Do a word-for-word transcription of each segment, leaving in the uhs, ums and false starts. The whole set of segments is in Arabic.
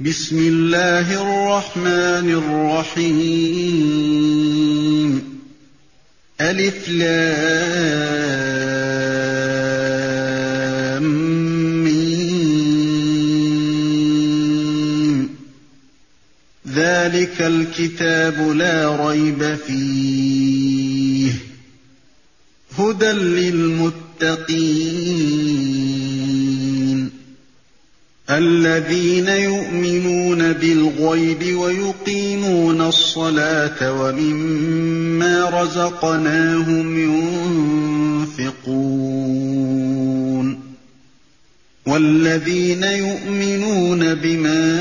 بسم الله الرحمن الرحيم ألف لام ميم ذلك الكتاب لا ريب فيه هدى للمتقين الذين يؤمنون بالغيب ويقيمون الصلاة ومما رزقناهم ينفقون والذين يؤمنون بما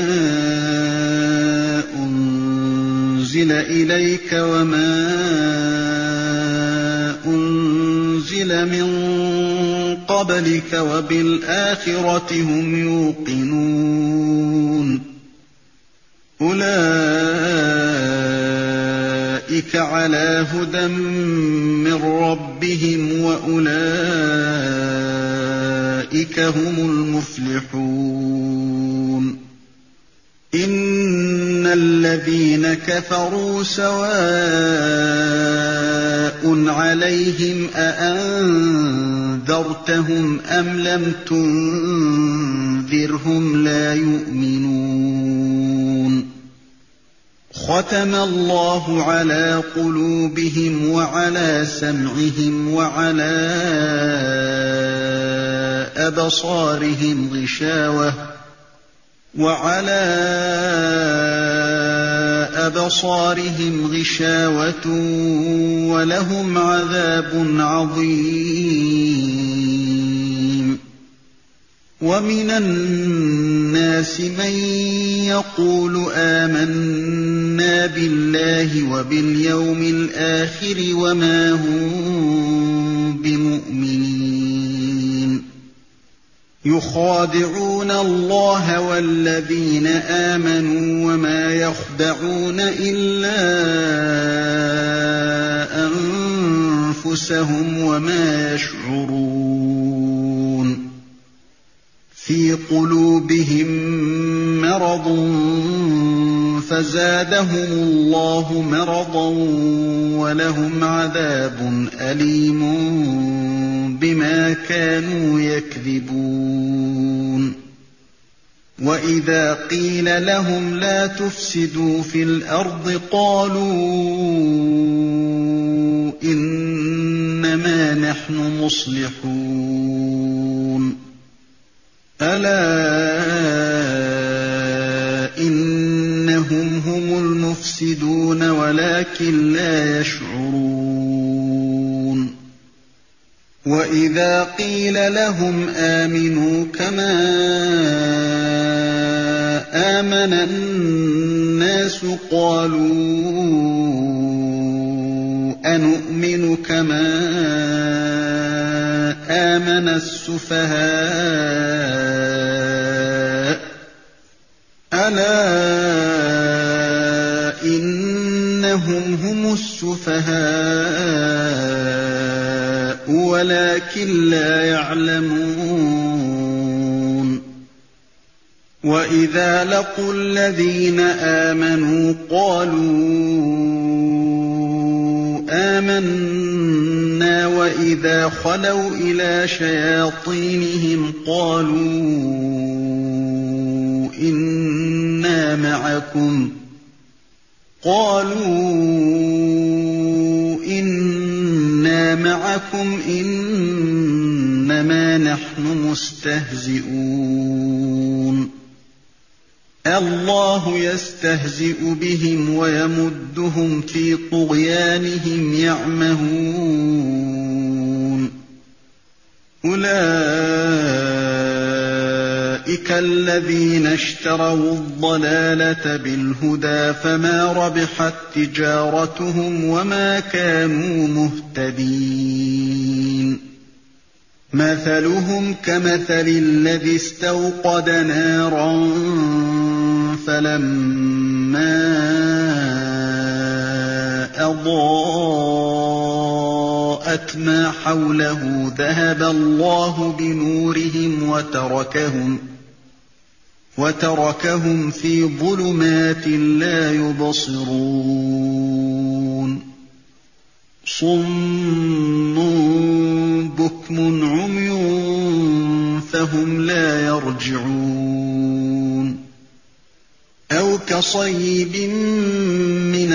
أنزل إليك وما أنزل من قبلك وبالآخرة هم يوقنون أولئك على هدى من ربهم وأولئك هم المفلحون إن الذين كفروا سواء عليهم أأنذرتهم أم لم تنذرهم لا يؤمنون ختم الله على قلوبهم وعلى سمعهم وعلى أبصارهم غشاوة وعلى أبصارهم غشاوة ولهم عذاب عظيم ومن الناس من يقول آمنا بالله وباليوم الآخر وما هم بمؤمنين يخادعون الله والذين آمنوا وما يخدعون إلا أنفسهم وما يشعرون في قلوبهم مرض فزادهم الله مرضا ولهم عذاب أليم بما كانوا يكذبون وإذا قيل لهم لا تفسدوا في الأرض قالوا إنما نحن مصلحون ألا إنهم هم المفسدون ولكن لا يشعرون وإذا قيل لهم آمنوا كما آمن الناس قالوا أنؤمن كما آمن السفهاء ألا إنهم هم السفهاء ولكن لا يعلمون وإذا لقوا الذين آمنوا قالوا آمنا وإذا خلوا إلى شياطينهم قالوا إنا معكم قالوا إنا معكم إنما نحن مستهزئون الله يستهزئ بهم ويمدهم في طغيانهم يعمهون أولئك الذين اشتروا الضلالة بالهدى فما ربحت تجارتهم وما كانوا مهتدين مثلهم كمثل الذي استوقد نارا فلما أضاءت ما حوله ذهب الله بنورهم وتركهم وتركهم في ظلمات لا يبصرون صم بكم عمي فهم لا يرجعون أو كصيب من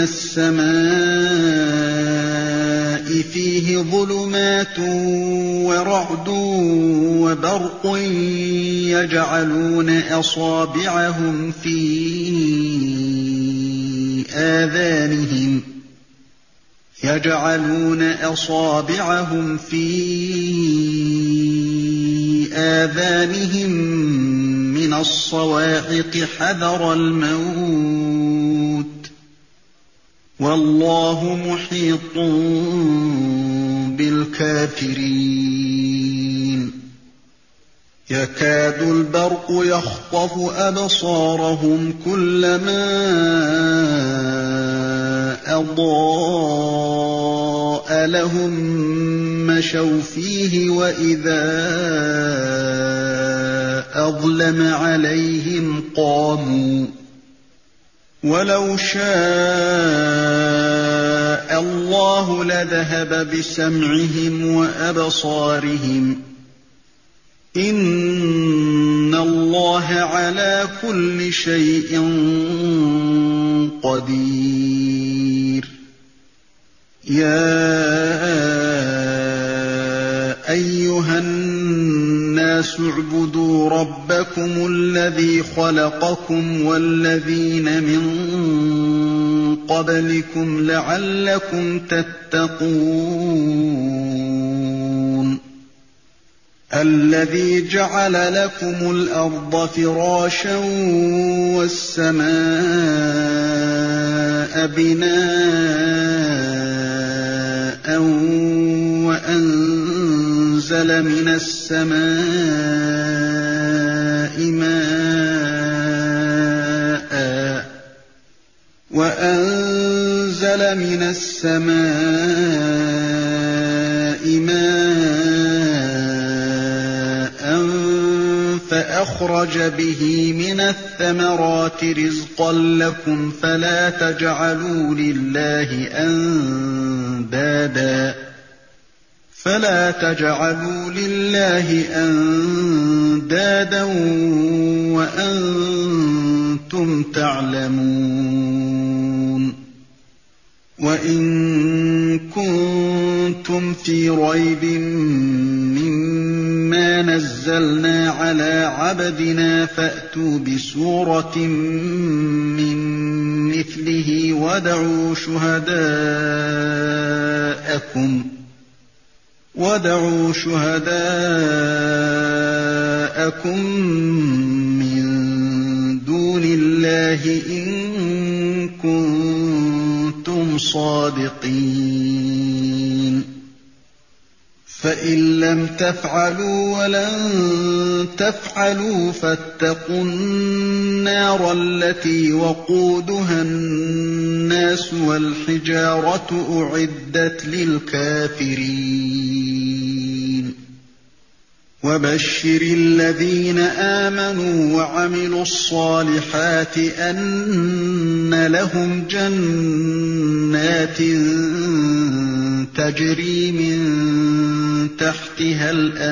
السماء فيه ظلمات ورعد وبرق يجعلون أصابعهم في آذانهم يجعلون أصابعهم في آذانهم من الصواعق حذر الموت والله محيط بالكافرين يكاد البرق يخطف أبصارهم كلما أضاء لهم مشوا فيه وإذا أظلم عليهم قاموا ولو شاء الله لذهب بسمعهم وأبصارهم إن الله على كل شيء قدير يا أيها الناس اعبدوا ربكم الذي خلقكم والذين من قبلكم لعلكم تتقون الذي جعل لكم الأرض فراشا والسماء بناء وأنزل من السماء ماء وأنزل من السماء ماء فأخرج به من الثمرات رزقا لكم فلا تجعلوا لله أندادا فلا تجعلوا لله أندادا وأنتم تعلمون وإن كنتم في ريب مما نزلنا على عبدنا فأتوا بسورة من مثله وادعوا شهداءكم وادعوا شهداءكم من دون الله إن كنتم صادقين فإن لم تفعلوا ولن تفعلوا فاتقوا النار التي وقودها الناس والحجارة أعدت للكافرين وبشر الذين آمنوا وعملوا الصالحات أن لهم جنات تجري من تحتها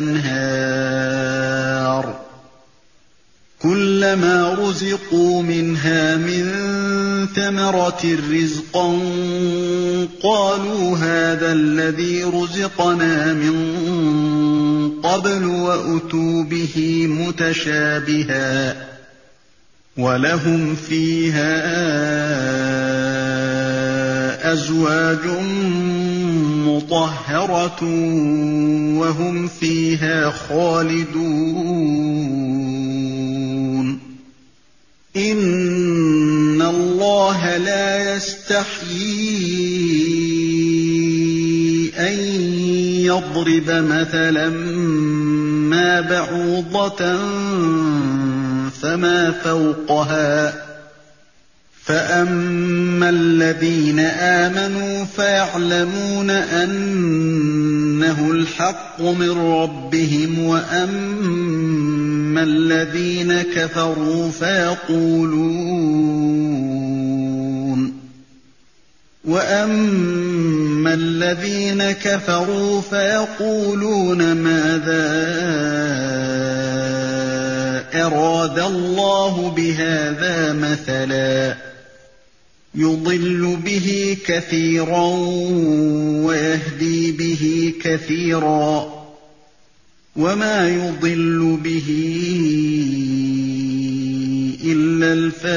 الأنهار كلما رزقوا منها من ثمرة رزقا قالوا هذا الذي رزقنا من قبل وأتوا به متشابها ولهم فيها أزواج مطهرة وهم فيها خالدون إن الله لا يستحيي أن يضرب مثلا ما بعوضة فما فوقها فَأَمَّا الَّذِينَ آمَنُوا فَيَعْلَمُونَ أَنَّهُ الْحَقُّ مِن رَّبِّهِمْ ۖ وَأَمَّا الَّذِينَ كَفَرُوا فَيَقُولُونَ وَأَمَّا الَّذِينَ كَفَرُوا فَيَقُولُونَ مَاذَا أَرَادَ اللَّهُ بِهَٰذَا مَثَلًا يُضِلُّ بِهِ كَثِيرًا وَيَهْدِي بِهِ كَثِيرًا ۚ وَمَا يُضِلُّ بِهِ إِلَّا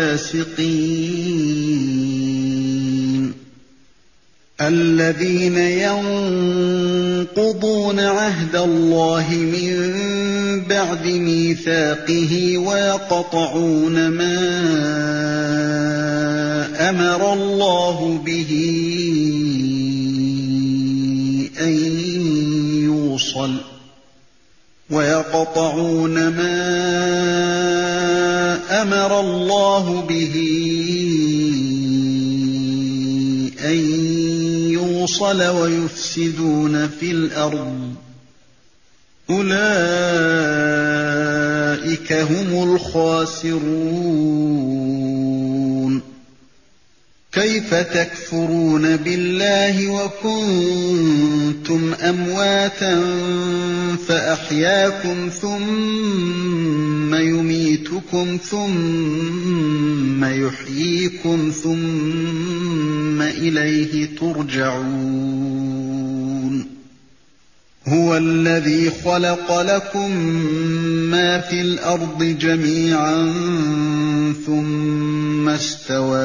الْفَاسِقِينَ الَّذِينَ يَنقُضُونَ عَهْدَ اللَّهِ مِن بَعْدِ مِيثَاقِهِ وَيَقْطَعُونَ مَا أَمَرَ اللَّهُ بِهِ أَن يُوصَلَ وَيَقْطَعُونَ مَا أَمَرَ اللَّهُ بِهِ أَن يُوصَلَ وَيُفْسِدُونَ فِي الْأَرْضِ ۚ أُولَٰئِكَ هُمُ الْخَاسِرُونَ كَيْفَ تَكْفُرُونَ بِاللَّهِ وَكُنتُمْ أَمْوَاتًا فَأَحْيَاكُمْ ثُمَّ يُمِيتُكُمْ ثُمَّ يُحْيِيكُمْ ثُمَّ إِلَيْهِ تُرْجَعُونَ هُوَ الَّذِي خَلَقَ لَكُم مَّا فِي الْأَرْضِ جَمِيعًا ثُمَّ اسْتَوَىٰ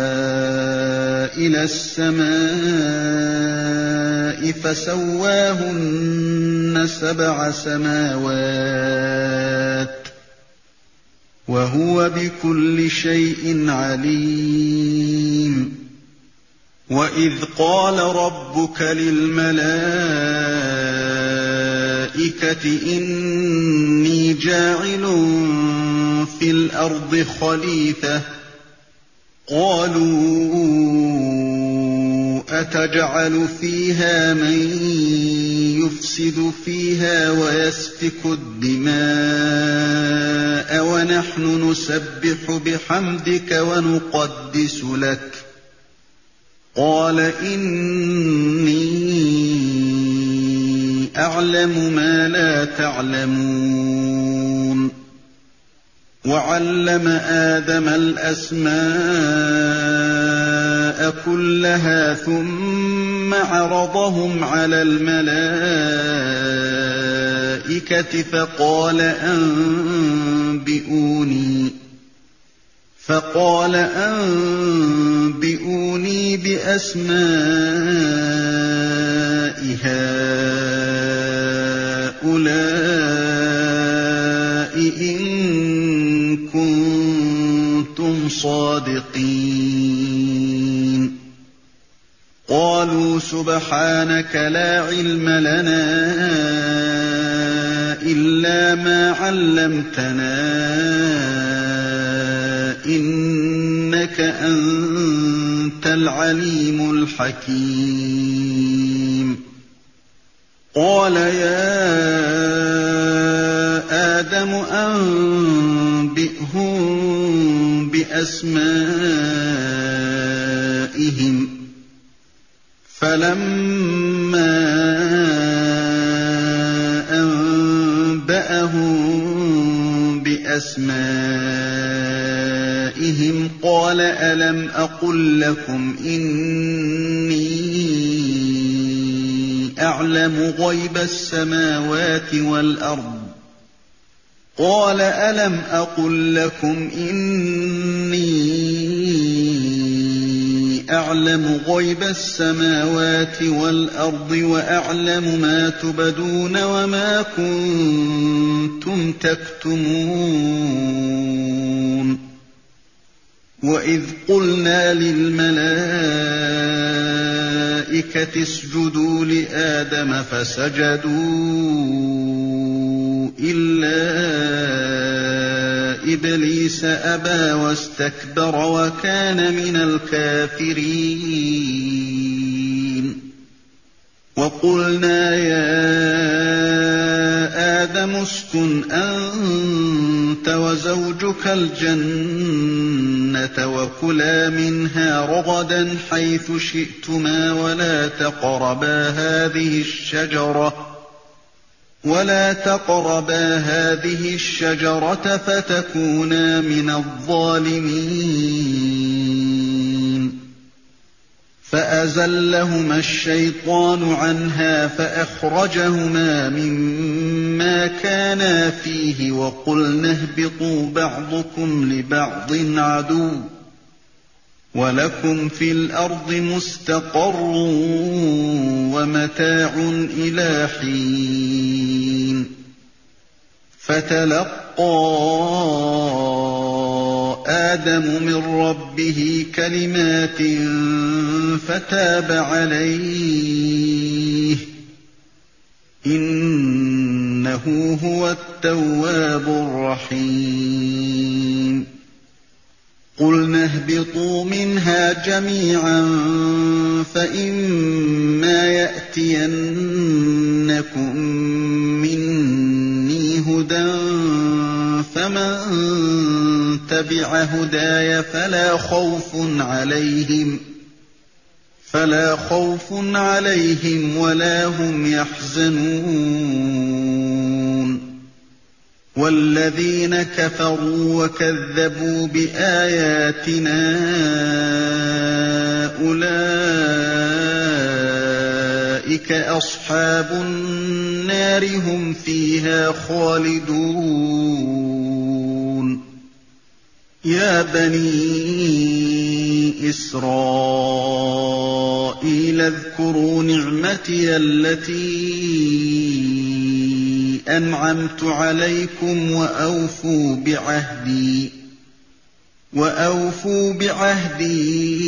إِلَى السَّمَاءِ فَسَوَّاهُنَّ سَبْعَ سَمَاوَاتٍ ۚ وَهُوَ بِكُلِّ شَيْءٍ عَلِيمٌ وَإِذْ قَالَ رَبُّكَ لِلْمَلَائِكَةِ إِنِّي جَاعِلٌ فِي الْأَرْضِ خَلِيفَةً ۖ قَالُوا أَتَجْعَلُ فِيهَا مَن يُفْسِدُ فِيهَا وَيَسْفِكُ الدِّمَاءَ وَنَحْنُ نُسَبِّحُ بِحَمْدِكَ وَنُقَدِّسُ لَكَ ۖ قَالَ إِنِّي أَعْلَمُ مَا لَا تَعْلَمُونَ وَعَلَّمَ آدَمَ الْأَسْمَاءَ كُلَّهَا ثُمَّ عَرَضَهُمْ عَلَى الْمَلَائِكَةِ فَقَالَ أَنبِئُونِي فَقَالَ أَنبِئُونِي بِأَسْمَاءِ هَٰؤُلَاءِ إِن كُنتُمْ صَادِقِينَ قَالُوا سُبْحَانَكَ لَا عِلْمَ لَنَا إِلَّا مَا عَلَّمْتَنَا إِنَّكَ أَنتَ الْعَلِيمُ الْحَكِيمُ قَالَ يَا آدَمُ أَنبِئْهُم بِأَسْمَائِهِمْ ۖ فَلَمَّا أَنبَأَهُم بِأَسْمَائِهِمْ قَالَ أَلَمْ أَقُل لَّكُمْ إِنِّي أَعْلَمُ غَيْبَ السَّمَاوَاتِ وَالْأَرْضِ قَالَ أَلَمْ أَقُل لَّكُمْ إِنِّي أَعْلَمُ غَيْبَ السَّمَاوَاتِ وَالْأَرْضِ وَأَعْلَمُ مَا تُبْدُونَ وَمَا كُنتُمْ تَكْتُمُونَ وَإِذْ قُلْنَا لِلْمَلَائِكَةِ اسْجُدُوا لِآدَمَ فَسَجَدُوا إِلَّا إِبْلِيسَ أَبَىٰ وَاسْتَكْبَرَ وَكَانَ مِنَ الْكَافِرِينَ وَقُلْنَا يَا آدَمُ اسْكُنْ أَنتَ وَزَوْجُكَ الْجَنَّةَ وَكُلَا مِنْهَا رَغَدًا حَيْثُ شِئْتُمَا وَلَا تَقْرَبَا هَٰذِهِ الشَّجَرَةَ ولا تقربا هذه الشجرة فتكونا من الظالمين فأزلهما الشيطان عنها فأخرجهما مما كانا فيه وقلنا اهبطوا بعضكم لبعض عدو ولكم في الأرض مستقر ومتاع إلى حين فتلقى آدم من ربه كلمات فتاب عليه إنه هو التواب الرحيم قُلْنَا اهْبِطُوا مِنْهَا جَمِيعًا فَإِمَّا يَأْتِيَنَّكُم مِّنِّي هُدًى فَمَن تَبِعَ هُدَايَ فَلَا خَوْفٌ عَلَيْهِمْ فَلَا خَوْفٌ عَلَيْهِمْ وَلَا هُمْ يَحْزَنُونَ وَالَّذِينَ كَفَرُوا وَكَذَّبُوا بِآيَاتِنَا أُولَٰئِكَ أَصْحَابُ النَّارِ هُمْ فِيهَا خَالِدُونَ يَا بَنِي إِسْرَائِيلَ اذْكُرُوا نِعْمَتِيَ الَّتِي أَنْعَمْتُ عَلَيْكُمْ وَأَوْفُوا بِعَهْدِي وَأَوْفُوا بِعَهْدِي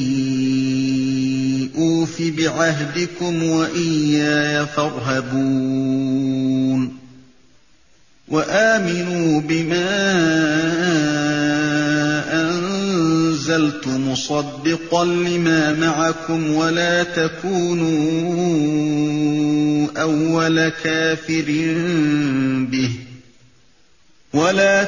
أُوفِ بِعَهْدِكُمْ وَإِيَّايَ فَارْهَبُونِ وَآمِنُوا بِمَا أَنزَلْتُ مُصَدِّقًا لِّمَا مَعَكُمْ وَلَا تَكُونُوا أَوَّلَ كَافِرٍ بِهِ وَلَا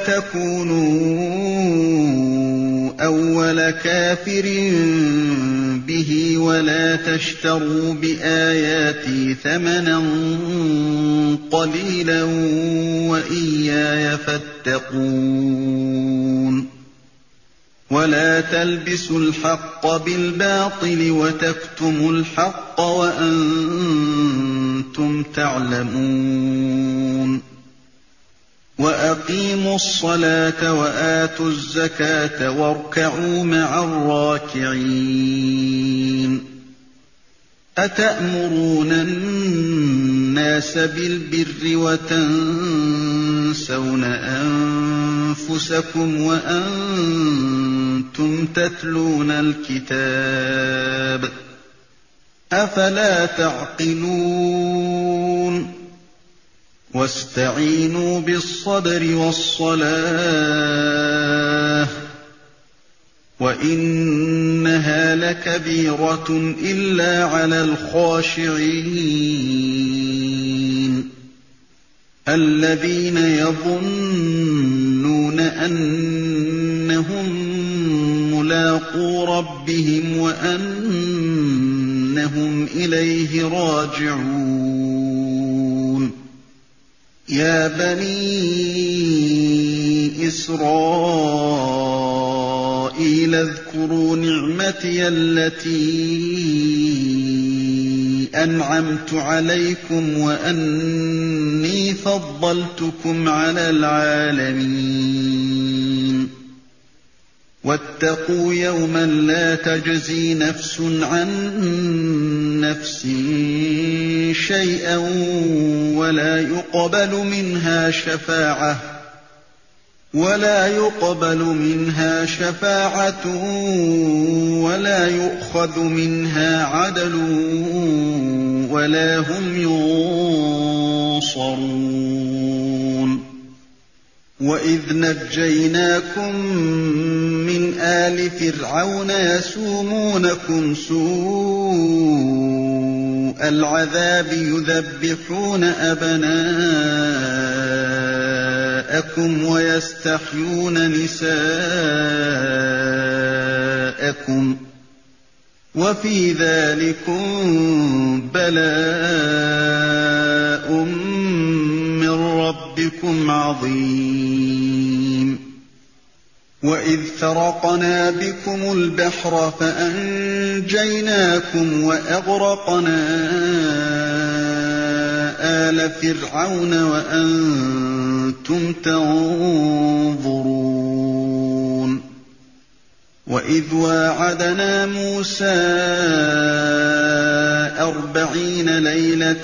تَكُونُوا أَوَّلَ كَافِرٍ بِهِ وَلَا تَشْتَرُوا بِآيَاتِي ثَمَنًا قَلِيلًا وَإِيَّايَ فَاتَّقُونِ وَلَا تَلْبِسُوا الْحَقَّ بِالْبَاطِلِ وَتَكْتُمُوا الْحَقَّ وَأَنتُمْ تَعْلَمُونَ وَأَقِيمُوا الصَّلَاةَ وَآتُوا الزَّكَاةَ وَارْكَعُوا مَعَ الرَّاكِعِينَ أَتَأْمُرُونَ النَّاسَ بِالْبِرِّ وَتَنسَوْنَ أَنفُسَكُمْ وَأَنتُمْ تَتْلُونَ الْكِتَابَ أَفَلَا تَعْقِلُونَ وَاسْتَعِينُوا بِالصَّبْرِ وَالصَّلَاةِ وَإِنَّهَا لَكَبِيرَةٌ إِلَّا عَلَى الْخَاشِعِينَ الَّذِينَ يَظُنُّونَ أَنَّهُم مُّلَاقُو رَبِّهِمْ وَأَنَّهُمْ إِلَيْهِ رَاجِعُونَ يَا بَنِي إِسْرَائِيلَ اذْكُرُوا نِعْمَتِيَ الَّتِي أَنْعَمْتُ عَلَيْكُمْ وَأَنِّي فَضَّلْتُكُمْ عَلَى الْعَالَمِينَ وَاتَّقُوا يَوْمًا لَّا تَجْزِي نَفْسٌ عَن نَّفْسٍ شَيْئًا وَلَا يُقْبَلُ مِنْهَا شَفَاعَةٌ ولا يقبل منها شفاعة ولا يؤخذ منها عدل ولا هم ينصرون وَإِذْ نَجَّيْنَاكُم مِّنْ آلِ فِرْعَوْنَ يَسُومُونَكُمْ سُوءَ الْعَذَابِ يُذَبِّحُونَ أَبْنَاءَكُمْ وَيَسْتَحْيُونَ نِسَاءَكُمْ ۚ وَفِي ذَٰلِكُم بَلَاءٌ مِّن رَّبِّكُمْ عَظِيمٌ وَإِذْ فَرَقْنَا بِكُمُ الْبَحْرَ فَأَنجَيْنَاكُمْ وَأَغْرَقْنَا آلَ فِرْعَوْنَ وَأَنتُمْ تَنظُرُونَ وَإِذْ وَاعَدْنَا مُوسَىٰ أَرْبَعِينَ لَيْلَةً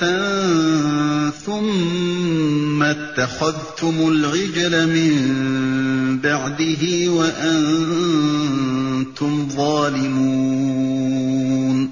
ثُمَّ اتَّخَذْتُمُ الْعِجْلَ مِن بَعْدِهِ وَأَنتُمْ ظَالِمُونَ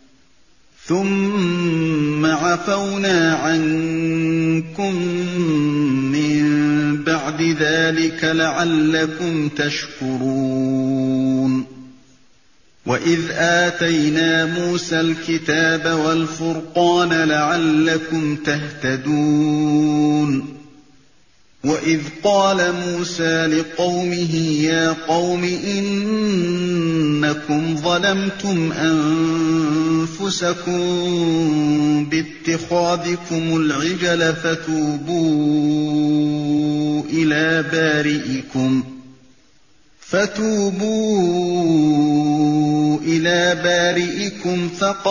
ثُمَّ عَفَوْنَا عَنكُم مِّن بَعْدِ ذَٰلِكَ لَعَلَّكُمْ تَشْكُرُونَ وَإِذْ آتَيْنَا مُوسَى الْكِتَابَ وَالْفُرْقَانَ لَعَلَّكُمْ تَهْتَدُونَ وَإِذْ قَالَ مُوسَىٰ لِقَوْمِهِ يَا قَوْمِ إِنَّكُمْ ظَلَمْتُمْ أَنفُسَكُم بِاتِّخَاذِكُمُ الْعِجْلَ فَتُوبُوا إِلَىٰ بَارِئِكُمْ فَتُوبُوا إِلَىٰ بَارِئِكُمْ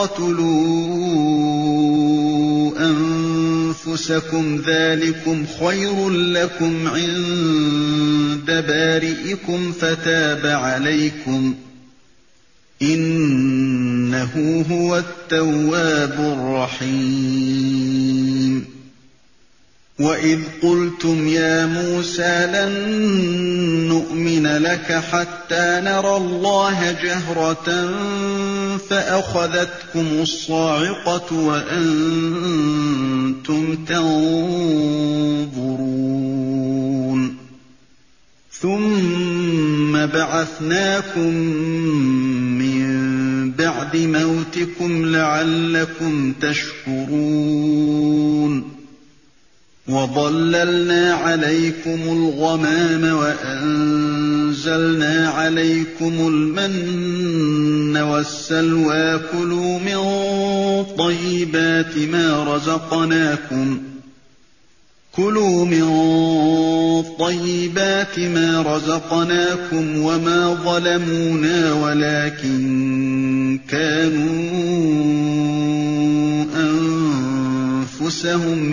فَاقْتُلُوا أَنفُسَكُمْ ذَٰلِكُمْ خَيْرٌ لَّكُمْ عِندَ بَارِئِكُمْ فَتَابَ عَلَيْكُمْ ۚ إِنَّهُ هُوَ التَّوَّابُ الرَّحِيمُ وَإِذْ قُلْتُمْ يَا مُوسَىٰ لَن نُّؤْمِنَ لَكَ حَتَّىٰ نَرَى اللَّهَ جَهْرَةً فَأَخَذَتْكُمُ الصَّاعِقَةُ وَأَنتُمْ تَنظُرُونَ ثُمَّ بَعَثْنَاكُم مِّن بَعْدِ مَوْتِكُمْ لَعَلَّكُمْ تَشْكُرُونَ وَظَلَّلْنَا عَلَيْكُمُ الْغَمَامَ وَأَنزَلْنَا عَلَيْكُمُ الْمَنَّ وَالسَّلْوَىٰ ۖ كُلُوا مِن طَيِّبَاتِ مَا رَزَقْنَاكُمْ كُلُوا مِن طَيِّبَاتِ مَا رَزَقْنَاكُمْ وَمَا ظَلَمُونَا وَلَٰكِن كَانُوا أَنفُسَهُمْ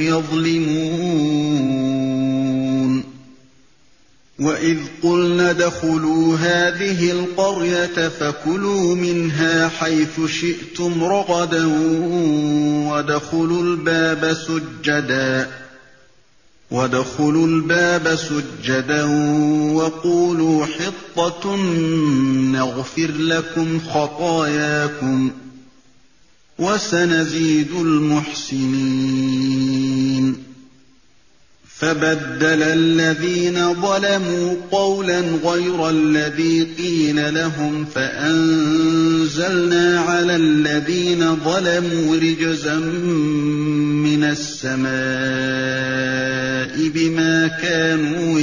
يَظْلِمُونَ وَإِذْ قُلْنَا ادْخُلُوا هَٰذِهِ الْقَرْيَةَ فَكُلُوا مِنْهَا حَيْثُ شِئْتُمْ رَغَدًا وَادْخُلُوا الْبَابَ سُجَّدًا وَادْخُلُوا الْبَابَ سُجَّدًا وَقُولُوا حِطَّةٌ نَّغْفِرْ لَكُمْ خَطَايَاكُمْ ۚ وَسَنَزِيدُ الْمُحْسِنِينَ فَبَدَّلَ الَّذِينَ ظَلَمُوا قَوْلًا غَيْرَ الَّذِي قِيلَ لَهُمْ فَأَنزَلْنَا عَلَى الَّذِينَ ظَلَمُوا رِجْزًا مِّنَ السَّمَاءِ بِمَا كَانُوا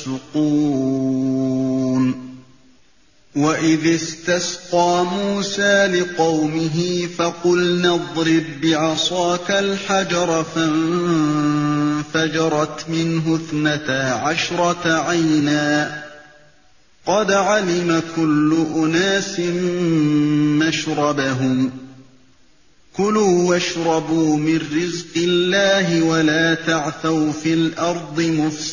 يَفْسُقُونَ وَإِذِ اسْتَسْقَىٰ مُوسَىٰ لِقَوْمِهِ فَقُلْنَا اضْرِب بِّعَصَاكَ الْحَجَرَ فَانفَجَرَتْ مِنْهُ اثْنَتَا عَشْرَةَ عَيْنًا ۖ قَدْ عَلِمَ كُلُّ أُنَاسٍ مَّشْرَبَهُمْ ۖ كُلُوا وَاشْرَبُوا مِن رِّزْقِ اللَّهِ وَلَا تَعْثَوْا فِي الْأَرْضِ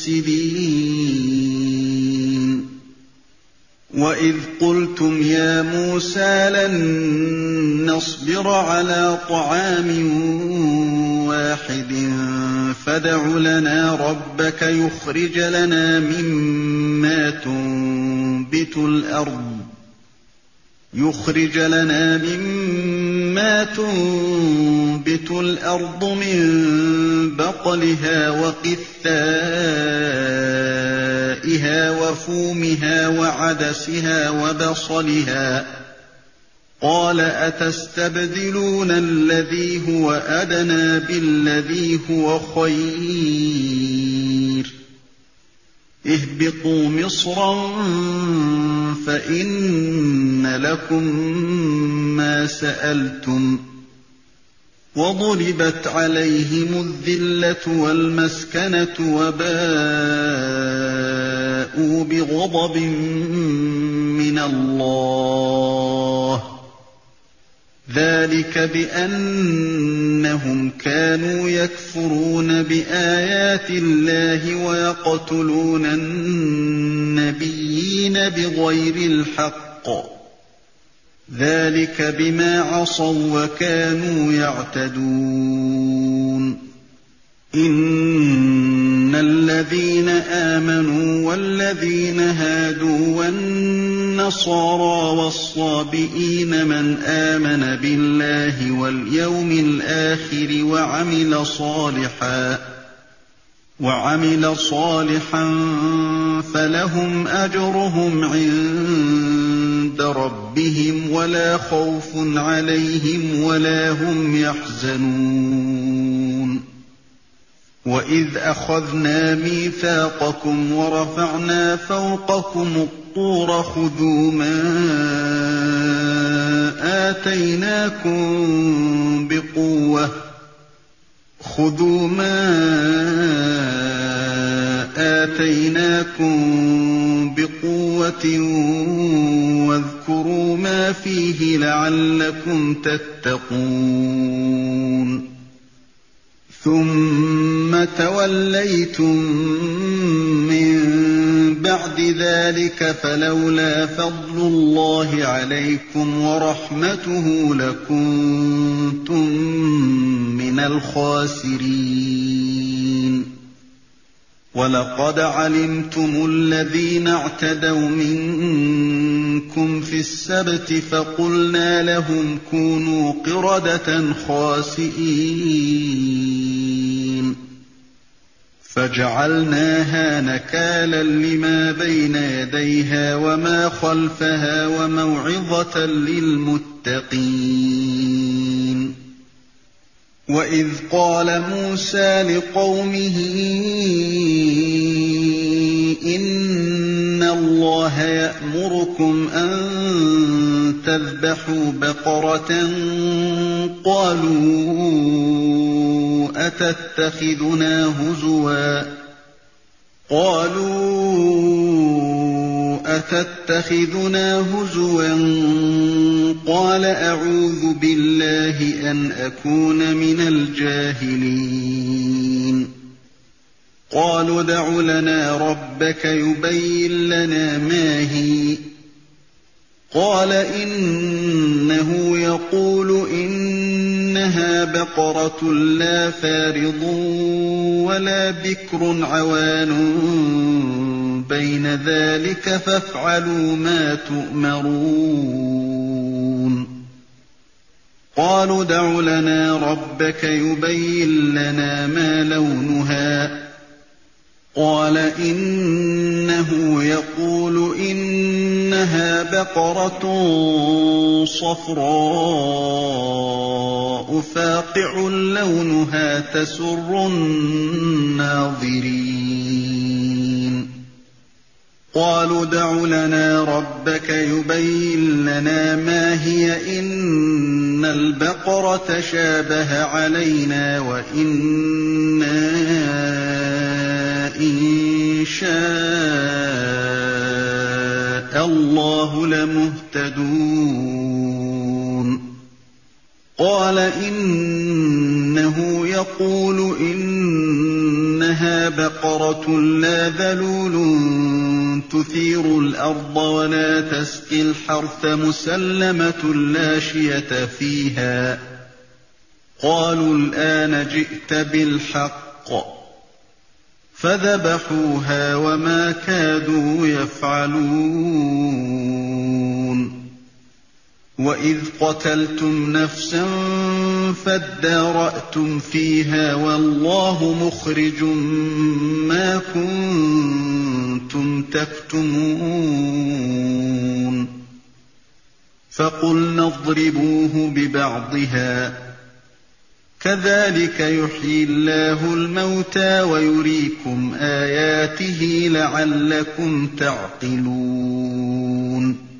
مُفْسِدِينَ وَإِذْ قُلْتُمْ يَا مُوسَىٰ لَن نَّصْبِرَ عَلَىٰ طَعَامٍ وَاحِدٍ فَادْعُ لَنَا رَبَّكَ يُخْرِجْ لَنَا مِمَّا تُنبِتُ الْأَرْضُ يُخْرِجَ لَنَا مِمَّا تُنبِتُ الْأَرْضُ مِن بَقْلِهَا وَقِثَّائِهَا وفلفلها وفومها وعدسها وبصلها قال أتستبدلون الذي هو أدنى بالذي هو خير اهبطوا مصرا فإن لكم ما سألتم وضربت عليهم الذلة والمسكنة وباءوا بغضب من الله ذلك بأنهم كانوا يكفرون بآيات الله ويقتلون النبيين بغير الحق ذلك بما عصوا وكانوا يعتدون إن الذين آمنوا والذين هادوا والنصارى والصابئين من آمن بالله واليوم الآخر وعمل صالحا وعمل صالحا فلهم أجرهم عند ربهم ولا خوف عليهم ولا هم يحزنون وإذ أخذنا ميثاقكم ورفعنا فوقكم الطور خذوا ما آتيناكم بقوة خذوا ما آتيناكم بقوة واذكروا ما فيه لعلكم تتقون ثم توليتم من بعد ذلك فلولا فضل الله عليكم ورحمته لكنتم من الخاسرين ولقد علمتم الذين اعتدوا منكم في السبت فقلنا لهم كونوا قردة خاسئين فجعلناها نكالا لما بين يديها وما خلفها وموعظة للمتقين وإذ قال موسى لقومه إن الله يأمركم أن تذبحوا بقرة قالوا أتتخذنا هزوا قالوا أتتخذنا هزوا قال أعوذ بالله أن أكون من الجاهلين قالوا ادع لنا ربك يبين لنا ما هي قال إنه يقول إنها بقرة لا فارض ولا بكر عوان بين ذلك فافعلوا ما تؤمرون قالوا ادع لنا ربك يبين لنا ما لونها قال إنه يقول إنها بقرة صفراء فاقع لونها تسر الناظرين قالوا ادع لنا ربك يبين لنا ما هي إن البقرة شابه علينا وإنا إن شاء الله لمهتدون قال إنه يقول إنها بقرة لا ذلول تثير الأرض ولا تسقي الحرث مسلمة لا شية فيها قالوا الآن جئت بالحق فذبحوها وما كادوا يفعلون وإذ قتلتم نفسا فادارأتم فيها والله مخرج ما كنتم كُنتُمْ تَكْتُمُونَ فَقُلْنَا اضْرِبُوهُ بِبَعْضِهَا ۚ كَذَٰلِكَ يُحْيِي اللَّهُ الْمَوْتَىٰ وَيُرِيكُمْ آيَاتِهِ لَعَلَّكُمْ تَعْقِلُونَ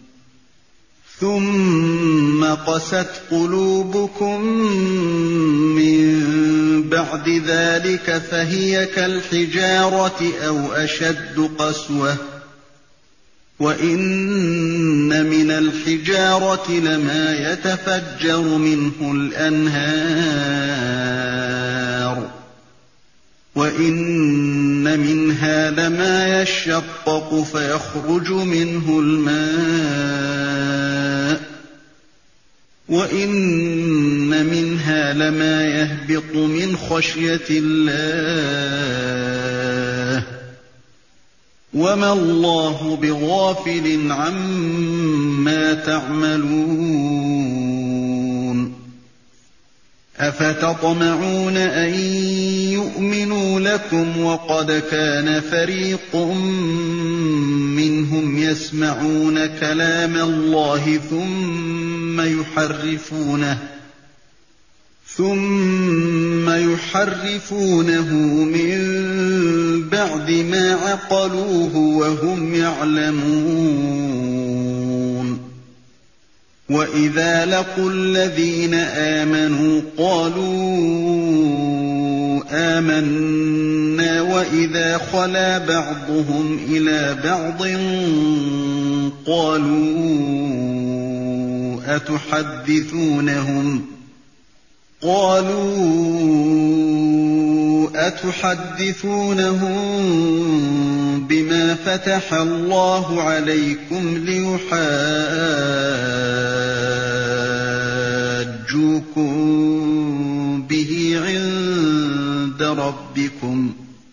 ثُمَّ قَسَتْ قُلُوبُكُم مِّن بَعْدِ ذَٰلِكَ فَهِيَ كَالْحِجَارَةِ أَوْ أَشَدُّ قَسْوَةً ۚ وَإِنَّ مِنَ الْحِجَارَةِ لَمَا يَتَفَجَّرُ مِنْهُ الْأَنْهَارُ ۚ وَإِنَّ مِنْهَا لَمَا يَشَّقَّقُ فَيَخْرُجُ مِنْهُ الْمَاءُ ۚ وَإِنَّ مِنْهَا لَمَا يَهْبِطُ مِنْ خَشْيَةِ اللَّهِ ۗ وَمَا اللَّهُ بِغَافِلٍ عَمَّا تَعْمَلُونَ أَفَتَطْمَعُونَ أَن يُؤْمِنُوا لَكُمْ وَقَدْ كَانَ فَرِيقٌ مِّنْهُمْ يَسْمَعُونَ كَلَامَ اللَّهِ ثُمَّ يُحَرِّفُونَهُ ثُمَّ يُحَرِّفُونَهُ مِن بَعْدِ مَا عَقَلُوهُ وَهُمْ يَعْلَمُونَ وَإِذَا لَقُوا الَّذِينَ آمَنُوا قَالُوا آمَنَّا وَإِذَا خَلَا بَعْضُهُمْ إِلَىٰ بَعْضٍ قَالُوا أَتُحَدِّثُونَهُمْ قالوا أتحدثونهم بما فتح الله عليكم ليحاجوكم به عند ربكم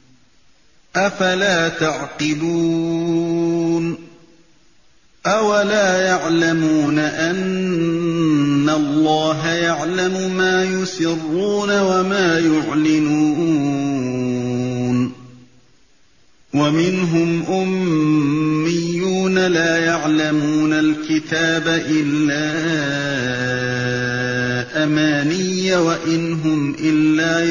أفلا تعقلون أولا يعلمون أن الله يعلم ما يسرون وما يعلنون ومنهم أميون لا يعلمون الكتاب إلا أماني وإن هم إلا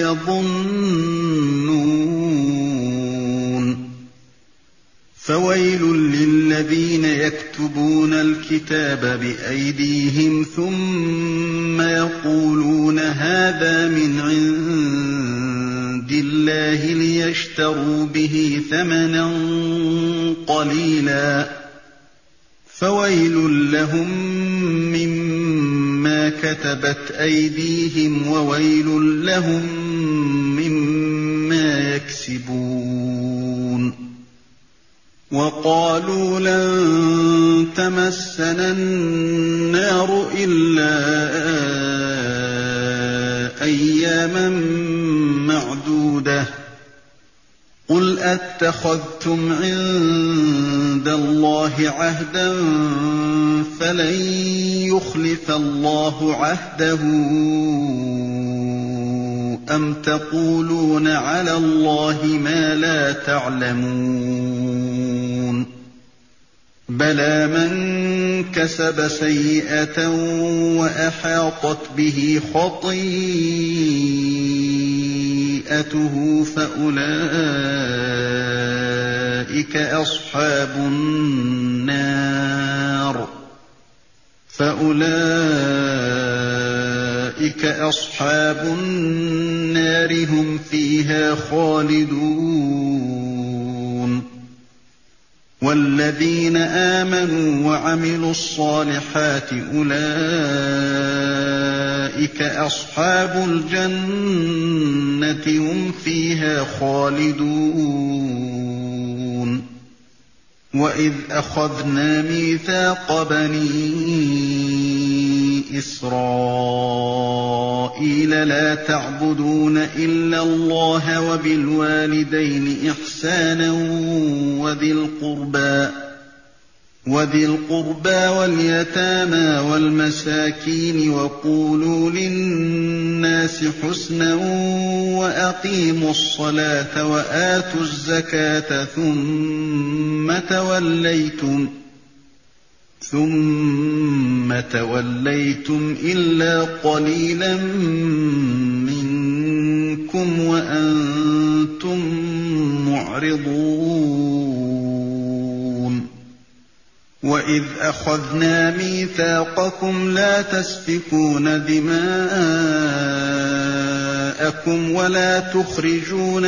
يظنون فويل للذين يكتبون الكتاب بأيديهم ثم يقولون هذا من عند الله ليشتروا به ثمنا قليلا فويل لهم مما كتبت أيديهم وويل لهم مما يكسبون وقالوا لن تمسنا النار إلا أياما معدودة قل أتخذتم عند الله عهدا فلن يخلف الله عهده أم تقولون على الله ما لا تعلمون بلى من كسب سيئة وأحاطت به خطيئته فأولئك أصحاب النار فأولئك أصحاب النار هم فيها خالدون والذين آمنوا وعملوا الصالحات أولئك أصحاب الجنة هم فيها خالدون وإذ أخذنا ميثاق بني إسرائيل لا تعبدون إلا الله وبالوالدين إحسانا وذي القربى وذي القربى واليتامى والمساكين وقولوا للناس حسنا وأقيموا الصلاة وآتوا الزكاة ثم توليتم ثم توليتم إلا قليلا منكم وأنتم معرضون وإذ أخذنا ميثاقكم لا تسفكون دماءكم ولا تخرجون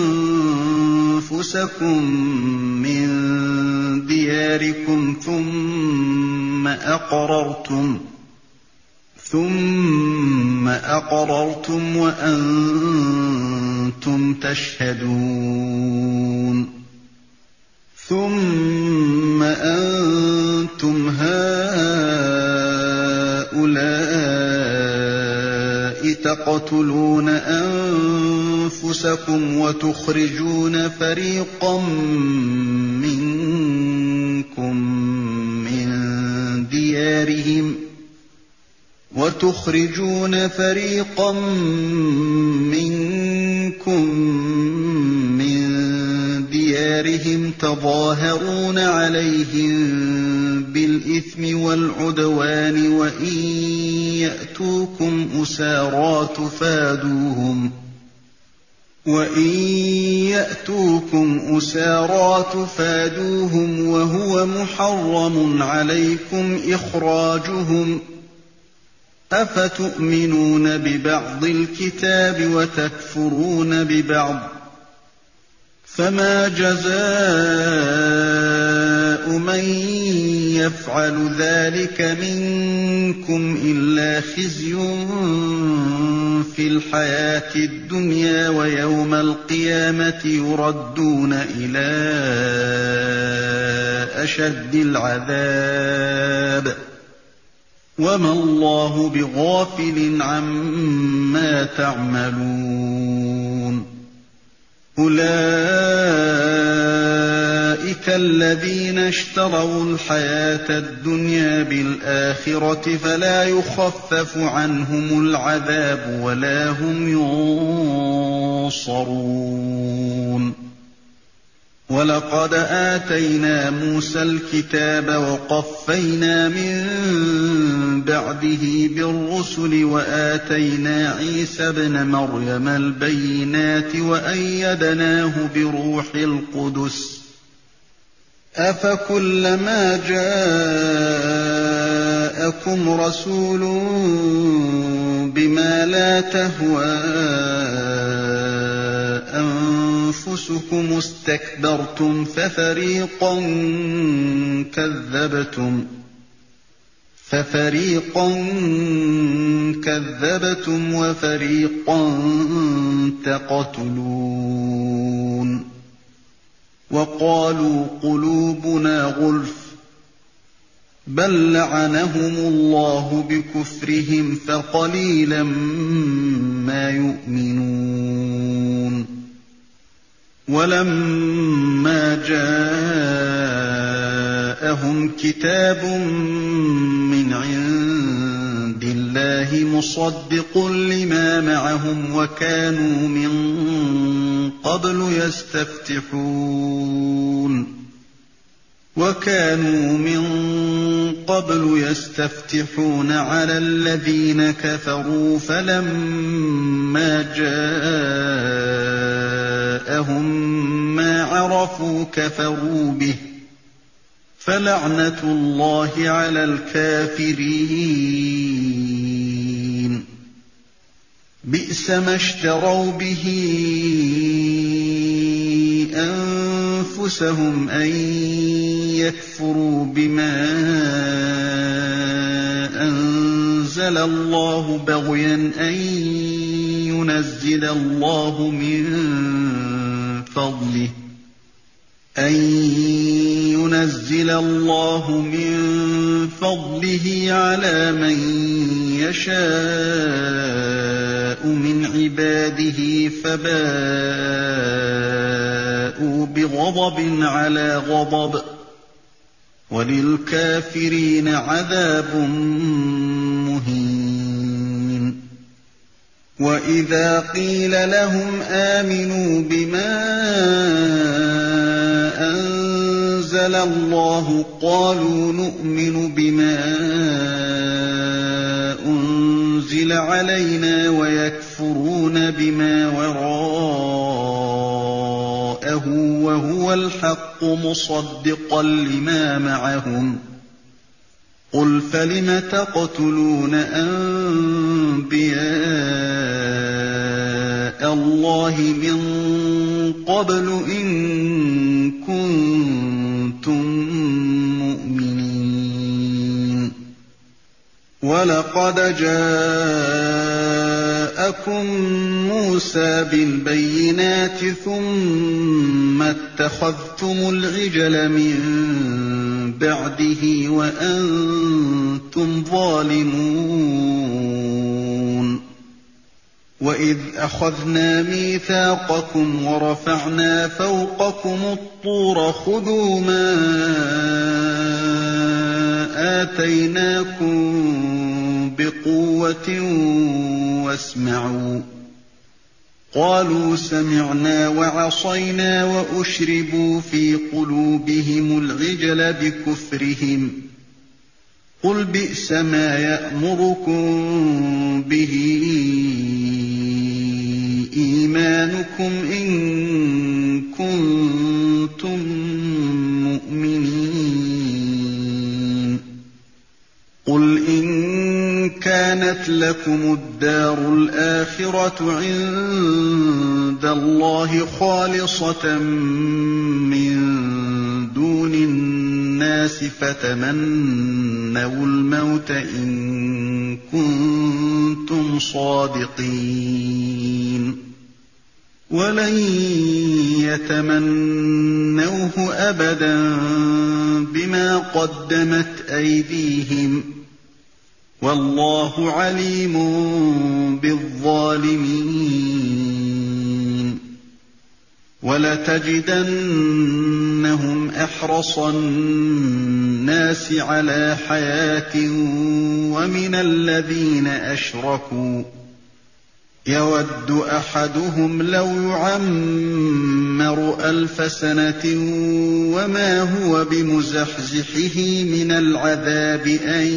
أنفسكم من دياركم ثم أقررتم ثم أقررتم وأنتم تشهدون ثم أنتم هؤلاء تقتلون أنفسكم وتخرجون فريقا منكم من ديارهم وتخرجون فريقا منكم من ديارهم تظاهرون عليهم بالإثم والعدوان وإن يأتوكم أسارى تفادوهم وإن يأتوكم أسارى تفادوهم وهو محرم عليكم إخراجهم أفتؤمنون ببعض الكتاب وتكفرون ببعض فما جزاء من يفعل ذلك منكم إلا خزي في الحياة الدنيا ويوم القيامة يردون إلى أشد العذاب وما الله بغافل عما تعملون أولئك الذين اشتروا الحياة الدنيا بالآخرة فلا يخفف عنهم العذاب ولا هم ينصرون ولقد آتينا موسى الكتاب وقفينا من بعده بالرسل وآتينا عيسى ابن مريم البينات وأيدناه بروح القدس أفكلما جاءكم رسول بما لا تهوى أنفسكم استكبرتم ففريقا كذبتم ففريقا كذبتم وفريقا تقتلون وقالوا قلوبنا غلف بل لعنهم الله بكفرهم فقليلا ما يؤمنون ولما جاءهم كتاب من عند الله مصدق لما معهم وكانوا من قبل يستفتحون وكانوا من قبل يستفتحون على الذين كفروا فلما جاءهم ما عرفوا كفروا به فلعنة الله على الكافرين بئس ما اشتروا به أنفسهم أن يكفروا بما أنزل الله بغيا أن ينزل الله من فضله أن ينزل الله من فضله على من يشاء من عباده فباءوا بغضب على غضب وَلِلْكَافِرِينَ عَذَابٌ مُّهِينٌ وَإِذَا قِيلَ لَهُمْ آمِنُوا بِمَا أَنزَلَ اللَّهُ قَالُوا نُؤْمِنُ بِمَا أُنزِلَ عَلَيْنَا وَيَكْفُرُونَ بِمَا وَرَاءَهُ وَهُوَ الْحَقُّ مُصَدِّقًا لِّمَا مَعَهُمْ ۗ قُلْ فَلِمَ تَقْتُلُونَ أَنبِيَاءَ اللَّهِ مِن قَبْلُ إِن كُنتُم مُّؤْمِنِينَ وَلَقَدْ جَاءَكُم مُّوسَىٰ بِالْبَيِّنَاتِ ثُمَّ اتَّخَذْتُمُ الْعِجْلَ مِن بَعْدِهِ وَأَنتُمْ ظَالِمُونَ وَإِذْ أَخَذْنَا مِيثَاقَكُمْ وَرَفَعْنَا فَوْقَكُمُ الطُّورَ خُذُوا مَا آتَيْنَاكُم بِقُوَّةٍ وَاسْمَعُوا ۖ قَالُوا سَمِعْنَا وَعَصَيْنَا وَأُشْرِبُوا فِي قُلُوبِهِمُ الْعِجْلَ بِكُفْرِهِمْ ۚ قُلْ بِئْسَ مَا يَأْمُرُكُم بِهِ إِيمَانُكُمْ إِن كُنتُم مُّؤْمِنِينَ قُلْ إِن كَانَتْ لَكُمُ الدَّارُ الْآخِرَةُ عِندَ اللَّهِ خَالِصَةً مِّن دُونِ النَّاسِ فَتَمَنَّوُا الْمَوْتَ إِن كُنتُمْ صَادِقِينَ وَلَن يَتَمَنَّوْهُ أَبَدًا بِمَا قَدَّمَتْ أَيْدِيهِمْ ۗ وَاللَّهُ عَلِيمٌ بِالظَّالِمِينَ وَلَتَجِدَنَّهُمْ أَحْرَصَ النَّاسِ عَلَىٰ حَيَاةٍ وَمِنَ الَّذِينَ أَشْرَكُوا ۚ يَوَدُّ أَحَدُهُمْ لَوْ يُعَمَّرُ أَلْفَ سَنَةٍ وَمَا هُوَ بِمُزَحْزِحِهِ مِنَ الْعَذَابِ أَن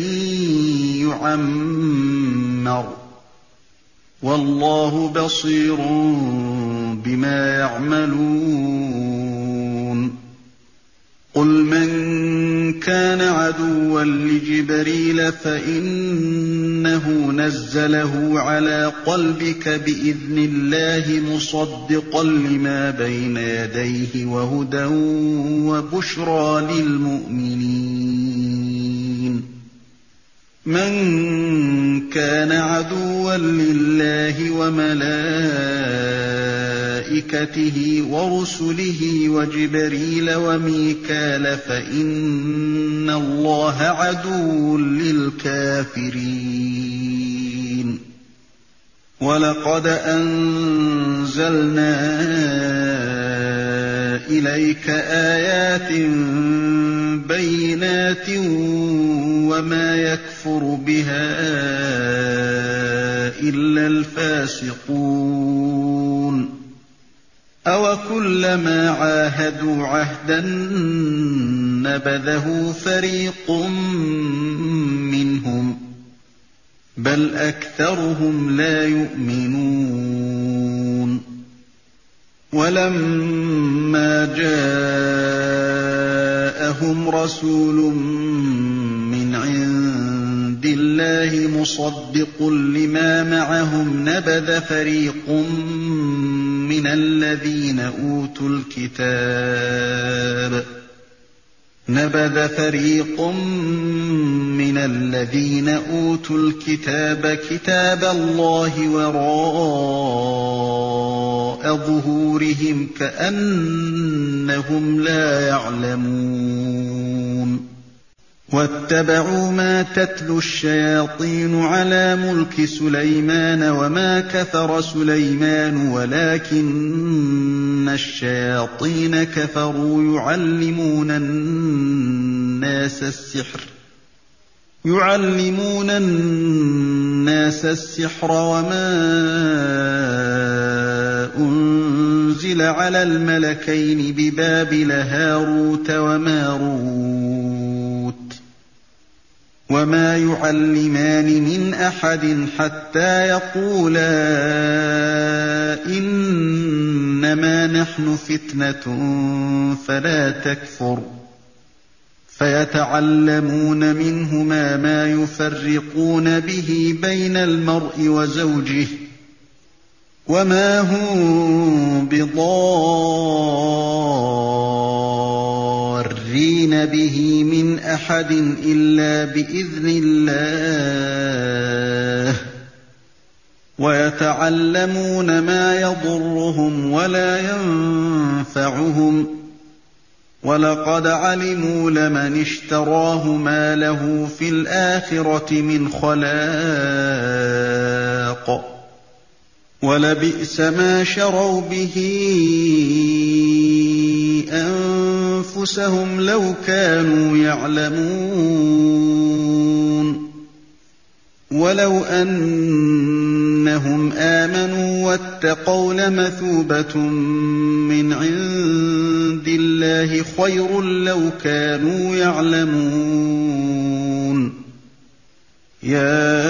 يُعَمَّرَ ۗ وَاللَّهُ بَصِيرٌ بِمَا يَعْمَلُونَ قُلْ مَن كَانَ عَدُوًّا لِّجِبْرِيلَ فَإِنَّهُ نَزَّلَهُ عَلَىٰ قَلْبِكَ بِإِذْنِ اللَّهِ مُصَدِّقًا لِّمَا بَيْنَ يَدَيْهِ وَهُدًى وَبُشْرَىٰ لِلْمُؤْمِنِينَ مَن كَانَ عَدُوًّا لِّلَّهِ وَمَلَائِكَتِهِ وَرُسُلِهِ وَجِبْرِيلَ وَمِيكَالَ فَإِنَّ اللَّهَ عَدُوٌّ لِّلْكَافِرِينَ وَلَقَدْ أَنزَلْنَا إِلَيْكَ آيَاتٍ بَيِّنَاتٍ وَمَا يَكْفُرُ بِهَا إِلَّا الْفَاسِقُونَ أَوَكُلَّمَا عَاهَدُوا عَهْدًا نَّبَذَهُ فَرِيقٌ مِّنْهُم ۚ بَلْ أَكْثَرُهُمْ لَا يُؤْمِنُونَ وَلَمَّا جَاءَهُمْ رَسُولٌ مِّنْ عِندِ اللَّهِ مُصَدِّقٌ لِّمَا مَعَهُمْ نَبَذَ فَرِيقٌ مِّنَ الَّذِينَ أُوتُوا الْكِتَابَ نَبَذَ فَرِيقٌ مِّنَ الَّذِينَ أُوتُوا الْكِتَابَ كِتَابَ اللَّهِ وَرَاءَ ظُهُورِهِمْ كَأَنَّهُمْ لَا يَعْلَمُونَ وَاتَّبَعُوا مَا تَتْلُو الشَّيَاطِينُ عَلَىٰ مُلْكِ سُلَيْمَانَ وَمَا كَفَرَ سُلَيْمَانُ وَلَٰكِنَّ الشَّيَاطِينَ كَفَرُوا يُعَلِّمُونَ الناس السحر يعلمون الناس السحر وما أنزل على الملكين ببابل هاروت وماروت وما يعلمان من أحد حتى يقولا إنما نحن فتنة فلا تكفر فيتعلمون منهما ما يفرقون به بين المرء وزوجه وما هم بضارين به من أحد إلا بإذن الله ويتعلمون ما يضرهم ولا ينفعهم ولقد علموا لمن اشتراه ما له في الآخرة من خلاق ولبئس ما شروا به أنفسهم لو كانوا يعلمون ولو أنهم آمنوا واتقوا لمثوبة من عند الله خير لو كانوا يعلمون يا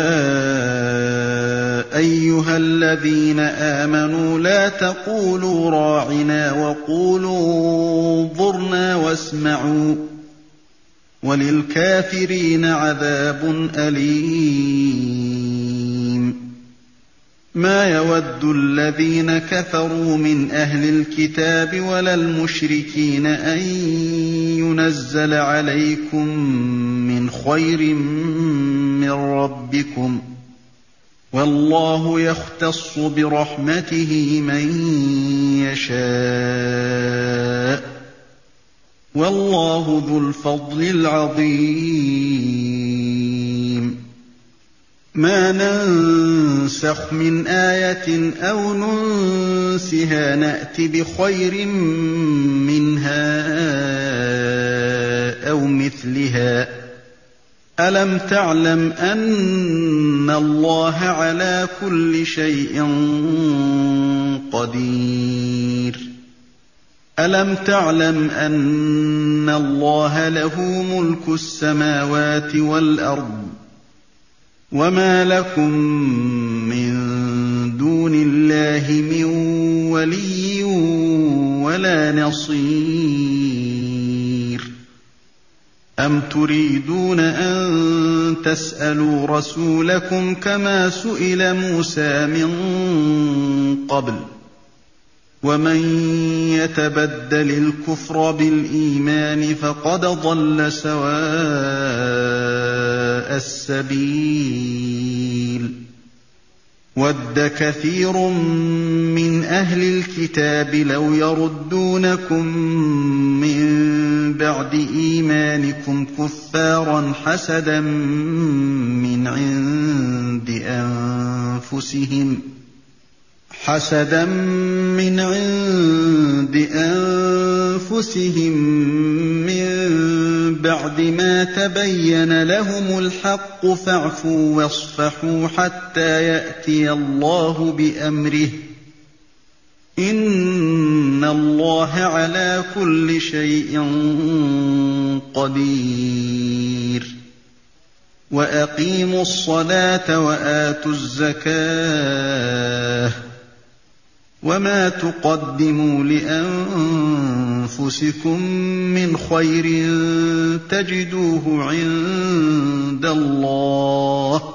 أيها الذين آمنوا لا تقولوا راعنا وقولوا انظرنا واسمعوا وللكافرين عذاب أليم ما يود الذين كفروا من أهل الكتاب ولا المشركين أن ينزل عليكم من خير من ربكم والله يختص برحمته من يشاء والله ذو الفضل العظيم ما ننسخ من آية أو ننسها نأت بخير منها أو مثلها ألم تعلم أن الله على كل شيء قدير ألم تعلم أن الله له ملك السماوات والأرض وما لكم من دون الله من ولي ولا نصير أم تريدون أن تسألوا رسولكم كما سئل موسى من قبل ومن يتبدل الكفر بالإيمان فقد ضل سواء السبيل وَدَّ كَثِيرٌ مِّنْ أَهْلِ الْكِتَابِ لَوْ يَرُدُّونَكُم مِّن بَعْدِ إِيمَانِكُمْ كُفَّارًا حَسَدًا مِّنْ عِندِ أَنفُسِهِمْ حَسَدًا مِّنْ عِندِ أَنفُسِهِم مِّن بَعْدِ مَا تَبَيَّنَ لَهُمُ الْحَقُّ فَاعْفُوا وَاصْفَحُوا حَتَّىٰ يَأْتِيَ اللَّهُ بِأَمْرِهِ ۗ إِنَّ اللَّهَ عَلَىٰ كُلِّ شَيْءٍ قَدِيرٌ وَأَقِيمُوا الصَّلَاةَ وَآتُوا الزَّكَاةَ وَمَا تُقَدِّمُوا لِأَنفُسِكُم مِّنْ خَيْرٍ تَجِدُوهُ عِندَ اللَّهِ ۗ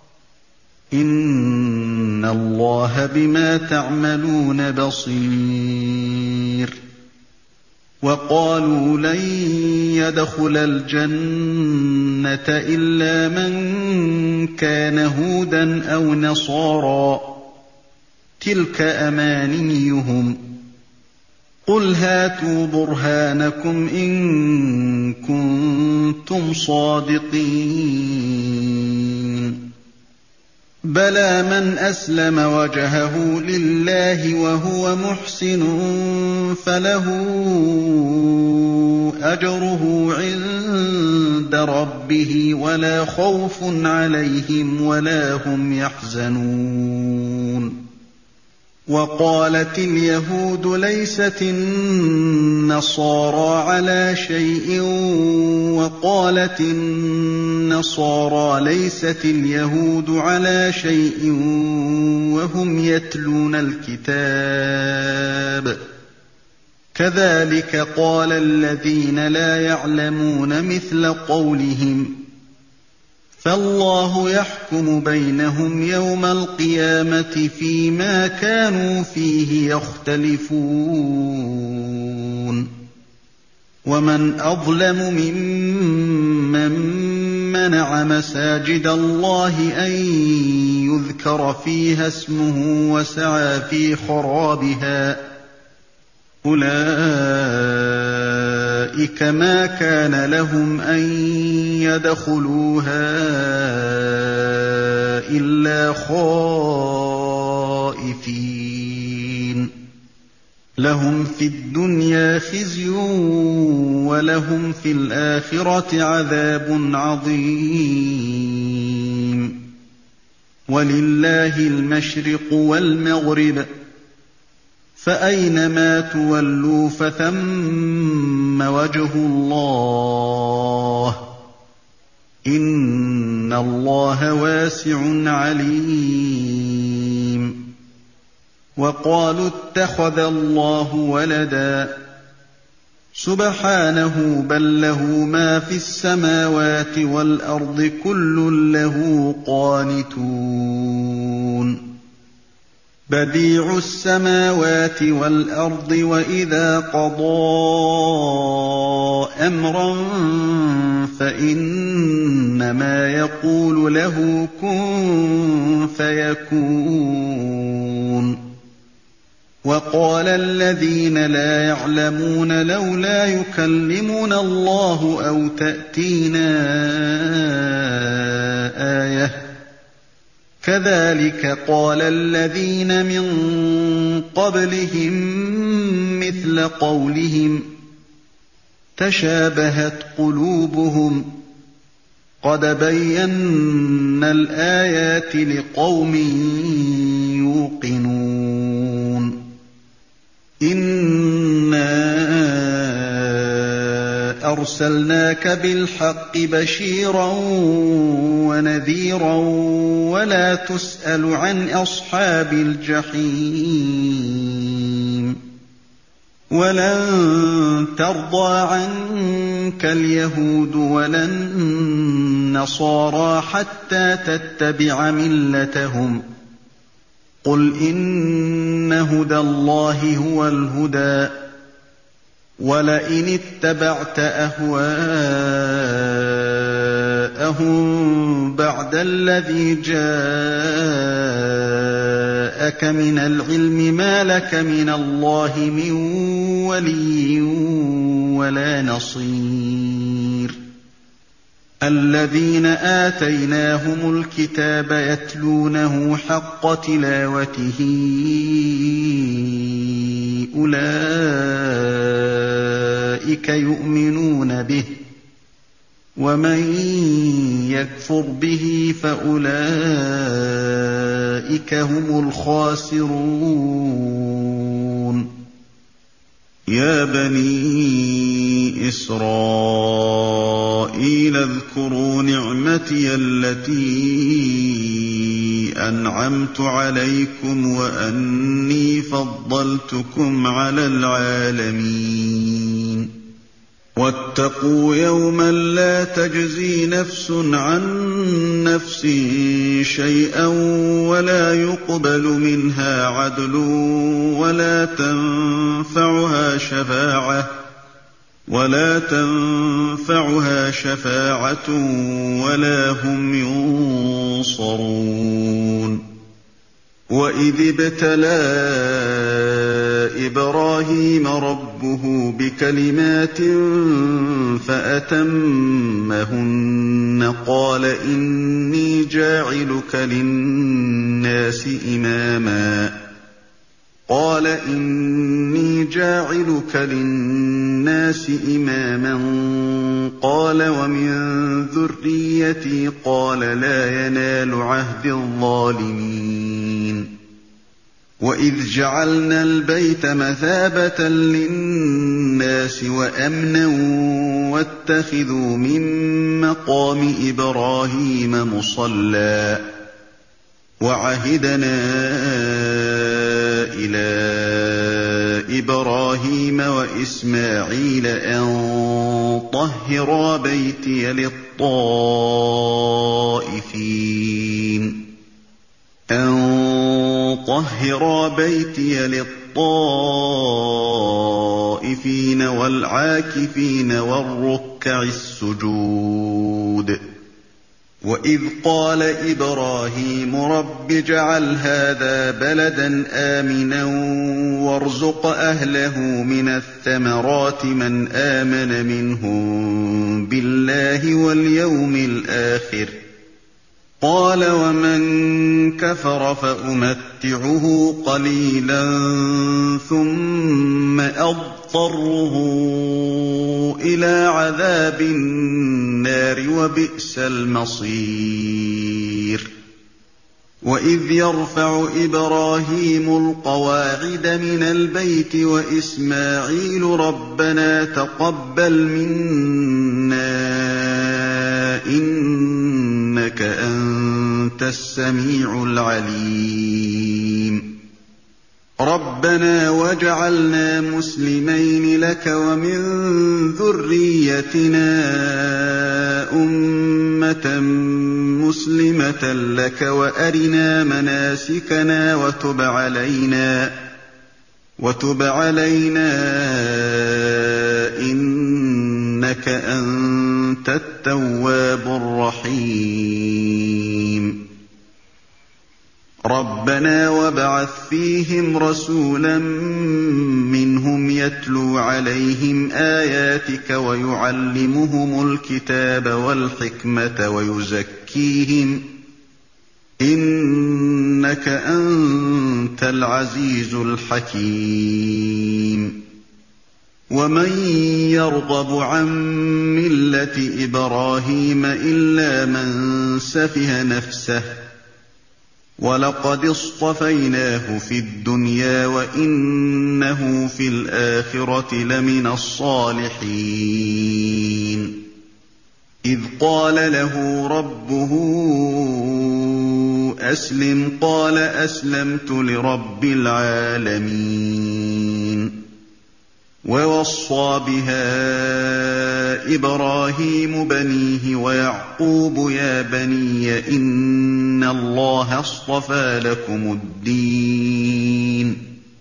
إِنَّ اللَّهَ بِمَا تَعْمَلُونَ بَصِيرٌ وَقَالُوا لَن يَدْخُلَ الْجَنَّةَ إِلَّا مَن كَانَ هُودًا أَوْ نَصَارَىٰ ۗ تِلْكَ أَمَانِيُّهُمْ ۗ قُلْ هَاتُوا بُرْهَانَكُمْ إِن كُنتُمْ صَادِقِينَ بَلَىٰ مَنْ أَسْلَمَ وَجْهَهُ لِلَّهِ وَهُوَ مُحْسِنٌ فَلَهُ أَجْرُهُ عِندَ رَبِّهِ وَلَا خَوْفٌ عَلَيْهِمْ وَلَا هُمْ يَحْزَنُونَ وَقَالَتِ الْيَهُودُ لَيْسَتِ النَّصَارَىٰ عَلَىٰ شَيْءٍ وَقَالَتِ النَّصَارَىٰ لَيْسَتِ الْيَهُودُ عَلَىٰ شَيْءٍ وَهُمْ يَتْلُونَ الْكِتَابَ ۗ كَذَٰلِكَ قَالَ الَّذِينَ لَا يَعْلَمُونَ مِثْلَ قَوْلِهِمْ ۚ فَاللَّهُ يَحْكُمُ بَيْنَهُمْ يَوْمَ الْقِيَامَةِ فِيمَا كَانُوا فِيهِ يَخْتَلِفُونَ وَمَنْ أَظْلَمُ مِمَّن مَّنَعَ مَسَاجِدَ اللَّهِ أَن يُذْكَرَ فِيهَا اسْمُهُ وَسَعَىٰ فِي خَرَابِهَا ۚ أُولَٰئِكَ مَا كَانَ لَهُمْ أَن يَدْخُلُوهَا إِلَّا خَائِفِينَ ۚ لَهُمْ فِي الدُّنْيَا خِزْيٌ وَلَهُمْ فِي الْآخِرَةِ عَذَابٌ عَظِيمٌ وَلِلَّهِ الْمَشْرِقُ وَالْمَغْرِبُ ۚ فَأَيْنَمَا تُوَلُّوا فَثَمَّ وَجْهُ اللَّهِ ۚ إِنَّ اللَّهَ وَاسِعٌ عَلِيمٌ وَقَالُوا اتَّخَذَ اللَّهُ وَلَدًا ۗ سُبْحَانَهُ بَل لَّهُ مَا فِي السَّمَاوَاتِ وَالْأَرْضِ كُلٌّ لَّهُ قَانِتُونَ بَدِيعُ السَّمَاوَاتِ وَالْأَرْضِ ۖ وَإِذَا قَضَىٰ أَمْرًا فَإِنَّمَا يَقُولُ لَهُ كُن فَيَكُونُ وَقَالَ الَّذِينَ لَا يَعْلَمُونَ لَوْلَا يُكَلِّمُنَا اللَّهُ أَوْ تَأْتِينَا آيَةٌ ۗ كَذَٰلِكَ قَالَ الَّذِينَ مِن قَبْلِهِم مِّثْلَ قَوْلِهِمْ ۘ تَشَابَهَتْ قُلُوبُهُمْ ۗ قَدْ بَيَّنَّا الْآيَاتِ لِقَوْمٍ يُوقِنُونَ إِنَّا أَرْسَلْنَاكَ بِالْحَقِّ بَشِيرًا وَنَذِيرًا وَلَا تُسْأَلُ عَنْ أَصْحَابِ الْجَحِيمِ وَلَن تَرْضَىٰ عَنكَ الْيَهُودُ وَلَا النَّصَارَىٰ حَتَّىٰ تَتَّبِعَ مِلَّتَهُمْ ۗ قُلْ إِنَّ هُدَى اللَّهِ هُوَ الْهُدَىٰ ۗ وَلَئِنِ اتَّبَعْتَ أَهْوَاءَهُم بَعْدَ الَّذِي جَاءَكَ مِنَ الْعِلْمِ مَا لَكَ مِنَ اللَّهِ مِن وَلِيٍّ وَلَا نَصِيرٍ الَّذِينَ آتَيْنَاهُمُ الْكِتَابَ يَتْلُونَهُ حَقَّ تِلَاوَتِهِ أُولَٰئِكَ يُؤْمِنُونَ بِهِ ۗ وَمَن يَكْفُرْ بِهِ فَأُولَٰئِكَ هُمُ الْخَاسِرُونَ يَا بَنِي إِسْرَائِيلَ اذْكُرُوا نِعْمَتِيَ الَّتِي أَنْعَمْتُ عَلَيْكُمْ وَأَنِّي فَضَّلْتُكُمْ عَلَى الْعَالَمِينَ وَاتَّقُوا يَوْمًا لَّا تَجْزِي نَفْسٌ عَن نَّفْسٍ شَيْئًا وَلَا يُقْبَلُ مِنْهَا عَدْلٌ وَلَا تَنفَعُهَا شَفَاعَةٌ وَلَا تَنفَعُهَا شَفَاعَةٌ وَلَا هُمْ يُنصَرُونَ وَإِذِ ابْتَلَىٰ إبراهيم ربه بكلمات فأتمهن قال إني جاعلك للناس إماما قال إني جاعلك للناس إماما قال ومن ذريتي قال لا ينال عهد الظالمين وإذ جعلنا البيت مثابة للناس وأمنا واتخذوا من مقام إبراهيم مصلى وعهدنا إلى إبراهيم وإسماعيل أن طهرا بيتي للطائفين أن طهرا بيتي للطائفين والعاكفين والركع السجود وإذ قال إبراهيم رب اجعل هذا بلدا آمنا وارزق أهله من الثمرات من آمن منهم بالله واليوم الآخر قال ومن كفر فأمتعه قليلا ثم أضطره إلى عذاب النار وبئس المصير وإذ يرفع إبراهيم القواعد من البيت وإسماعيل ربنا تقبل منا إنك أنت السميع العليم ربنا واجعلنا مسلمين لك ومن ذريتنا أمة مسلمة لك وأرنا مناسكنا وتب علينا وتب علينا إنك أنت التواب الرحيم ربنا وابعث فيهم رسولا منهم يتلو عليهم آياتك ويعلمهم الكتاب والحكمة ويزكيهم إنك أنت العزيز الحكيم ومن يرغب عن ملة إبراهيم إلا من سفه نفسه ولقد اصطفيناه في الدنيا وإنه في الآخرة لمن الصالحين إذ قال له ربه أسلم قال أسلمت لرب العالمين ووصى بها إبراهيم بنيه ويعقوب يا بني إن الله اصطفى لكم الدين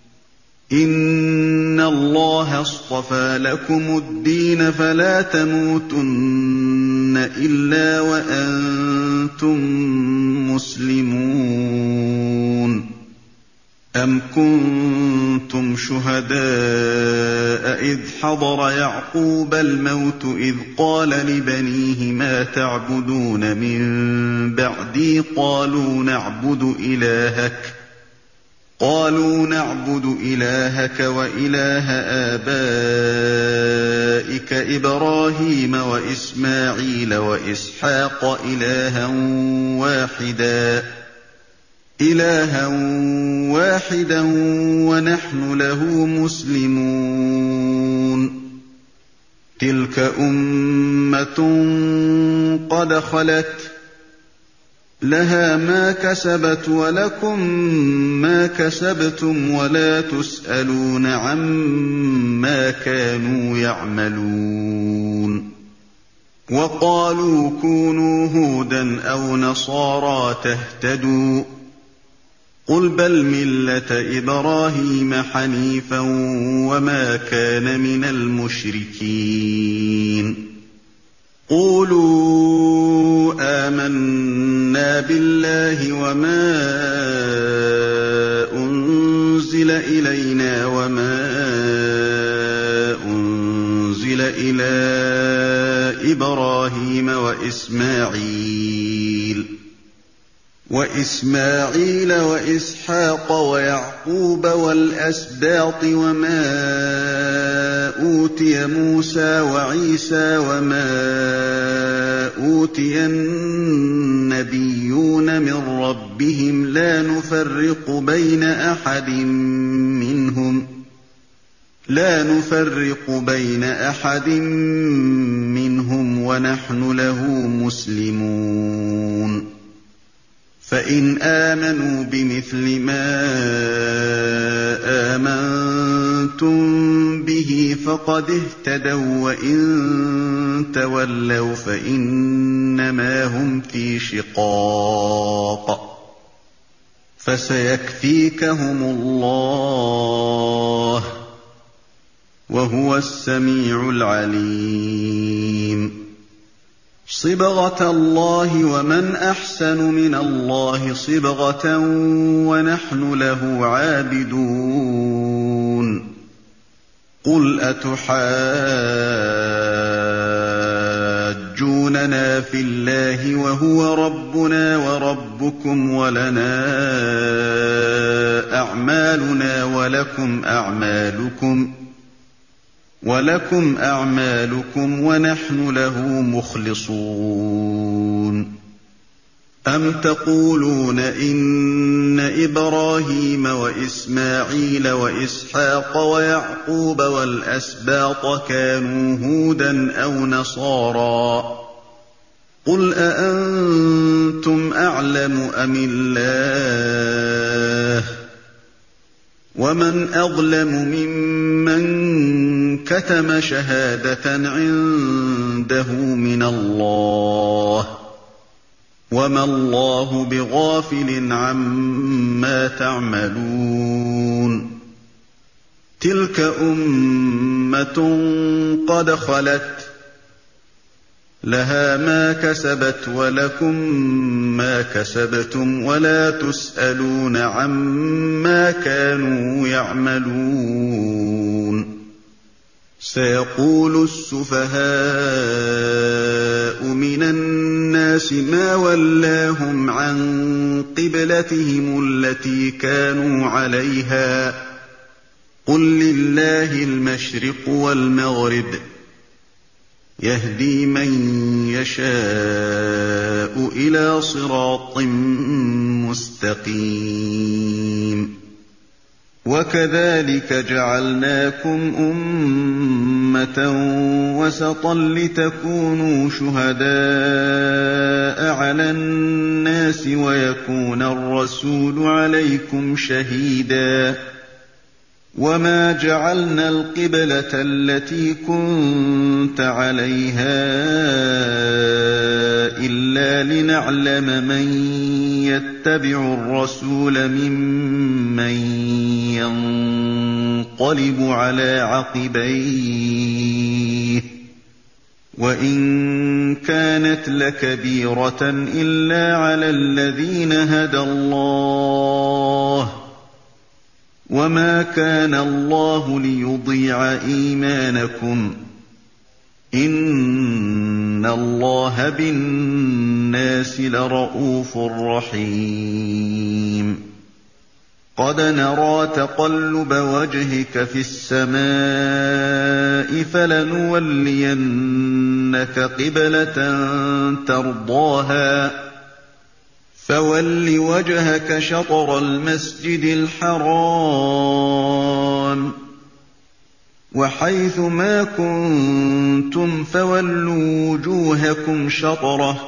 إن الله اصطفى لكم الدين فلا تموتن إلا وأنتم مسلمون أم كنتم شهداء إذ حضر يعقوب الموت إذ قال لبنيه ما تعبدون من بعدي قالوا نعبد إلهك قالوا نعبد إلهك وإله آبائك إبراهيم وإسماعيل وإسحاق إلها واحدا إلها واحدا ونحن له مسلمون تلك أمة قد خلت لها ما كسبت ولكم ما كسبتم ولا تسألون عما كانوا يعملون وقالوا كونوا هودا أو نصارى تهتدوا قل بل ملة إبراهيم حنيفا وما كان من المشركين قولوا آمنا بالله وما أنزل إلينا وما أنزل إلى إبراهيم وإسماعيل وإسماعيل وإسحاق ويعقوب والأسباط وما أوتي موسى وعيسى وما أوتي النبيون من ربهم لا نفرق بين أحد منهم لا نفرق بين أحد منهم ونحن له مسلمون فإن آمنوا بمثل ما آمنتم به فقد اهتدوا وإن تولوا فإنما هم في شقاق فسيكفيكهم الله وهو السميع العليم صبغة الله ومن أحسن من الله صبغة ونحن له عابدون قل أتحاجوننا في الله وهو ربنا وربكم ولنا أعمالنا ولكم أعمالكم ولكم أعمالكم ونحن له مخلصون أم تقولون إن إبراهيم وإسماعيل وإسحاق ويعقوب والأسباط كانوا هودا أو نصارى قل أأنتم أعلم أم الله ومن أظلم ممن كتم شهادة عنده من الله وما الله بغافل عما تعملون تلك أمة قد خلت لها ما كسبت ولكم ما كسبتم ولا تسألون عما كانوا يعملون سيقول السفهاء من الناس ما ولاهم عن قبلتهم التي كانوا عليها قل لله المشرق والمغرب يهدي من يشاء إلى صراط مستقيم وكذلك جعلناكم أمة وسطا لتكونوا شهداء على الناس ويكون الرسول عليكم شهيدا وما جعلنا القبلة التي كنت عليها إلا لنعلم من يتبع الرسول ممن ينقلب على عقبيه وإن كانت لكبيرة إلا على الذين هدى الله وما كان الله ليضيع إيمانكم إن الله بالناس لرءوف رحيم قد نرى تقلب وجهك في السماء فلنولينك قبلة ترضاها فول وجهك شطر المسجد الحرام وحيث ما كنتم فولوا وجوهكم شطره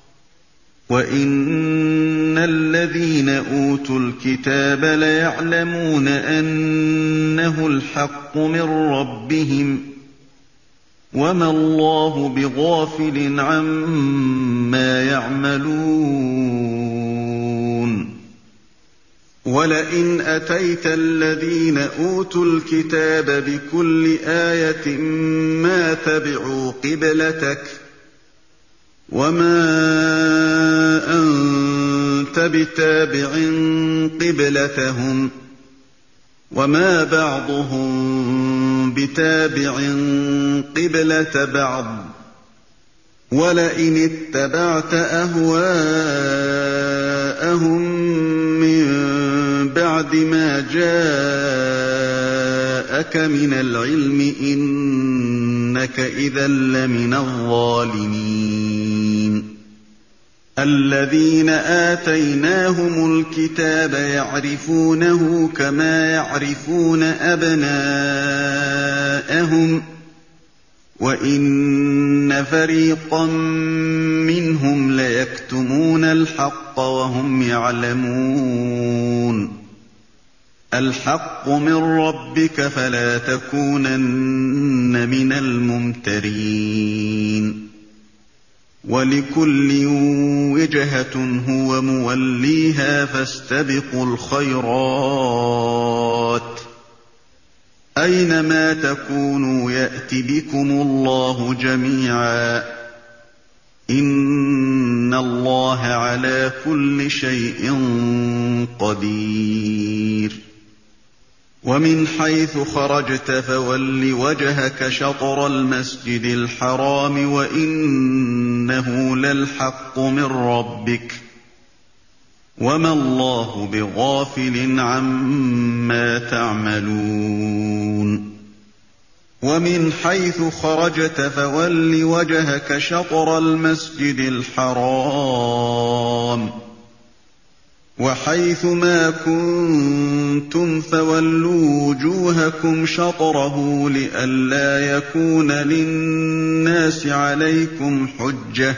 وإن الذين أوتوا الكتاب ليعلمون أنه الحق من ربهم وما الله بغافل عما يعملون ولئن أتيت الذين أوتوا الكتاب بكل آية ما تبعوا قبلتك وما أنت بتابع قبلتهم وما بعضهم بتابع قبلة بعض ولئن اتبعت أهواءهم من بعد ما جاءك من العلم إنك إذا لمن الظالمين الذين آتيناهم الكتاب يعرفونه كما يعرفون أبناءهم وإن فريقا منهم ليكتمون الحق وهم يعلمون الحق من ربك فلا تكونن من الممترين ولكل وجهة هو موليها فاستبقوا الخيرات أينما تكونوا يأت بكم الله جميعا إن الله على كل شيء قدير ومن حيث خرجت فول وجهك شطر المسجد الحرام وإنه للحق من ربك وما الله بغافل عما تعملون ومن حيث خرجت فول وجهك شطر المسجد الحرام وحيث ما كنتم فولوا وجوهكم شطره لئلا يكون للناس عليكم حجة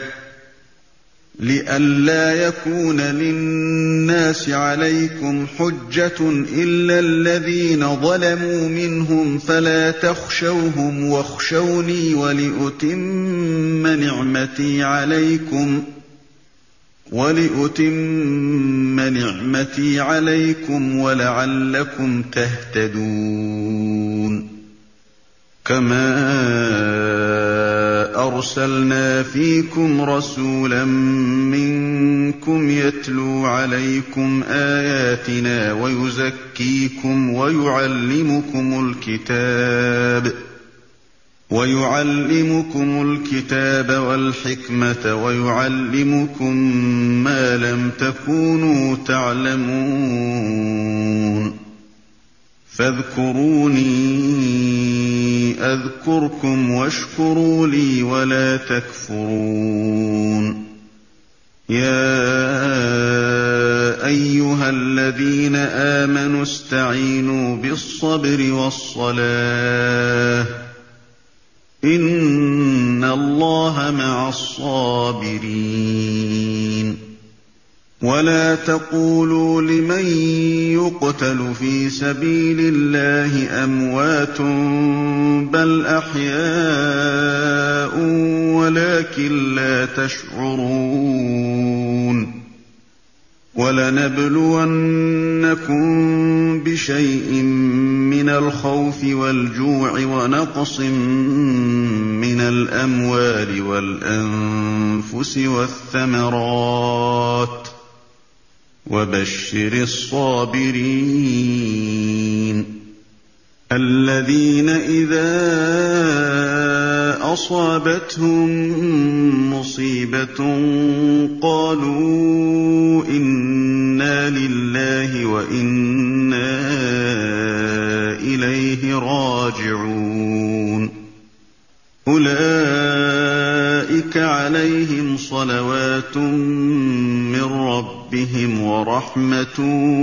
لئلا يكون للناس عليكم حجة إلا الذين ظلموا منهم فلا تخشوهم واخشوني ولأتم نعمتي عليكم ولأتم نعمتي عليكم ولعلكم تهتدون كما أرسلنا فيكم رسولا منكم يتلو عليكم آياتنا ويزكيكم ويعلمكم الكتاب ويعلمكم الكتاب والحكمة ويعلمكم ما لم تكونوا تعلمون فاذكروني أذكركم واشكروا لي ولا تكفرون يا أيها الذين آمنوا استعينوا بالصبر والصلاة إن الله مع الصابرين ولا تقولوا لمن يقتل في سبيل الله أموات بل أحياء ولكن لا تشعرون ولنبلونكم بشيء من الخوف والجوع ونقص من الأموال والأنفس والثمرات وبشر الصابرين الذين إذا أصابتهم مصيبة قالوا إنا لله وإنا إليه راجعون أولئك عليهم صلوات من ربهم ورحمة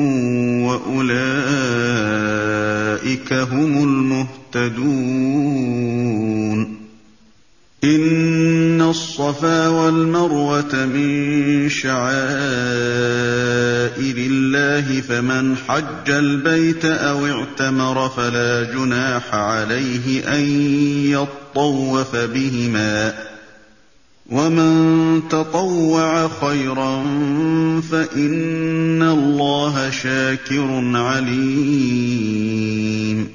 وأولئك هم المهتدون إن الصفا والمروة من شعائر الله فمن حج البيت أو اعتمر فلا جناح عليه أن يطوف بهما ومن تطوع خيرا فإن الله شاكر عليم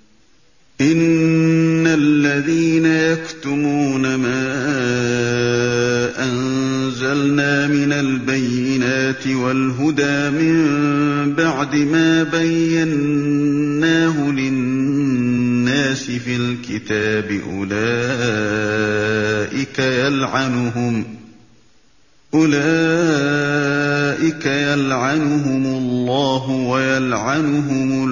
إن الذين يكتمون ما أنزلنا من الْبَيِّنَاتِ وَالْهُدَىٰ مِن بَعْدِ مَا بَيَّنَّاهُ لِلنَّاسِ فِي الْكِتَابِ أُولَٰئِكَ يَلْعَنُهُمُ أُولَٰئِكَ يَلْعَنُهُمُ اللَّهُ وَيَلْعَنُهُمُ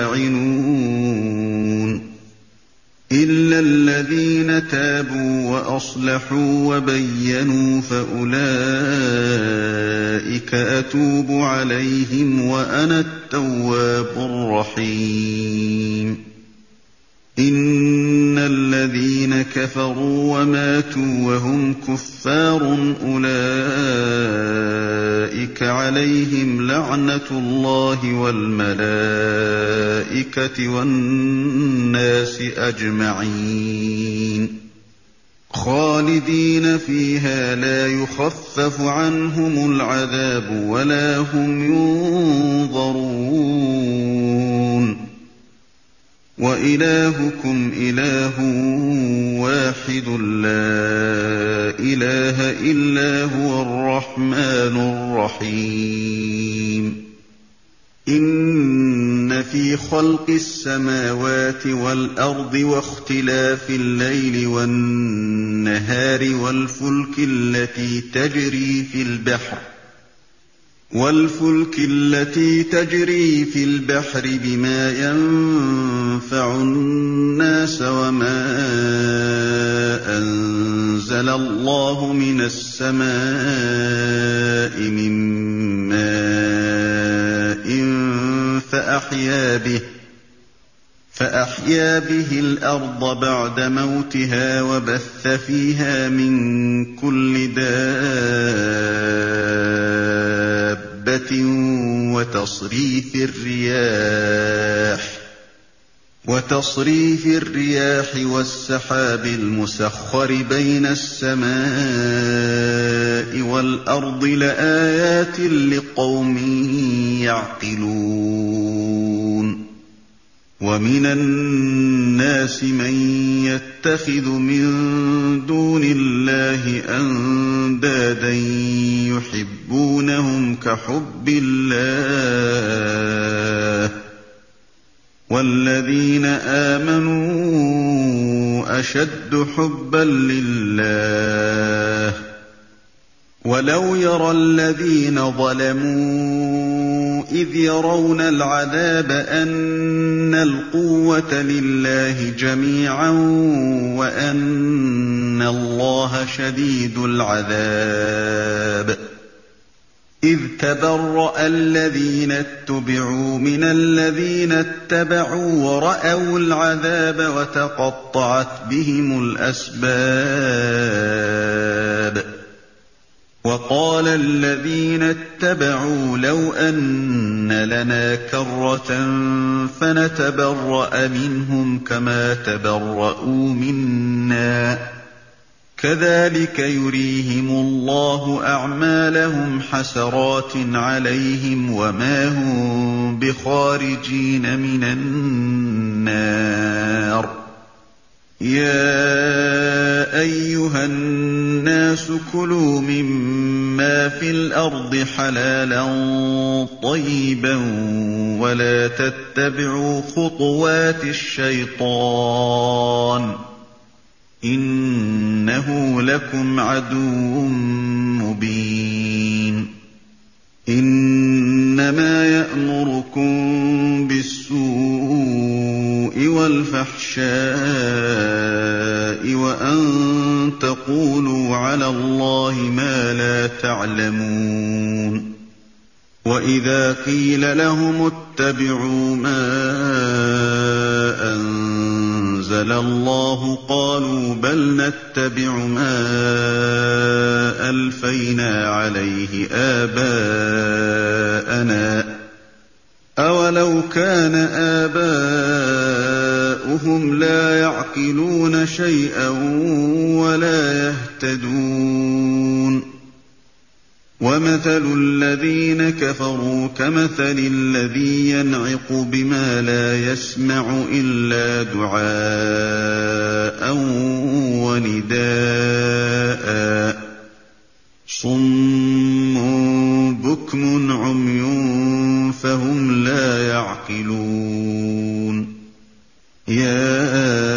اللاعنون إِلَّا الَّذِينَ تَابُوا وَأَصْلَحُوا وَبَيَّنُوا فَأُولَٰئِكَ أَتُوبُ عَلَيْهِمْ وَأَنَا التَّوَّابُ الرَّحِيمُ إِنَّ الَّذِينَ كَفَرُوا وَمَاتُوا وَهُمْ كُفَّارٌ أُولَٰئِكَ عَلَيْهِمْ لَعْنَةُ اللَّهِ وَالْمَلَائِكَةِ وَالنَّاسِ أَجْمَعِينَ خَالِدِينَ فِيهَا لَا يُخَفَّفُ عَنْهُمُ الْعَذَابُ وَلَا هُمْ يُنظَرُونَ وَإِلَٰهُكُمْ إِلَٰهٌ وَاحِدٌ لَّا إِلَٰهَ إِلَّا هُوَ الرَّحْمَٰنُ الرَّحِيمُ إِنَّ فِي خَلْقِ السَّمَاوَاتِ وَالْأَرْضِ وَاخْتِلَافِ اللَّيْلِ وَالنَّهَارِ وَالْفُلْكِ الَّتِي تَجْرِي فِي الْبَحْرِ وَالْفُلْكِ الَّتِي تَجْرِي فِي الْبَحْرِ بِمَا يَنفَعُ النَّاسَ وَمَا أَنزَلَ اللَّهُ مِنَ السَّمَاءِ مِن مَّاءٍ فَأَحْيَا بِهِ فَأَحْيَا بِهِ الْأَرْضَ بَعْدَ مَوْتِهَا وَبَثَّ فِيهَا مِن كُلِّ دَابَّةٍ وَتَصْرِيفِ الرِّيَاحِ وتصريف الرياح وَالسَّحَابِ الْمُسَخَّرِ بَيْنَ السَّمَاءِ وَالْأَرْضِ لَآيَاتٍ لِّقَوْمٍ يَعْقِلُونَ وَمِنَ النَّاسِ مَن يَتَّخِذُ مِن دُونِ اللَّهِ أَندَادًا يُحِبُّونَهُمْ كَحُبِّ اللَّهِ وَالَّذِينَ آمَنُوا أَشَدُّ حُبًّا لِّلَّهِ وَلَوْ يَرَى الَّذِينَ ظَلَمُوا إِذْ يَرَوْنَ الْعَذَابَ أَنَّ الْقُوَّةَ لِلَّهِ جَمِيعًا وَأَنَّ اللَّهَ شَدِيدُ الْعَذَابِ إِذْ تَبَرَّأَ الَّذِينَ اتُّبِعُوا مِنَ الَّذِينَ اتَّبَعُوا وَرَأَوُا الْعَذَابَ وَتَقَطَّعَتْ بِهِمُ الْأَسْبَابُ وَقَالَ الَّذِينَ اتَّبَعُوا لَوْ أَنَّ لَنَا كَرَّةً فَنَتَبَرَّأَ مِنْهُمْ كَمَا تَبَرَّءُوا مِنَّا كَذَٰلِكَ يُرِيهِمُ اللَّهُ أَعْمَالَهُمْ حَسَرَاتٍ عَلَيْهِمْ وَمَا هُم بِخَارِجِينَ مِنَ النَّارِ يَا أَيُّهَا النَّاسُ كُلُوا مِمَّا فِي الْأَرْضِ حَلَالًا طَيِّبًا وَلَا تَتَّبِعُوا خُطُوَاتِ الشَّيْطَانِ إِنَّهُ لَكُمْ عَدُوٌّ مُّبِينٌ إِنَّمَا يَأْمُرُكُم بِالسُّوءِ وَالْفَحْشَاءِ وَأَن تَقُولُوا عَلَى اللَّهِ مَا لَا تَعْلَمُونَ وَإِذَا قِيلَ لَهُمُ اتَّبِعُوا مَا أَنزَلَ اللَّهُ قَالُوا بَلْ نَتَّبِعُ مَا أَلْفَيْنَا عَلَيْهِ آبَاءَنَا ۚ أَوَلَوْ كَانَ آبَاؤُهُمْ لَا يَعْقِلُونَ شَيْئًا وَلَا يَهْتَدُونَ وَمَثَلُ الَّذِينَ كَفَرُوا كَمَثَلِ الَّذِي يَنْعِقُ بِمَا لَا يَسْمَعُ إِلَّا دُعَاءً وَنِدَاءً صُمٌّ بُكْمٌ عُمْيٌ فَهُمْ لَا يَعْقِلُونَ يَا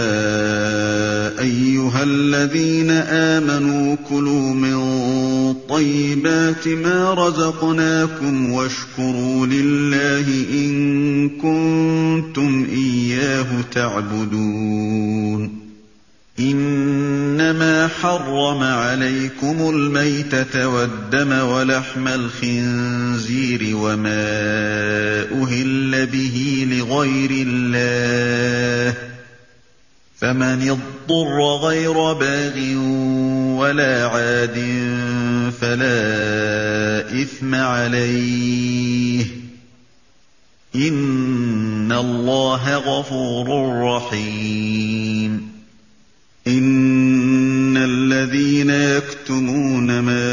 أَيُّهَا الَّذِينَ آمَنُوا كُلُوا مِن طَيِّبَاتِ مَا رَزَقْنَاكُمْ وَاشْكُرُوا لِلَّهِ إِن كُنتُمْ إِيَّاهُ تَعْبُدُونَ إِنَّمَا حَرَّمَ عَلَيْكُمُ الْمَيْتَةَ وَالدَّمَ وَلَحْمَ الْخِنزِيرِ وَمَا أُهِلَّ بِهِ لِغَيْرِ اللَّهِ ۖ فَمَنِ اضْطُرَّ غَيْرَ بَاغٍ وَلَا عَادٍ فَلَا إِثْمَ عَلَيْهِ ۚ إِنَّ اللَّهَ غَفُورٌ رَّحِيمٌ إِنَّ الَّذِينَ يَكْتُمُونَ مَا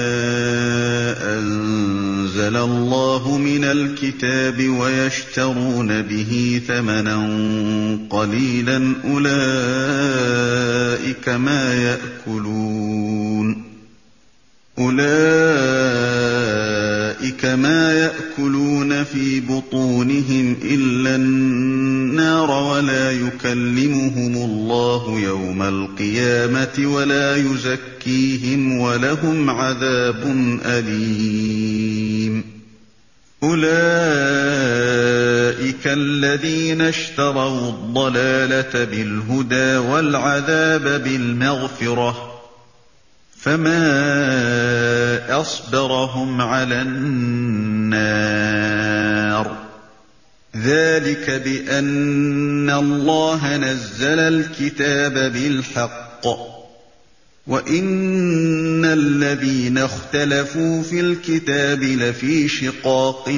أَنزَلَ اللَّهُ مِنَ الْكِتَابِ وَيَشْتَرُونَ بِهِ ثَمَنًا قَلِيلًا أُولَٰئِكَ مَا يَأْكُلُونَ أُولَٰئِكَ مَا يَأْكُلُونَ فِي بُطُونِهِمْ إِلَّا النَّارَ وَلَا يُكَلِّمُهُمُ اللَّهُ يَوْمَ الْقِيَامَةِ وَلَا يُزَكِّيهِمْ وَلَهُمْ عَذَابٌ أَلِيمٌ أُولَئِكَ الَّذِينَ اشْتَرَوُا الضَّلَالَةَ بِالْهُدَىٰ وَالْعَذَابَ بِالْمَغْفِرَةِ ۚ فَمَا أَصْبَرَهُمْ عَلَى النَّارِ ۚ ذَٰلِكَ بِأَنَّ اللَّهَ نَزَّلَ الْكِتَابَ بِالْحَقِّ ۗ وَإِنَّ الَّذِينَ اخْتَلَفُوا فِي الْكِتَابِ لَفِي شِقَاقٍ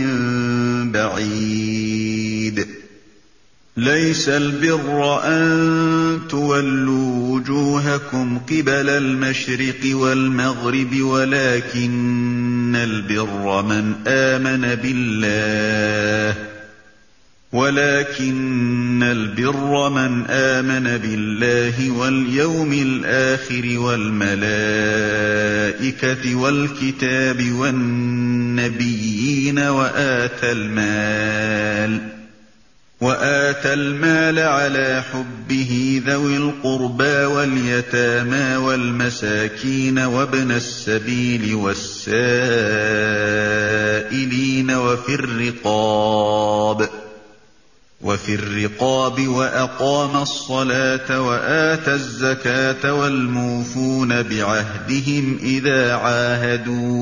بَعِيدٍ لَيْسَ الْبِرَّ أَن تُوَلُّوا وُجُوهَكُمْ قِبَلَ الْمَشْرِقِ وَالْمَغْرِبِ وَلَٰكِنَّ الْبِرَّ مَنْ آمَنَ بِاللَّهِ ولكن البر من آمن بالله واليوم الآخر والملائكة والكتاب والنبيين وآتى المال وآتى المال على حبه ذوي القربى واليتامى والمساكين وابن السبيل والسائلين وفي الرقاب وفي الرقاب وأقام الصلاة وآتى الزكاة والموفون بعهدهم إذا عاهدوا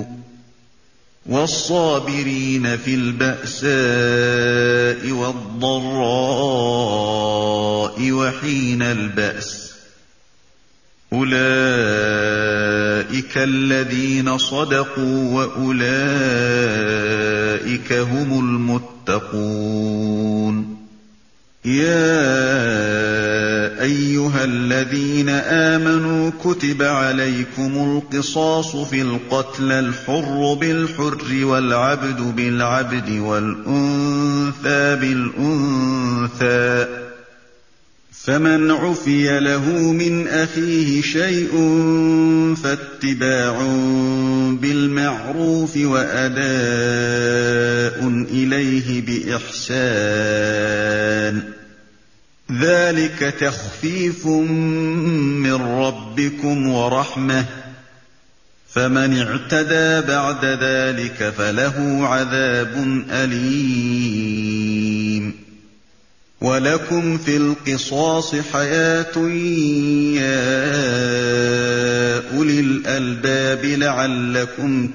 والصابرين في البأساء والضراء وحين البأس أولئك الذين صدقوا وأولئك هم المتقون يا أيها الذين آمنوا كتب عليكم القصاص في القتل الحر بالحر والعبد بالعبد والأنثى بالأنثى فمن عفي له من أخيه شيء فاتباع بالمعروف وأداء إليه بإحسان ذلك تخفيف من ربكم ورحمة فمن اعتدى بعد ذلك فله عذاب أليم ولكم في القصاص حياة يا أولي الألباب لعلكم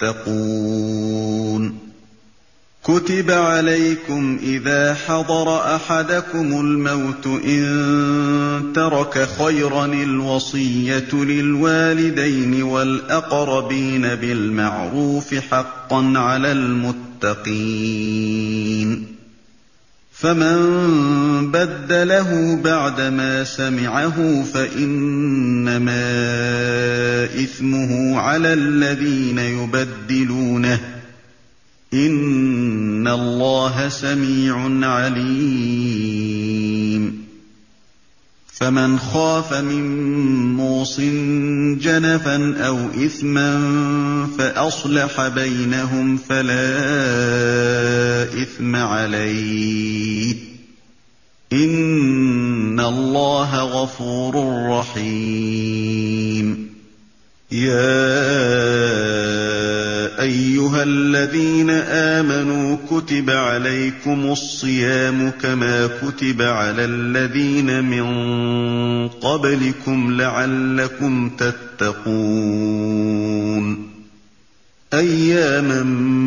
تتقون كتب عليكم إذا حضر أحدكم الموت إن ترك خيرا الوصية للوالدين والأقربين بالمعروف حقا على المتقين فمن بدله بعدما سمعه فإنما إثمه على الذين يبدلونه إن الله سميع عليم فمن خاف من موصٍ جنفا أو إثما فأصلح بينهم فلا إثم عليه إن الله غفور رحيم. يا أيها الذين آمنوا كتب عليكم الصيام كما كتب على الذين من قبلكم لعلكم تتقون. أياما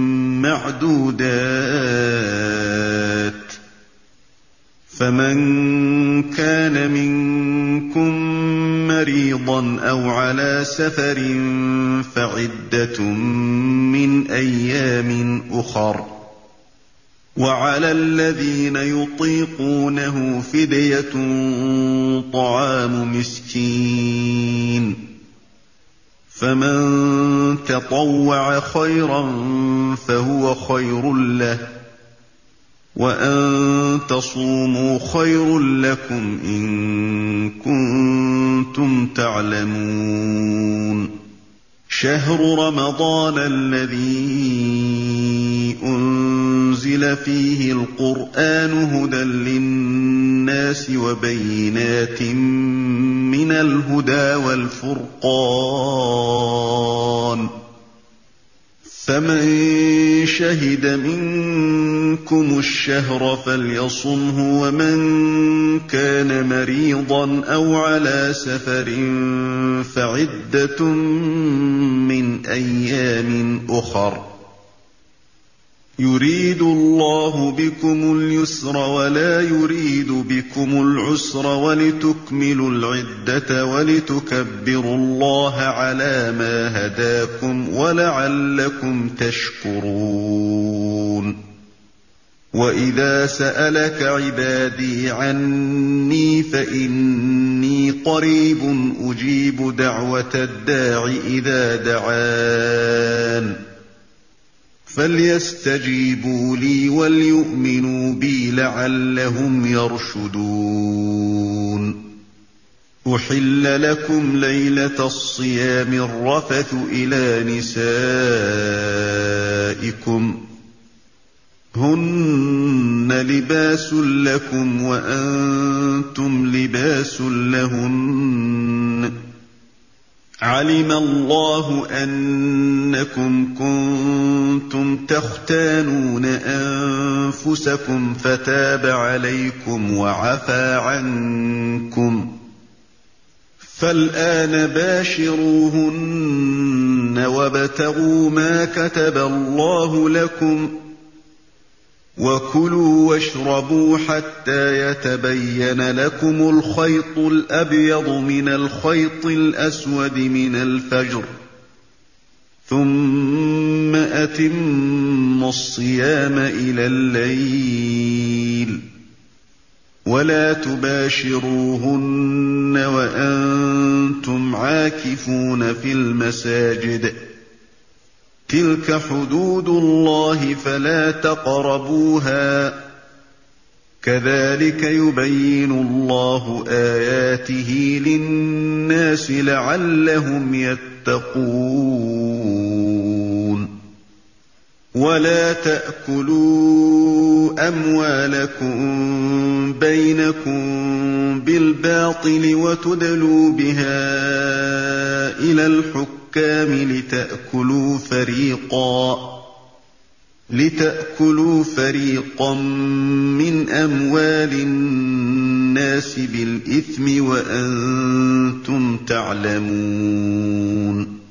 معدودات، فمن كان منكم مريضا أو على سفر فعدة من أيام أخر، وعلى الذين يطيقونه فدية طعام مسكين، فمن تطوع خيرا فهو خير له، وأن تصوموا خير لكم إن كنتم تعلمون. شهر رمضان الذي أنزل فيه القرآن هدى للناس وبينات من الهدى والفرقان، فمن شهد منكم الشهر فليصمه، ومن كان مريضا أو على سفر فعدة من أيام أخر. يريد الله بكم اليسر ولا يريد بكم العسر ولتكملوا العدة ولتكبروا الله على ما هداكم ولعلكم تشكرون. وإذا سألك عبادي عني فإني قريب أجيب دعوة الداع إذا دعان، فليستجيبوا لي وليؤمنوا بي لعلهم يرشدون. أحل لكم ليلة الصيام الرفث إلى نسائكم، هن لباس لكم وأنتم لباس لهن، علم الله أنكم كنتم تختانون أنفسكم فتاب عليكم وعفى عنكم، فالآن باشروهن وابتغوا ما كتب الله لكم، وكلوا واشربوا حتى يتبين لكم الخيط الأبيض من الخيط الأسود من الفجر، ثم أتموا الصيام إلى الليل، ولا تباشروهن وأنتم عاكفون في المساجد، تلك حدود الله فلا تقربوها، كذلك يبين الله آياته للناس لعلهم يتقون. ولا تأكلوا أموالكم بينكم بالباطل وتدلوا بها إلى الحكام لتأكلوا فريقا لتأكلوا فريقا من أموال الناس بالإثم وأنتم تعلمون.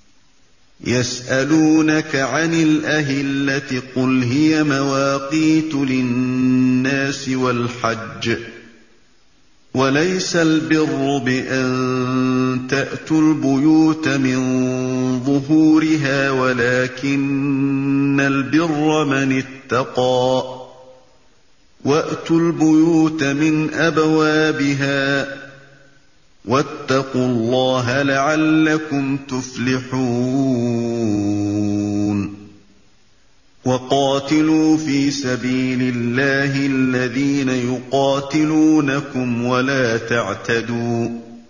يسألونك عن الأهلة قل هي مواقيت للناس والحج، وليس البر بأن تأتوا البيوت من ظهورها ولكن البر من اتقى، وأتوا البيوت من أبوابها، واتقوا الله لعلكم تفلحون. وقاتلوا في سبيل الله الذين يقاتلونكم ولا تعتدوا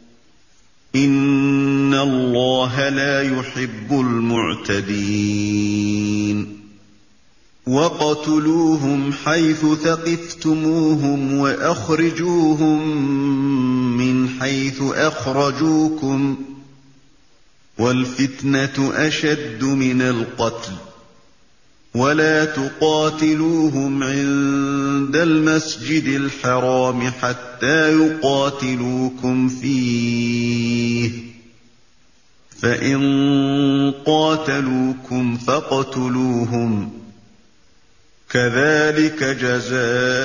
إن الله لا يحب المعتدين وقتلوهم حيث ثقفتموهم وأخرجوهم من حيث أخرجوكم والفتنة أشد من القتل ولا تقاتلوهم عند المسجد الحرام حتى يقاتلوكم فيه فإن قاتلوكم فاقتلوهم كذلك جزاء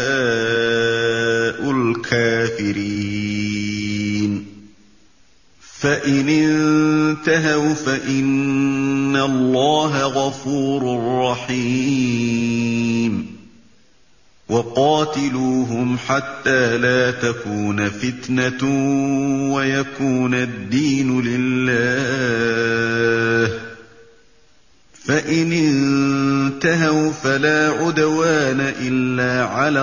الكافرين فإن انتهوا فإن الله غفور رحيم وقاتلوهم حتى لا تكون فتنة ويكون الدين لله فإن انتهوا فلا عدوان إلا على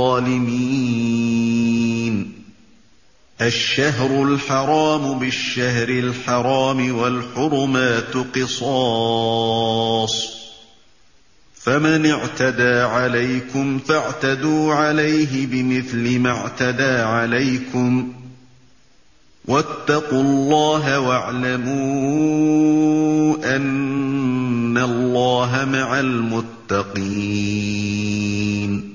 الظالمين الشهر الحرام بالشهر الحرام والحرمات قصاص فمن اعتدى عليكم فاعتدوا عليه بمثل ما اعتدى عليكم واتقوا الله واعلموا أن الله مع المتقين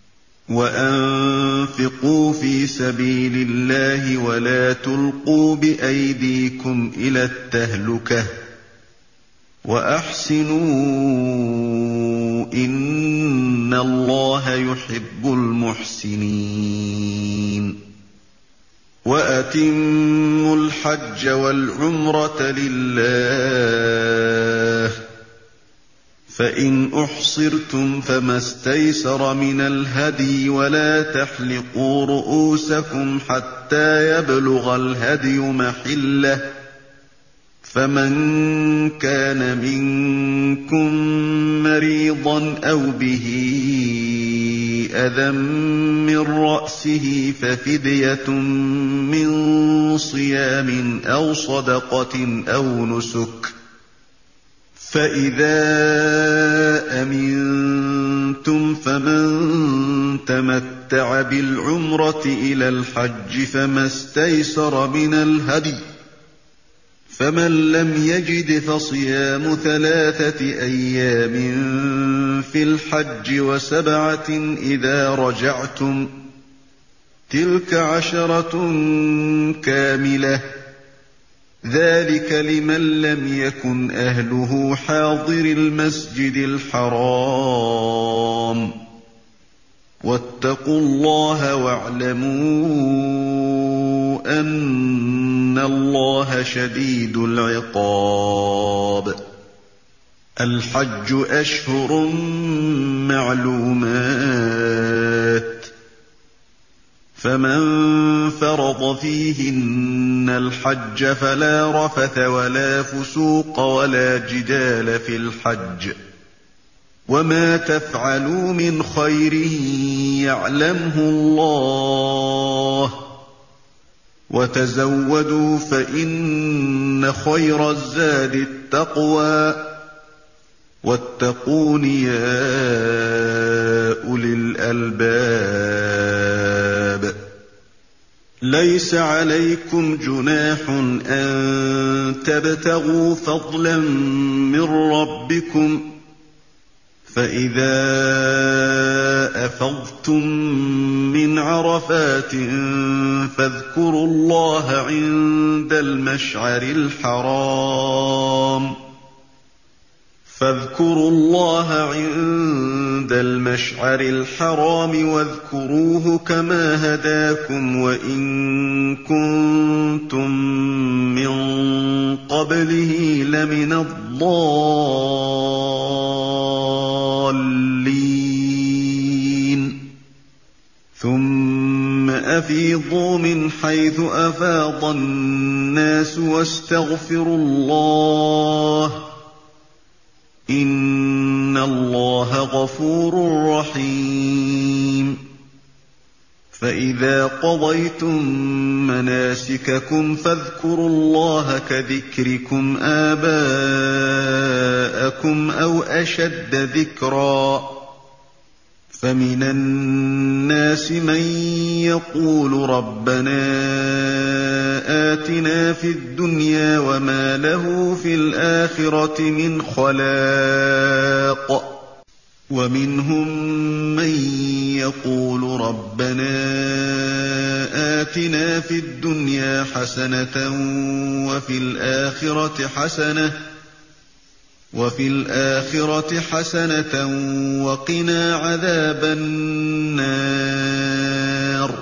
وأنفقوا في سبيل الله ولا تلقوا بأيديكم إلى التهلكة وأحسنوا إن الله يحب المحسنين وأتموا الحج والعمرة لله فإن أحصرتم فما استيسر من الهدي ولا تحلقوا رؤوسكم حتى يبلغ الهدي محله فمن كان منكم مريضا أو به أذى من رأسه ففدية من صيام أو صدقة أو نسك فإذا أمنتم فمن تمتع بالعمرة إلى الحج فما استيسر من الهدي فمن لم يجد فصيام ثلاثة أيام في الحج وسبعة إذا رجعتم تلك عشرة كاملة ذلك لمن لم يكن أهله حاضر المسجد الحرام واتقوا الله واعلموا أن الله شديد العقاب الحج أشهر معلومات فمن فرض فيهن الحج فلا رفث ولا فسوق ولا جدال في الحج وما تفعلوا من خير يعلمه الله وتزودوا فإن خير الزاد التقوى واتقون يا أولي الألباب ليس عليكم جناح أن تبتغوا فضلا من ربكم فإذا أفضتم من عرفات فاذكروا الله عند المشعر الحرام فاذكروا الله عند المشعر الحرام واذكروه كما هداكم وإن كنتم من قبله لمن الضالين ثم أفيضوا من حيث أفاض الناس واستغفروا الله إن اللَّهَ غَفُورٌ رَّحِيمٌ فَإِذَا قَضَيْتُم مَّنَاسِكَكُمْ فَاذْكُرُوا اللَّهَ كَذِكْرِكُمْ آبَاءَكُمْ أَوْ أَشَدَّ ذِكْرًا فَمِنَ النَّاسِ مَن يَقُولُ رَبَّنَا آتِنَا فِي الدُّنْيَا وَمَا لَهُ فِي الْآخِرَةِ مِنْ خَلَاقٍ وَمِنْهُم مَّن يَقُولُ رَبَّنَا آتِنَا فِي الدُّنْيَا حَسَنَةً وَفِي الْآخِرَةِ حَسَنَةً وَفِي الْآخِرَةِ حَسَنَةً وَقِنَا عَذَابَ النَّارِ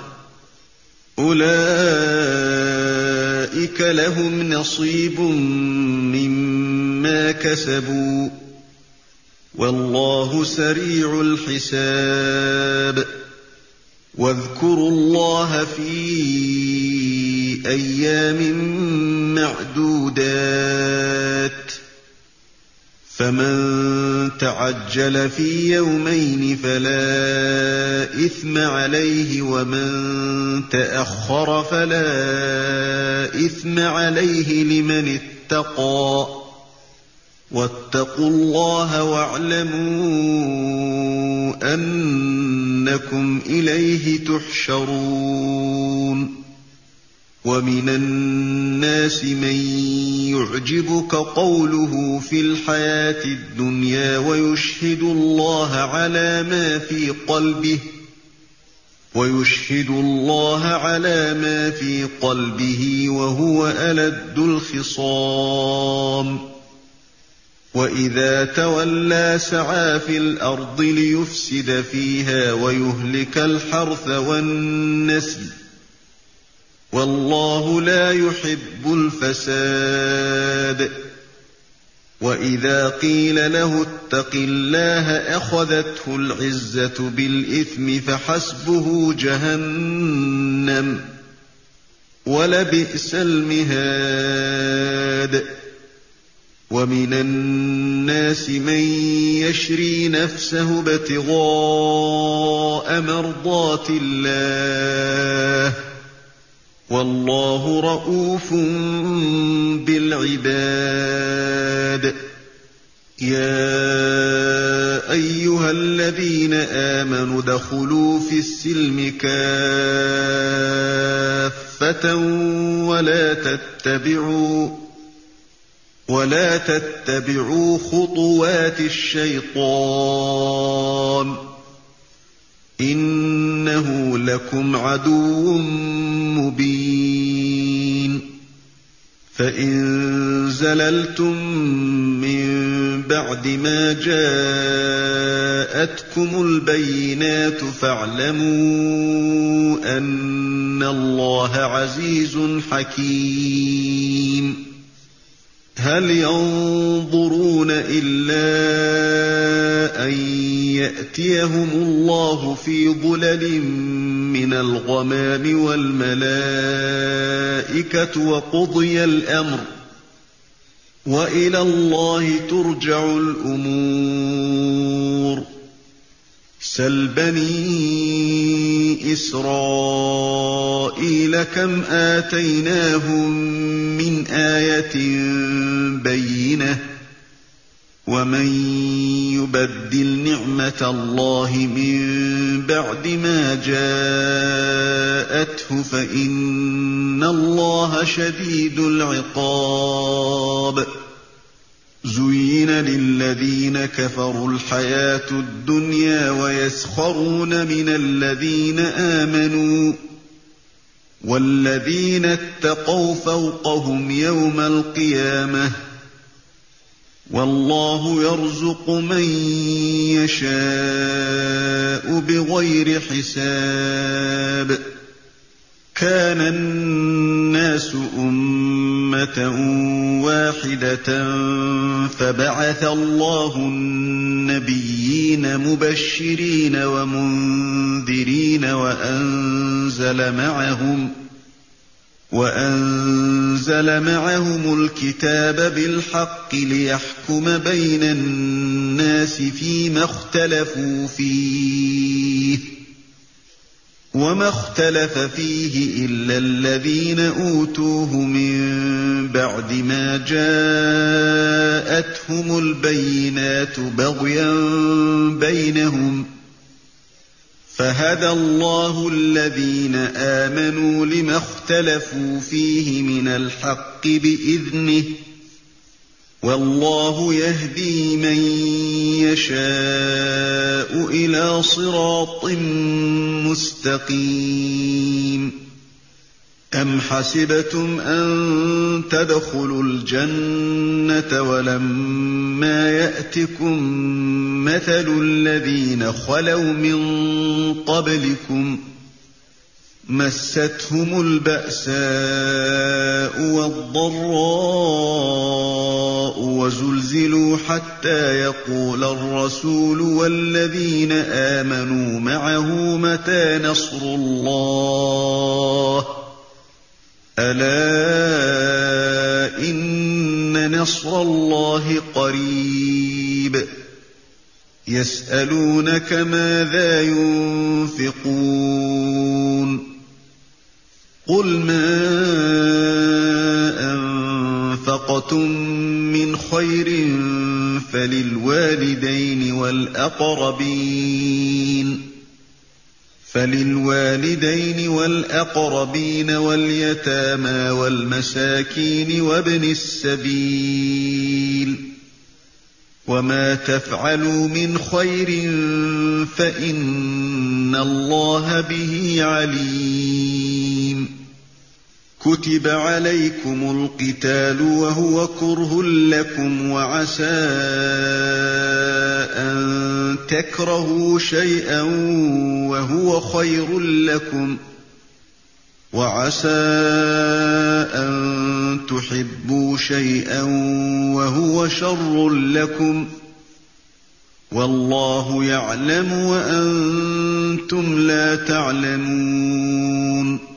أُولَٰئِكَ لَهُمْ نَصِيبٌ مِّمَّا كَسَبُوا وَاللَّهُ سَرِيعُ الْحِسَابِ وَاذْكُرُوا اللَّهَ فِي أَيَّامٍ مَّعْدُودَاتٍ فَمَن تَعَجَّلَ فِي يَوْمَيْنِ فَلَا إِثْمَ عَلَيْهِ وَمَن تَأَخَّرَ فَلَا إِثْمَ عَلَيْهِ لِمَنِ اتَّقَىٰ وَاتَّقُوا اللَّهَ وَاعْلَمُوا أَنَّكُمْ إِلَيْهِ تُحْشَرُونَ وَمِنَ النَّاسِ مَن يُعْجِبُكَ قَوْلُهُ فِي الْحَيَاةِ الدُّنْيَا وَيُشْهِدُ اللَّهَ عَلَىٰ مَا فِي قَلْبِهِ وَيُشْهِدُ اللَّهَ عَلَىٰ مَا فِي قَلْبِهِ وَهُوَ أَلَدُّ الْخِصَامِ وَإِذَا تَوَلَّىٰ سَعَىٰ فِي الْأَرْضِ لِيُفْسِدَ فِيهَا وَيُهْلِكَ الْحَرْثَ وَالنَّسْلَ وَاللَّهُ لَا يُحِبُّ الْفَسَادَ وَإِذَا قِيلَ لَهُ اتَّقِ اللَّهَ أَخَذَتْهُ الْعِزَّةُ بِالْإِثْمِ فَحَسْبُهُ جَهَنَّمُ وَلَبِئْسَ الْمِهَادُ وَمِنَ النَّاسِ مَن يَشْرِي نَفْسَهُ ابْتِغَاءَ مَرْضَاتِ اللَّهِ وَاللَّهُ رَءُوفٌ بِالْعِبَادِ يَا أَيُّهَا الَّذِينَ آمَنُوا ادْخُلُوا فِي السِّلْمِ كَافَّةً وَلَا تَتَّبِعُوا وَلَا تَتَّبِعُوا خُطُوَاتِ الشَّيْطَانِ إِنَّهُ لَكُمْ عَدُوٌّ مُّبِينٌ فَإِن زَلَلْتُم مِّن بَعْدِ مَا جَاءَتْكُمُ الْبَيِّنَاتُ فَاعْلَمُوا أَنَّ اللَّهَ عَزِيزٌ حَكِيمٌ هَلْ يَنظُرُونَ إِلَّا أَن يَأْتِيَهُمُ اللَّهُ فِي ظُلَلٍ مِّنَ الْغَمَامِ وَالْمَلَائِكَةُ وَقُضِيَ الْأَمْرُ ۚ وَإِلَى اللَّهِ تُرْجَعُ الْأُمُورُ سَلْ بَنِي إِسْرَائِيلَ كَمْ آتَيْنَاهُم مِّنْ آيَةٍ بَيِّنَةٍ ۗ وَمَن يُبَدِّلْ نِعْمَةَ اللَّهِ مِن بَعْدِ مَا جَاءَتْهُ فَإِنَّ اللَّهَ شَدِيدُ الْعِقَابِ زُيِّنَ لِلَّذِينَ كَفَرُوا الْحَيَاةُ الدُّنْيَا وَيَسْخَرُونَ مِنَ الَّذِينَ آمَنُوا ۗ وَالَّذِينَ اتَّقَوْا فَوْقَهُمْ يَوْمَ الْقِيَامَةِ ۗ وَاللَّهُ يَرْزُقُ مَن يَشَاءُ بِغَيْرِ حِسَابٍ كَانَ النَّاسُ أُمَّةً وَاحِدَةً فَبَعَثَ اللَّهُ النَّبِيِّينَ مُبَشِّرِينَ وَمُنذِرِينَ وَأَنزَلَ مَعَهُمْ وأنزل معهم الكتاب بالحق ليحكم بين الناس فيما اختلفوا فيه وما اختلف فيه إلا الذين أوتوه من بعد ما جاءتهم البينات بغيا بينهم فهدى الله الذين آمنوا لما اختلفوا فيه من الحق بإذنه والله يهدي من يشاء إلى صراط مستقيم أم حسبتم أن تدخلوا الجنة ولما يأتكم مثل الذين خلوا من قبلكم مستهم البأساء والضراء وزلزلوا حتى يقول الرسول والذين آمنوا معه متى نصر الله ألا إن نصر الله قريب يسألونك ماذا ينفقون قل ما أنفقتم من خير فللوالدين والأقربين فللوالدين والأقربين واليتامى والمساكين وابن السبيل وما تفعلوا من خير فإن الله به عليم كتب عليكم القتال وهو كره لكم وعسى أن تكرهوا شيئا وهو خير لكم وعسى أن تحبوا شيئا وهو شر لكم والله يعلم وأنتم لا تعلمون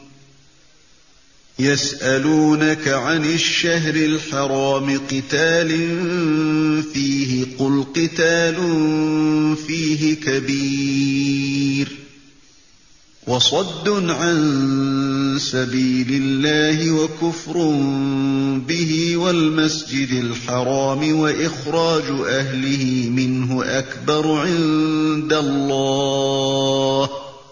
يسألونك عن الشهر الحرام قتال فيه قل قتال فيه كبير وصد عن سبيل الله وكفر به والمسجد الحرام وإخراج أهله منه أكبر عند الله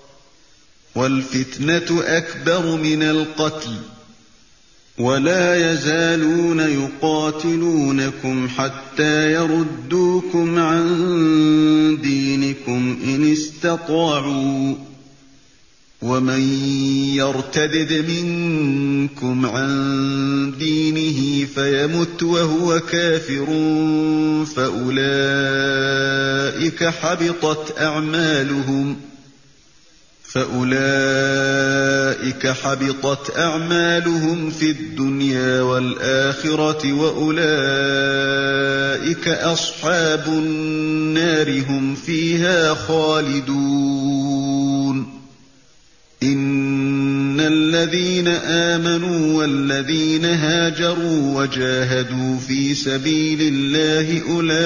والفتنة أكبر من القتل ولا يزالون يقاتلونكم حتى يردوكم عن دينكم إن استطاعوا ومن يرتدد منكم عن دينه فيمت وهو كافر فأولئك حبطت أعمالهم فأولئك حبطت أعمالهم في الدنيا والآخرة وأولئك أصحاب النار هم فيها خالدون إن الذين آمنوا والذين هاجروا وجاهدوا في سبيل الله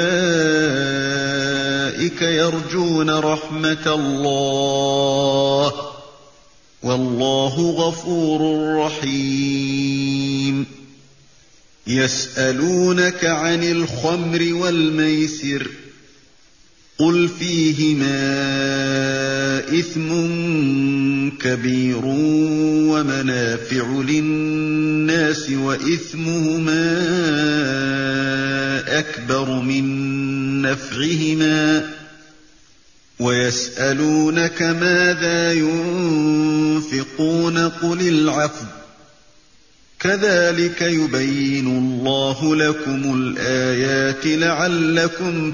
أولئك يرجون رحمة الله والله غفور رحيم يسألونك عن الخمر والميسر قل فيهما إثم كبير ومنافع للناس وإثمهما أكبر من نفعهما ويسألونك ماذا ينفقون قل العفو كذلك يبين الله لكم الآيات لعلكم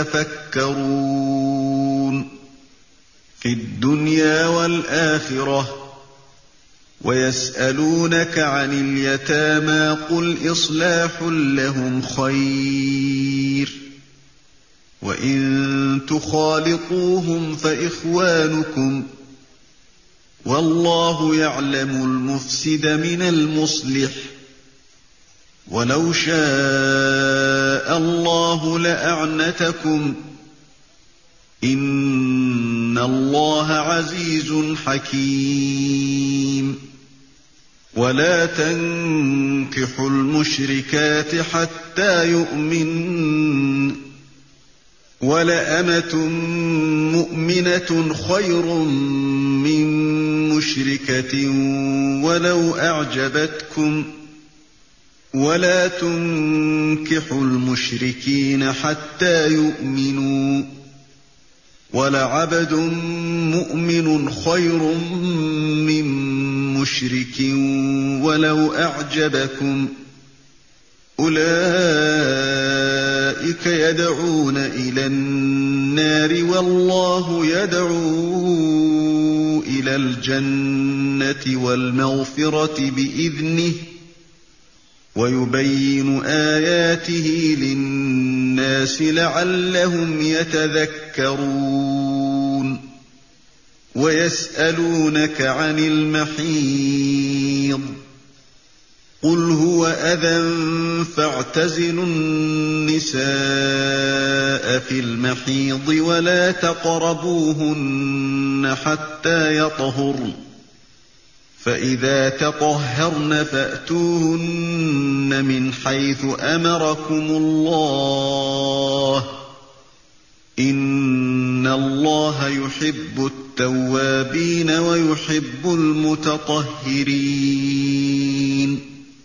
تتفكرون في الدنيا والآخرة ويسألونك عن اليتامى قل إصلاح لهم خير وإن تخالطوهم فإخوانكم وَاللَّهُ يَعْلَمُ الْمُفْسِدَ مِنَ الْمُصْلِحِ ۚ وَلَوْ شَاءَ اللَّهُ لَأَعْنَتَكُمْ ۚ إِنَّ اللَّهَ عَزِيزٌ حَكِيمٌ وَلَا تَنكِحُوا الْمُشْرِكَاتِ حَتَّىٰ يُؤْمِنَّ ۚ وَلَأَمَةٌ مُّؤْمِنَةٌ خَيْرٌ مِّن مُّشْرِكَةٍ وَلَوْ أَعْجَبَتْكُمْ ۗ وَلَا تُنكِحُوا الْمُشْرِكِينَ حَتَّىٰ يُؤْمِنُوا ۚ وَلَعَبْدٌ مُّؤْمِنٌ خَيْرٌ مِّن مُّشْرِكٍ وَلَوْ أَعْجَبَكُمْ ۗ أُولَٰئِكَ يَدْعُونَ إِلَى النَّارِ وَاللَّهُ يَدْعُو إِلَى الْجَنَّةِ وَالْمَغْفِرَةِ بِإِذْنِهِ ۖ وَيُبَيِّنُ آيَاتِهِ لِلنَّاسِ لَعَلَّهُمْ يَتَذَكَّرُونَ وَيَسْأَلُونَكَ عَنِ الْمَحِيضِ ۖ قُلْ هُوَ أَذًى فَاعْتَزِلُوا النِّسَاءَ فِي الْمَحِيضِ وَلَا تَقْرَبُوهُنَّ حَتَّىٰ يَطْهُرْنَ ۖ فَإِذَا تَطَهَّرْنَ فَأْتُوهُنَّ مِنْ حَيْثُ أَمَرَكُمُ اللَّهُ ۚ إِنَّ اللَّهَ يُحِبُّ التَّوَّابِينَ وَيُحِبُّ الْمُتَطَهِّرِينَ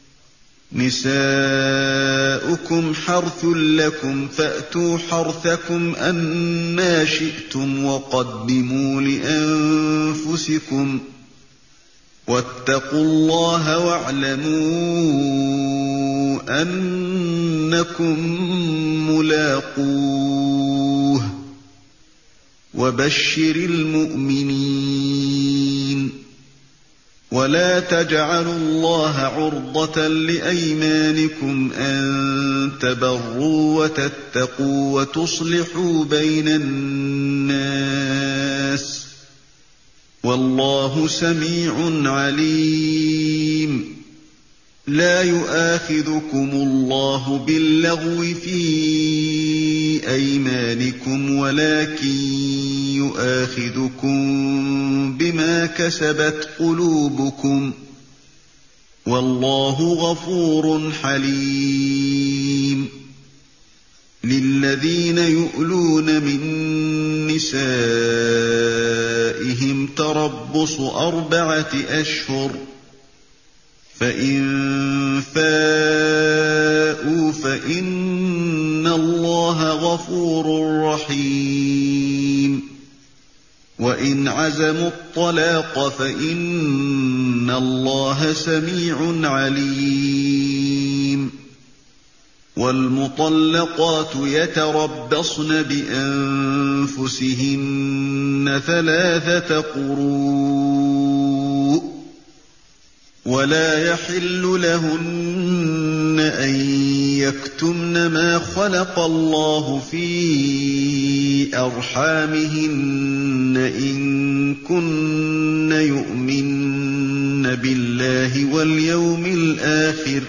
نِسَاؤُكُمْ حَرْثٌ لَّكُمْ فَأْتُوا حَرْثَكُمْ أَنَّىٰ شِئْتُمْ وَقَدِّمُوا لِأَنفُسِكُمْ ۚ وَاتَّقُوا اللَّهَ وَاعْلَمُوا أَنَّكُم مُّلَاقُوهُ ۗ وَبَشِّرِ الْمُؤْمِنِينَ وَلَا تَجْعَلُوا اللَّهَ عُرْضَةً لِّأَيْمَانِكُمْ أَن تَبَرُّوا وَتَتَّقُوا وَتُصْلِحُوا بَيْنَ النَّاسِ ۗ وَاللَّهُ سَمِيعٌ عَلِيمٌ لَّا يُؤَاخِذُكُمُ اللَّهُ بِاللَّغْوِ فِي أَيْمَانِكُمْ وَلَٰكِن يُؤَاخِذُكُم بِمَا كَسَبَتْ قُلُوبُكُمْ ۗ وَاللَّهُ غَفُورٌ حَلِيمٌ لِّلَّذِينَ يُؤْلُونَ مِن نِّسَائِهِمْ تَرَبُّصُ أَرْبَعَةِ أَشْهُرٍ ۖ فَإِن فَاءُوا فَإِنَّ اللَّهَ غَفُورٌ رَّحِيمٌ وَإِنْ عَزَمُوا الطَّلَاقَ فَإِنَّ اللَّهَ سَمِيعٌ عَلِيمٌ وَالْمُطَلَّقَاتُ يَتَرَبَّصْنَ بِأَنفُسِهِنَّ ثَلَاثَةَ قُرُوءٍ ۚ وَلَا يَحِلُّ لَهُنَّ أَن يَكْتُمْنَ مَا خَلَقَ اللَّهُ فِي أَرْحَامِهِنَّ إِن كُنَّ يُؤْمِنَّ بِاللَّهِ وَالْيَوْمِ الْآخِرِ ۚ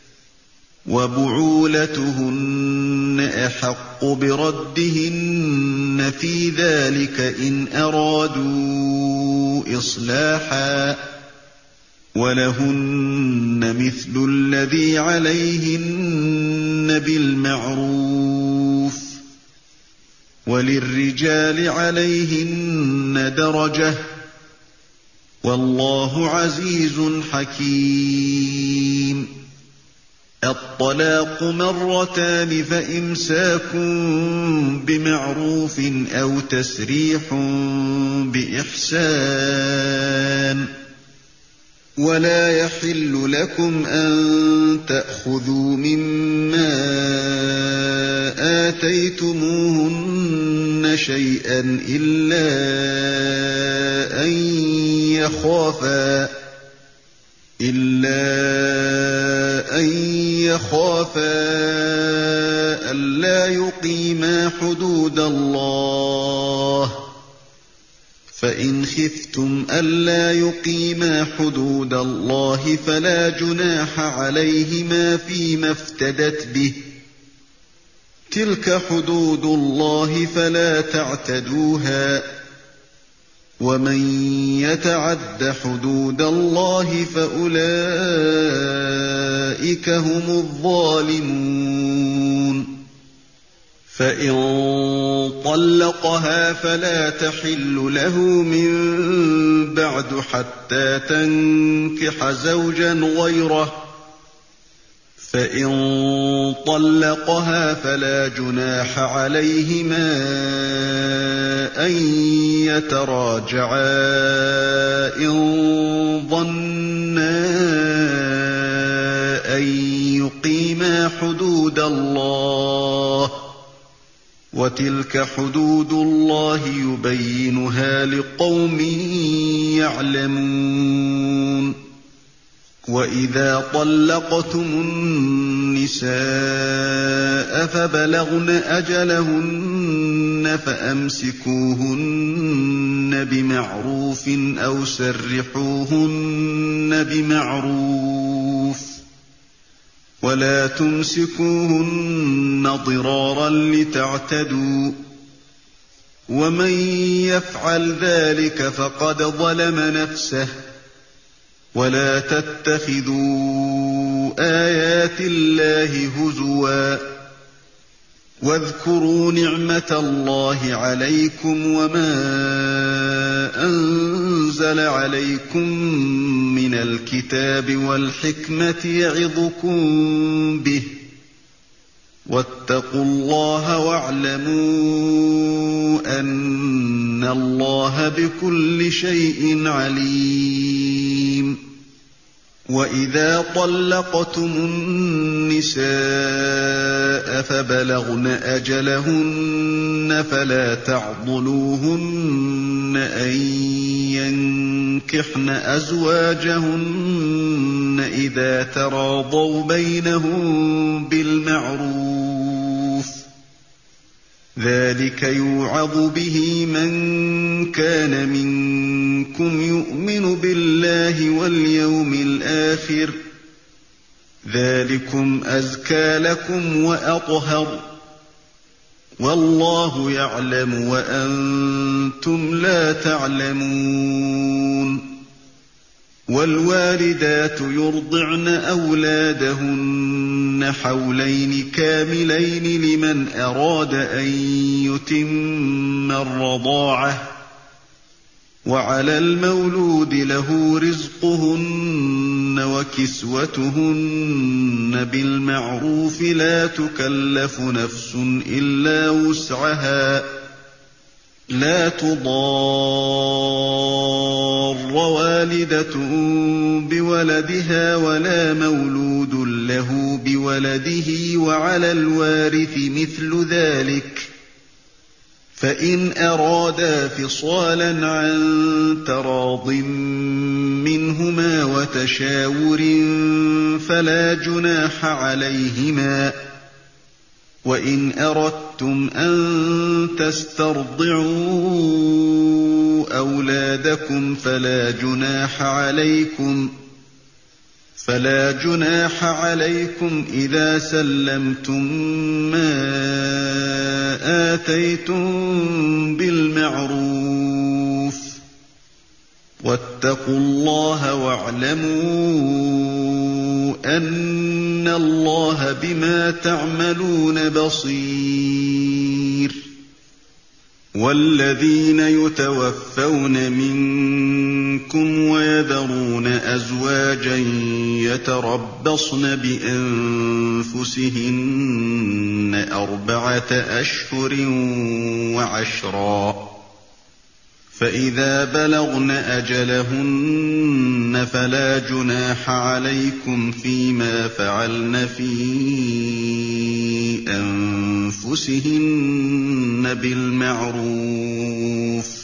وَبُعُولَتُهُنَّ أَحَقُّ بِرَدِّهِنَّ فِي ذَٰلِكَ إِنْ أَرَادُوا إِصْلَاحًا ۚ وَلَهُنَّ مِثْلُ الَّذِي عَلَيْهِنَّ بِالْمَعْرُوفِ ۚ وَلِلرِّجَالِ عَلَيْهِنَّ دَرَجَةٌ ۗ وَاللَّهُ عَزِيزٌ حَكِيمٌ الطَّلَاقُ مَرَّتَانِ ۖ فَإِمْسَاكٌ بِمَعْرُوفٍ أَوْ تَسْرِيحٌ بِإِحْسَانٍ ۗ وَلَا يَحِلُّ لَكُمْ أَن تَأْخُذُوا مِمَّا آتَيْتُمُوهُنَّ شَيْئًا إِلَّا أَن يَخَافَا إِلَّا أَن يَخَافَا أَلَّا يُقِيمَا حُدُودَ اللَّهِ ۖ فإن خفتم ألا يقيما حدود الله فلا جناح عليهما فيما افتدت به، تلك حدود الله فلا تعتدوها، ومن يتعد حدود الله فأولئك هم الظالمون. فإن طلقها فلا تحل له من بعد حتى تنكح زوجا غيره، فإن طلقها فلا جناح عليهما أن يتراجعا إن ظنا أن يقيما حدود الله، وتلك حدود الله يبينها لقوم يعلمون. وإذا طلقتم النساء فبلغن أجلهن فأمسكوهن بمعروف أو سرحوهن بمعروف، ولا تمسكوهن ضرارا لتعتدوا، ومن يفعل ذلك فقد ظلم نفسه. ولا تتخذوا آيات الله هزوا، واذكروا نعمة الله عليكم وما أنزل عليكم من الكتاب والحكمة يعظكم به، واتقوا الله واعلموا أن الله بكل شيء عليم. وإذا طلقتم النساء فبلغن أجلهن فلا تعضلوهن أن ينكحن أزواجهن إذا تراضوا بينهم بالمعروف، ذلك يوعظ به من كان منكم يؤمن بالله واليوم الآخر، ذلكم أزكى لكم وأطهر، والله يعلم وأنتم لا تعلمون. والوالدات يرضعن أولادهن حولين كاملين لمن أراد أن يتم الرضاعة، وعلى المولود له رزقهن وكسوتهن بالمعروف، لا تكلف نفس إلا وسعها، لا تضار والدة بولدها ولا مولود له بولده، وعلى الوارث مثل ذلك، فإن أرادا فصالا عن تراض منهما وتشاور فلا جناح عليهما. وإن أردتم أن تسترضعوا أولادكم فلا جناح عليكم فلا جناح عليكم إذا سلمتم ما آتيتم بالمعروف، واتقوا الله واعلموا أن الله بما تعملون بصير. والذين يتوفون منكم ويذرون أزواجا يتربصن بأنفسهن أربعة أشهر وعشرا، فإذا بلغن أجلهن فلا جناح عليكم فيما فعلن في أنفسهن بالمعروف،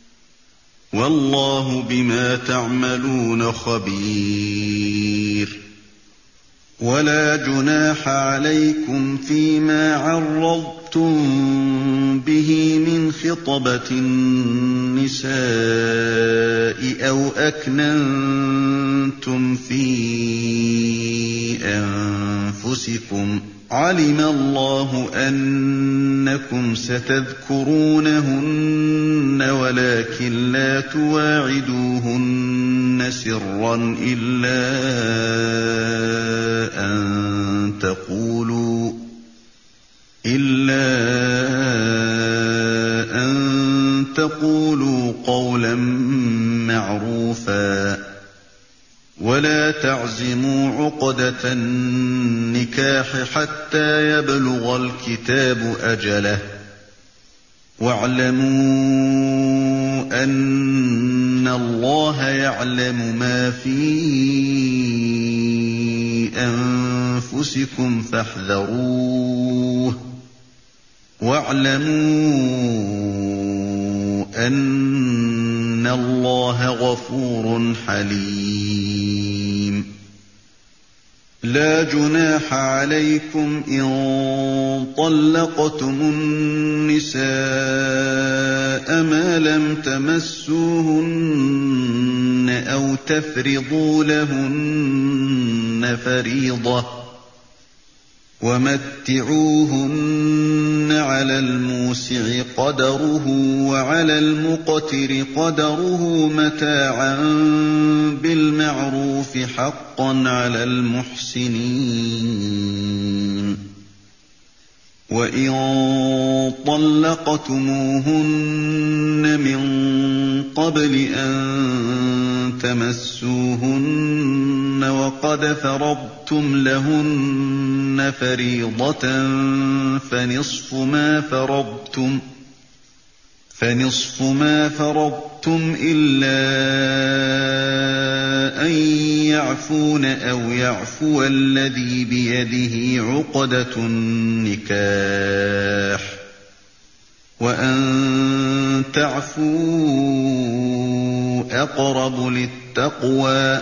والله بما تعملون خبير. ولا جناح عليكم فيما عرضتم ارتبطتم به من خطبة النساء أو أكننتم في أنفسكم علم الله أنكم ستذكرونهن ولكن لا تواعدوهن سرا إلا أن تقولوا إلا أن تقولوا قولا معروفا ولا تعزموا عقدة النكاح حتى يبلغ الكتاب أجله واعلموا أن الله يعلم ما في أنفسكم فاحذروه واعلموا أن الله غفور حليم لا جناح عليكم إن طلقتم النساء ما لم تمسوهن أو تفرضوا لهن فريضة ومتعوهن على الموسع قدره وعلى المقتر قدره متاعا بالمعروف حقا على المحسنين وإن طلقتموهن من قبل أن تمسوهن وقد فرضتم لهن فريضة فنصف ما فرضتم فنصف ما فرضتم إلا أن يعفون أو يعفو الذي بيده عقدة النكاح وأن تعفوا أقرب للتقوى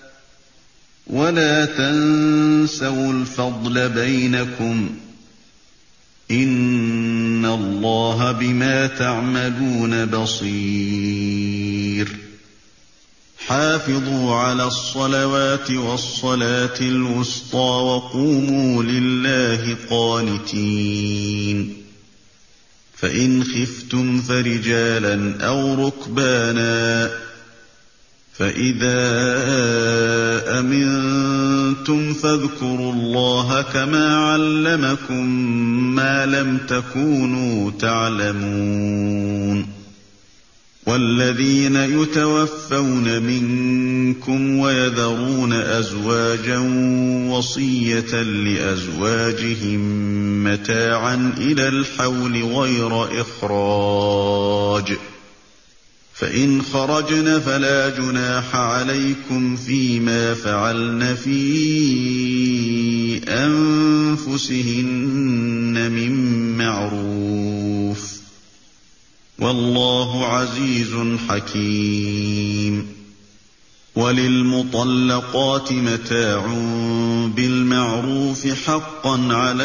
ولا تنسوا الفضل بينكم إن الله بما تعملون بصير حافظوا على الصلوات والصلاة الوسطى وقوموا لله قانتين فإن خفتم فرجالا أو ركبانا فإذا أمنتم فاذكروا الله كما علمكم ما لم تكونوا تعلمون والذين يتوفون منكم ويذرون أزواجا وصية لأزواجهم متاعا إلى الحول غير إخراج فإن خرجن فلا جناح عليكم فيما فعلن في أنفسهن من معروف والله عزيز حكيم وللمطلقات متاع بالمعروف حقا على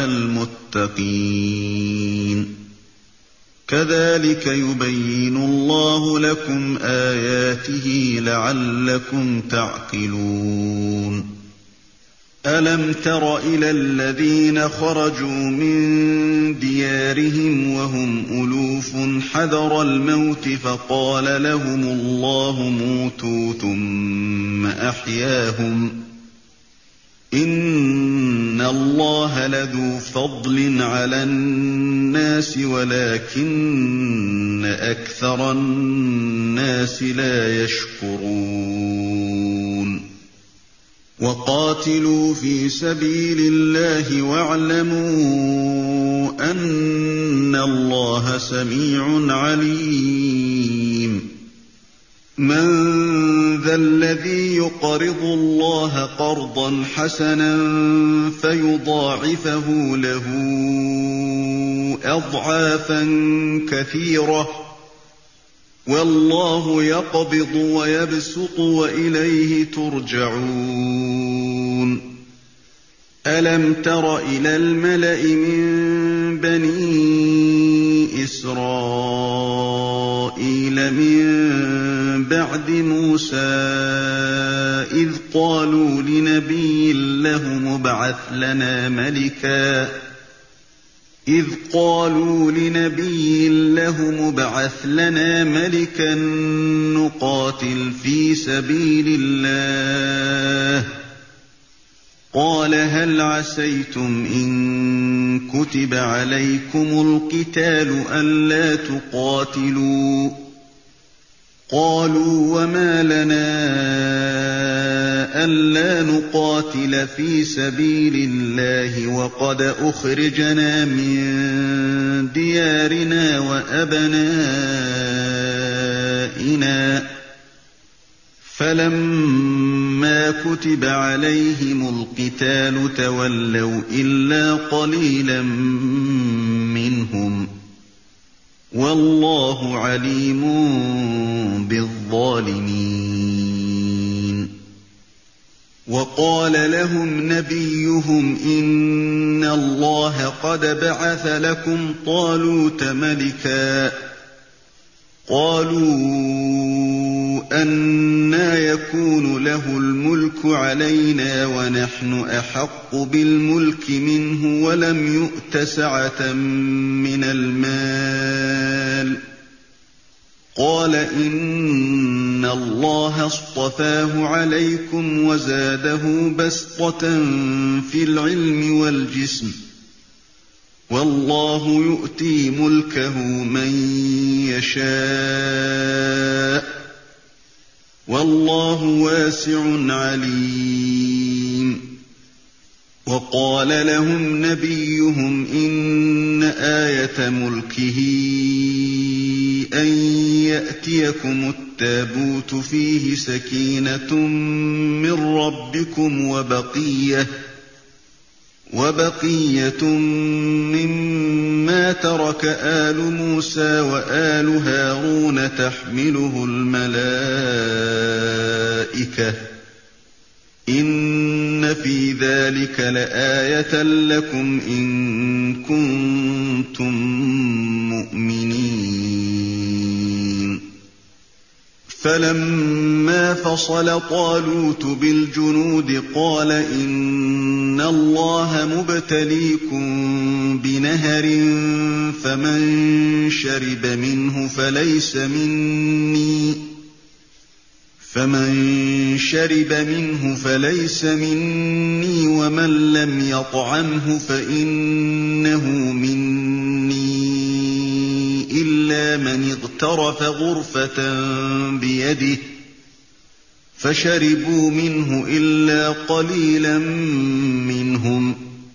المتقين كذلك يبين الله لكم آياته لعلكم تعقلون ألم تر إلى الذين خرجوا من ديارهم وهم ألوف حذر الموت فقال لهم الله موتوا ثم أحياهم إن الله لذو فضل على الناس ولكن أكثر الناس لا يشكرون وقاتلوا في سبيل الله واعلموا أن الله سميع عليم من ذا الذي يقرض الله قرضا حسنا فيضاعفه له أضعافا كثيرة والله يقبض ويبسط وإليه ترجعون أَلَمْ تَرَ إِلَى الْمَلَإِ مِن بَنِي إِسْرَائِيلَ مِن بَعْدِ مُوسَىٰ إِذْ قَالُوا لِنَبِيٍّ لَّهُمُ ابْعَثْ لَنَا مَلِكًا إِذْ قَالُوا لِنَبِيٍّ لَّهُمُ ابْعَثْ لَنَا مَلِكًا نُّقَاتِلْ فِي سَبِيلِ اللَّهِ ۖ قَالَ هَلْ عَسَيْتُمْ إِن كُتِبَ عَلَيْكُمُ الْقِتَالُ أَلَّا تُقَاتِلُوا ۖ قَالُوا وَمَا لَنَا أَلَّا نُقَاتِلَ فِي سَبِيلِ اللَّهِ وَقَدْ أُخْرِجْنَا مِن دِيَارِنَا وَأَبْنَائِنَا ۖ فَلَمَّا كُتِبَ عَلَيْهِمُ الْقِتَالُ تَوَلَّوْا إِلَّا قَلِيلًا مِّنْهُمْ ۗ وَاللَّهُ عَلِيمٌ بِالظَّالِمِينَ. وَقَالَ لَهُمْ نَبِيُّهُمْ إِنَّ اللَّهَ قَدْ بَعَثَ لَكُمْ طَالُوتَ مَلِكًا ۚ قَالُوا أَنَّىٰ يَكُونُ لَهُ الْمُلْكُ عَلَيْنَا وَنَحْنُ أَحَقُّ بِالْمُلْكِ مِنْهُ وَلَمْ يُؤْتَ سَعَةً مِّنَ الْمَالِ ۚ قَالَ إِنَّ اللَّهَ اصْطَفَاهُ عَلَيْكُمْ وَزَادَهُ بَسْطَةً فِي الْعِلْمِ وَالْجِسْمِ ۖ وَاللَّهُ يُؤْتِي مُلْكَهُ مَن يَشَاءُ ۚ وَاللَّهُ وَاسِعٌ عَلِيمٌ. وَقَالَ لَهُمْ نَبِيُّهُمْ إِنَّ آيَةَ مُلْكِهِ أَن يَأْتِيَكُمُ التَّابُوتُ فِيهِ سَكِينَةٌ مِّن رَّبِّكُمْ وَبَقِيَّةٌ وَبَقِيَّةٌ مِّمَّا تَرَكَ آلُ مُوسَىٰ وَآلُ هَارُونَ تَحْمِلُهُ الْمَلَائِكَةُ ۚ إِنَّ فِي ذَٰلِكَ لَآيَةً لَّكُمْ إِن كُنتُم مُّؤْمِنِينَ. فَلَمَّا فَصَلَ طَالُوتُ بِالْجُنُودِ قَالَ إِنَّ اللَّهَ مُبْتَلِيكُم بِنَهَرٍ فَمَن شَرِبَ مِنْهُ فَلَيْسَ مِنِّي فَمَن شَرِبَ مِنْهُ فَلَيْسَ مِنِّي وَمَن لَّمْ يَطْعَمْهُ فَإِنَّهُ مِنِّي إِلَّا مَنِ اغْتَرَفَ غُرْفَةً بِيَدِهِ فَشَرِبُوا مِنْهُ إِلَّا قَلِيلًا مِّنْهُمْ ۚ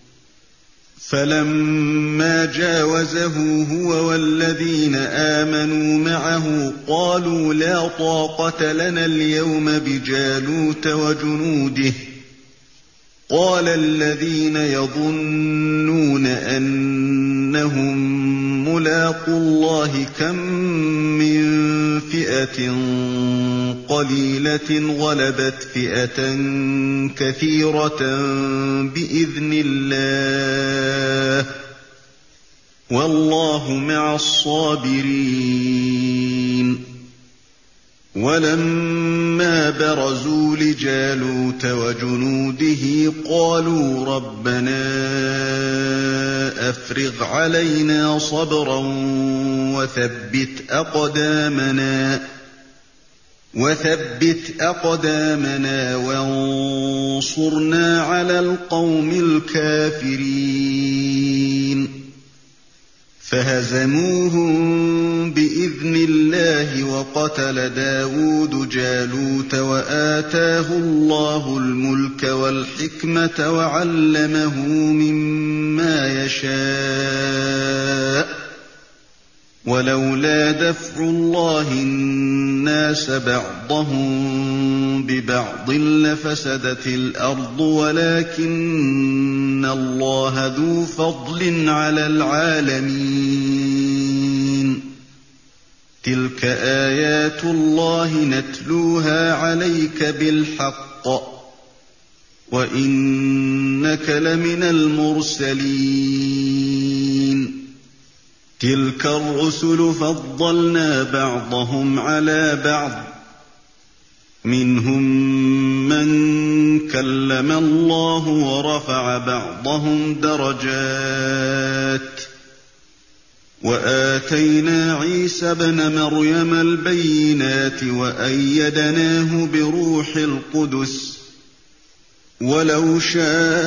فَلَمَّا جَاوَزَهُ هُوَ وَالَّذِينَ آمَنُوا مَعَهُ قَالُوا لَا طَاقَةَ لَنَا الْيَوْمَ بِجَالُوتَ وَجُنُودِهِ ۚ قَالَ الَّذِينَ يَظُنُّونَ أَنَّهُم مُّلَاقُو اللَّهِ كَم مِّن فِئَةٍ قَلِيلَةٍ غَلَبَتْ فِئَةً كَثِيرَةً بِإِذْنِ اللَّهِ ۗ وَاللَّهُ مَعَ الصَّابِرِينَ. وَلَمَّا بَرَزُوا لِجَالُوتَ وَجُنُودِهِ قَالُوا رَبَّنَا أَفْرِغْ عَلَيْنَا صَبْرًا وَثَبِّتْ أَقْدَامَنَا وَثَبِّتْ أَقْدَامَنَا وَانصُرْنَا عَلَى الْقَوْمِ الْكَافِرِينَ. فَهَزَمُوهُم بِإِذْنِ اللَّهِ وَقَتَلَ دَاوُودُ جَالُوتَ وَآتَاهُ اللَّهُ الْمُلْكَ وَالْحِكْمَةَ وَعَلَّمَهُ مِمَّا يَشَاءُ ۗ وَلَوْلَا دَفْعُ اللَّهِ النَّاسَ بَعْضَهُم بِبَعْضٍ لَّفَسَدَتِ الْأَرْضُ وَلَٰكِنَّ اللَّهَ ذُو فَضْلٍ عَلَى الْعَالَمِينَ. تِلْكَ آيَاتُ اللَّهِ نَتْلُوهَا عَلَيْكَ بِالْحَقِّ ۚ وَإِنَّكَ لَمِنَ الْمُرْسَلِينَ تِلْكَ الرُّسُلُ فَضَّلْنَا بَعْضَهُمْ عَلَىٰ بَعْضٍ مِّنْهُم مَّن كَلَّمَ اللَّهُ وَرَفَعَ بَعْضَهُمْ دَرَجَاتٍ وَآتَيْنَا عِيسَى ابْنَ مَرْيَمَ الْبَيِّنَاتِ وَأَيَّدْنَاهُ بِرُوحِ الْقُدُسِ وَلَوْ شَاءَ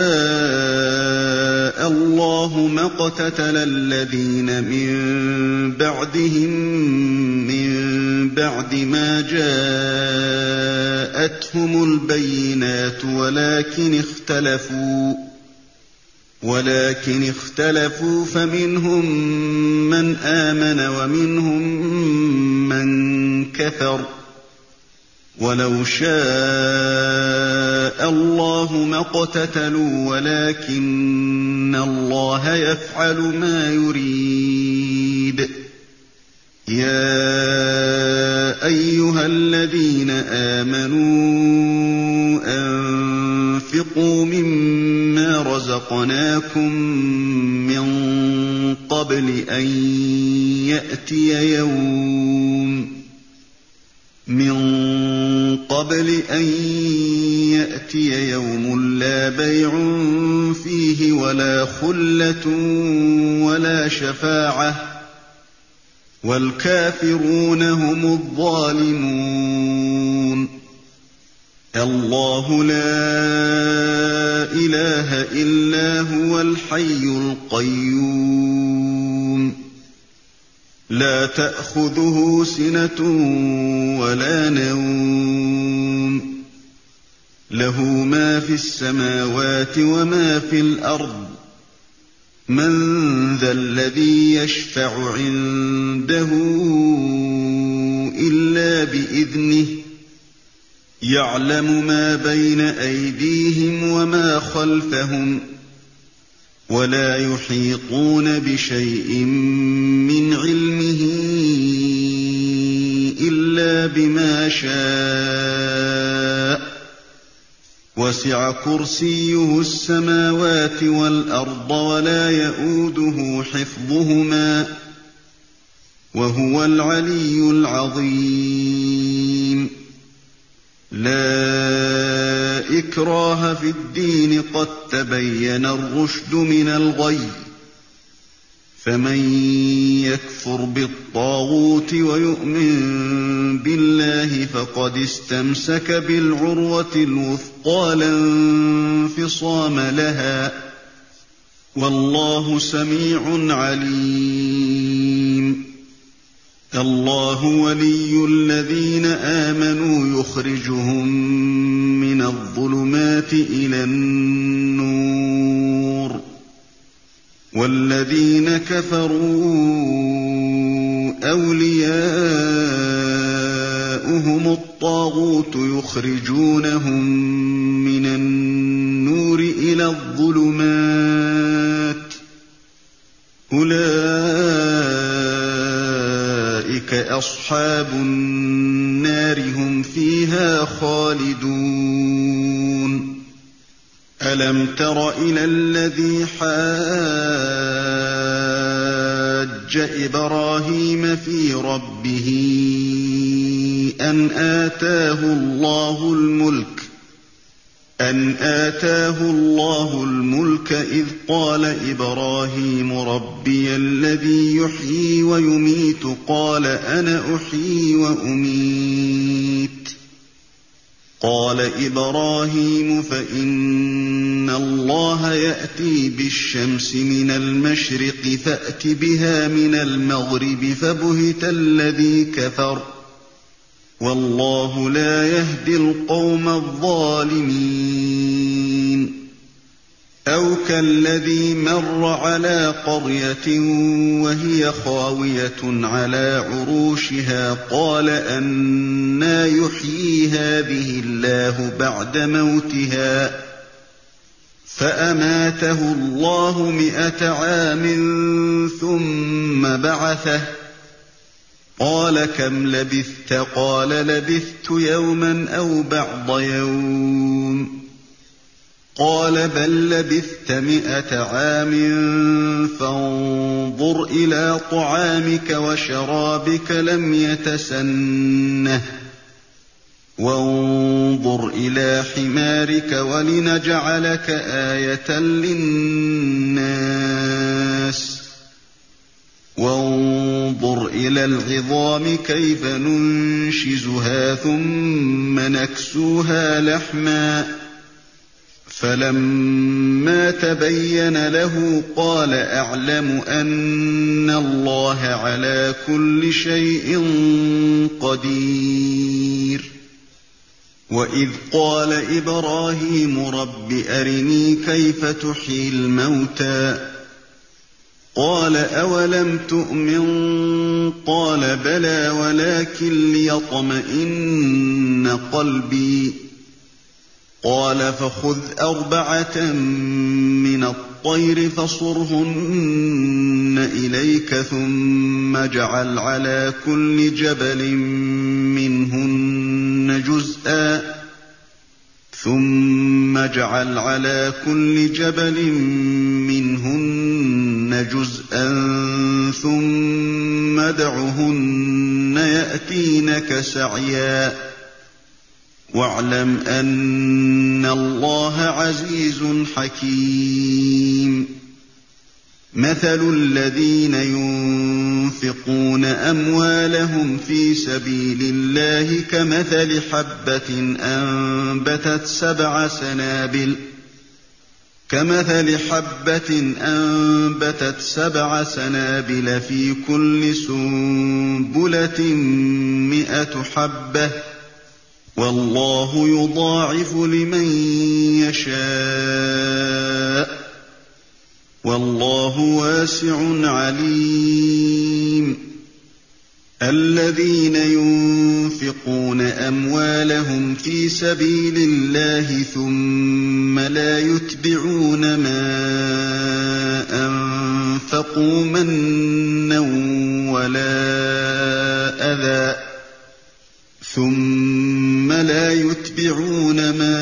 اللَّهُ مَا اقْتَتَلَ الَّذِينَ مِن بَعْدِهِم مِّن بَعْدِ مَا جَاءَتْهُمُ الْبَيِّنَاتُ وَلَٰكِنِ اخْتَلَفُوا وَلَٰكِنِ اخْتَلَفُوا فَمِنْهُم مَّنْ آمَنَ وَمِنْهُم مَّن كَفَرَ وَلَوْ شَاءَ اللَّهُ مَا اقْتَتَلُوا وَلَٰكِنَّ اللَّهَ يَفْعَلُ مَا يُرِيدُ يَا أَيُّهَا الَّذِينَ آمَنُوا أَنفِقُوا مِمَّا رَزَقْنَاكُم مِّن قَبْلِ أَن يَأْتِيَ يَوْمٌ مِّن قَبْلِ أَن يَأْتِيَ يَوْمٌ لَّا بَيْعٌ فِيهِ وَلَا خُلَّةٌ وَلَا شَفَاعَةٌ وَالْكَافِرُونَ هُمُ الظَّالِمُونَ اللَّهُ لَا إِلَٰهَ إِلَّا هُوَ الْحَيُّ الْقَيُّومُ لَا تَأْخُذُهُ سِنَةٌ وَلَا نَوْمٌ لَّهُ مَا فِي السَّمَاوَاتِ وَمَا فِي الْأَرْضِ مَن ذَا الَّذِي يَشْفَعُ عِندَهُ إِلَّا بِإِذْنِهِ يَعْلَمُ مَا بَيْنَ أَيْدِيهِمْ وَمَا خَلْفَهُمْ وَلَا يُحِيطُونَ بِشَيْءٍ مِّنْ عِلْمِهِ إِلَّا بِمَا شَاءَ وَسِعَ كُرْسِيُّهُ السَّمَاوَاتِ وَالْأَرْضَ وَلَا يَئُودُهُ حِفْظُهُمَا وَهُوَ الْعَلِيُّ الْعَظِيمُ لَا إِكْرَاهَ فِي الدِّينِ قَد تَّبَيَّنَ الرُّشْدُ مِنَ الْغَيِّ فَمَن يَكْفُرْ بِالطَّاغُوتِ وَيُؤْمِن بِاللَّهِ فَقَدِ اسْتَمْسَكَ بِالْعُرْوَةِ الْوُثْقَىٰ لَا انفِصَامَ لَهَا ۗ وَاللَّهُ سَمِيعٌ عَلِيمٌ اللَّهُ وَلِيُّ الَّذِينَ آمَنُوا يُخْرِجُهُم مِّنَ الظُّلُمَاتِ إِلَى النُّورِ وَالَّذِينَ كَفَرُوا أَوْلِيَاؤُهُمُ الطَّاغُوتُ يُخْرِجُونَهُم مِّنَ النُّورِ إِلَى الظُّلُمَاتِ أُولَٰئِكَ أَصْحَابُ النَّارِ هُمْ فِيهَا خَالِدُونَ أَلَمْ تَرَ إِلَى الَّذِي حَاجَّ إِبْرَاهِيمَ فِي رَبِّهِ أَنْ آتَاهُ اللَّهُ الْمُلْكَ أَنْ آتَاهُ اللَّهُ الْمُلْكَ إِذْ قَالَ إِبْرَاهِيمُ رَبِّيَ الَّذِي يُحْيِي وَيُمِيتُ قَالَ أَنَا أُحْيِي وَأُمِيتُ قَالَ إِبْرَاهِيمُ فَإِنَّ اللَّهَ يَأْتِي بِالشَّمْسِ مِنَ الْمَشْرِقِ فَأْتِ بِهَا مِنَ الْمَغْرِبِ فَبُهِتَ الَّذِي كَفَرَ وَاللَّهُ لَا يَهْدِي الْقَوْمَ الظَّالِمِينَ أَوْ كَالَّذِي مَرَّ عَلَىٰ قَرْيَةٍ وَهِيَ خَاوِيَةٌ عَلَىٰ عُرُوشِهَا قَالَ أَنَّىٰ يُحْيِي هَٰذِهِ اللَّهُ بَعْدَ مَوْتِهَا ۖ فَأَمَاتَهُ اللَّهُ مِائَةَ عَامٍ ثُمَّ بَعَثَهُ ۖ قَالَ كَمْ لَبِثْتَ ۖ قَالَ لَبِثْتُ يَوْمًا أَوْ بَعْضَ يَوْمٍ قَالَ بَل لَّبِثْتَ مِائَةَ عَامٍ فَانظُرْ إِلَىٰ طَعَامِكَ وَشَرَابِكَ لَمْ يَتَسَنَّهْ وَانظُرْ إِلَىٰ حِمَارِكَ وَلِنَجْعَلَكَ آيَةً لِّلنَّاسِ وَانظُرْ إِلَى الْعِظَامِ كَيْفَ نُنشِزُهَا ثُمَّ نَكْسُوهَا لَحْمًا فَلَمَّا تَبَيَّنَ لَهُ قَالَ أَعْلَمُ أَنَّ اللَّهَ عَلَىٰ كُلِّ شَيْءٍ قَدِيرٌ وَإِذْ قَالَ إِبْرَاهِيمُ رَبِّ أَرِنِي كَيْفَ تُحْيِي الْمَوْتَىٰ قَالَ أَوَلَمْ تُؤْمِن قَالَ بَلَىٰ وَلَٰكِن لِّيَطْمَئِنَّ قَلْبِي قَالَ فَخُذْ أَرْبَعَةً مِّنَ الطَّيْرِ فَصُرْهُنَّ إِلَيْكَ ثُمَّ اجْعَلْ عَلَىٰ كُلِّ جَبَلٍ مِّنْهُنَّ جُزْءًا ثُمَّ اجْعَلْ عَلَىٰ كُلِّ جَبَلٍ مِّنْهُنَّ جُزْءًا ثُمَّ ادْعُهُنَّ يَأْتِينَكَ سَعْيًا وَاعْلَمْ أَنَّ اللَّهَ عَزِيزٌ حَكِيمٌ مَثَلُ الَّذِينَ يُنفِقُونَ أَمْوَالَهُمْ فِي سَبِيلِ اللَّهِ كَمَثَلِ حَبَّةٍ أَنبَتَتْ سَبْعَ سَنَابِلَ كَمَثَلِ حَبَّةٍ أَنبَتَتْ سَبْعَ سَنَابِلَ فِي كُلِّ سُنبُلَةٍ مِّائَةُ حَبَّةٍ وَاللَّهُ يُضَاعِفُ لِمَن يَشَاءُ وَاللَّهُ وَاسِعٌ عَلِيمٌ الَّذِينَ يُنفِقُونَ أَمْوَالَهُمْ فِي سَبِيلِ اللَّهِ ثُمَّ لَا يُتْبِعُونَ مَا أَنفَقُوا مَنًّا وَلَا أَذًى ثُمَّ لَا يُتْبِعُونَ مَا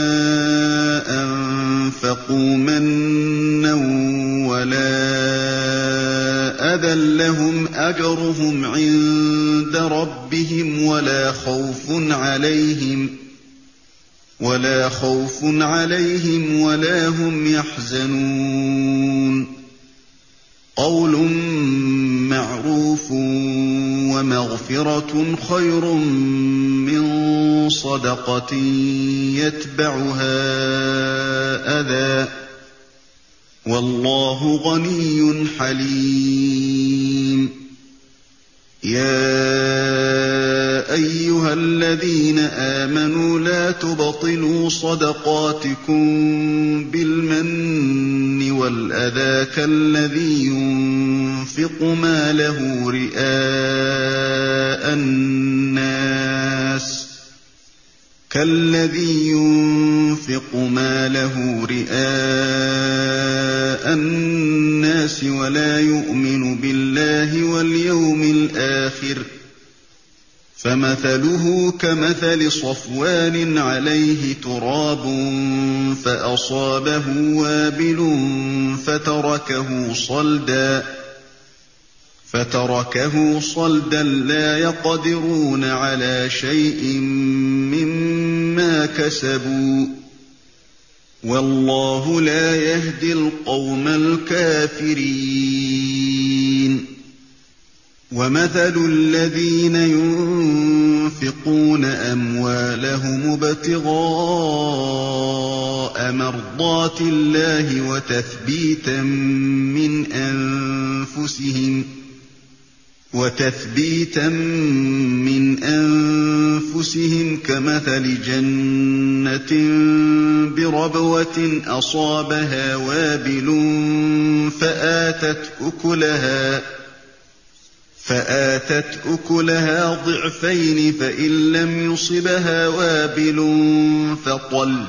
أَنفَقُوا مَنًّا وَلَا أَذًى لَّهُمْ أَجْرُهُمْ عِندَ رَبِّهِمْ وَلَا خَوْفٌ عَلَيْهِمْ وَلَا خَوْفٌ عَلَيْهِمْ وَلَا هُمْ يَحْزَنُونَ قَوْلٌ مَّعْرُوفٌ وَمَغْفِرَةٌ خَيْرٌ مِّن صَدَقَةٍ يَتْبَعُهَا أَذًى ۗ وَاللَّهُ غَنِيٌّ حَلِيمٌ يَا أَيُّهَا الَّذِينَ آمَنُوا لَا تُبْطِلُوا صَدَقَاتِكُم بِالْمَنِّ وَالْأَذَىٰ كَالَّذِي يُنفِقُ مَالَهُ رِئَاءَ النَّاسِ كالذي ينفق ماله رئاء الناس ولا يؤمن بالله واليوم الآخر فمثله كمثل صفوان عليه تراب فأصابه وابل فتركه صلدا فتركه صلدا لا يقدرون على شيء مما كسبوا والله لا يهدي القوم الكافرين ومثل الذين ينفقون أموالهم ابتغاء مرضات الله وتثبيتا من أنفسهم وتثبيتا من أنفسهم كمثل جنة بربوة أصابها وابل فآتت أكلها فآتت أكلها ضعفين فإن لم يصبها وابل فطل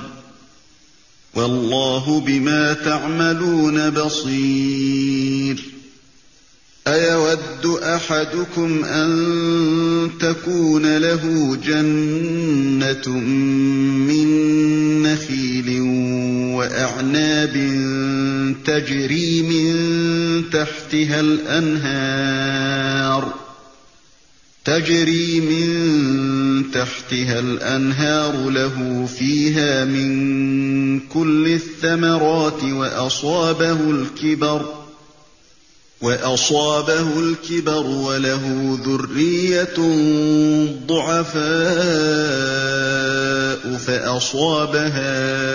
والله بما تعملون بصير أيود أحدكم أن تكون له جنة من نخيل وأعناب تجري من تحتها الأنهار تجري من تحتها الأنهار له فيها من كل الثمرات وأصابه الكبر وأصابه الكبر وله ذرية ضعفاء فأصابها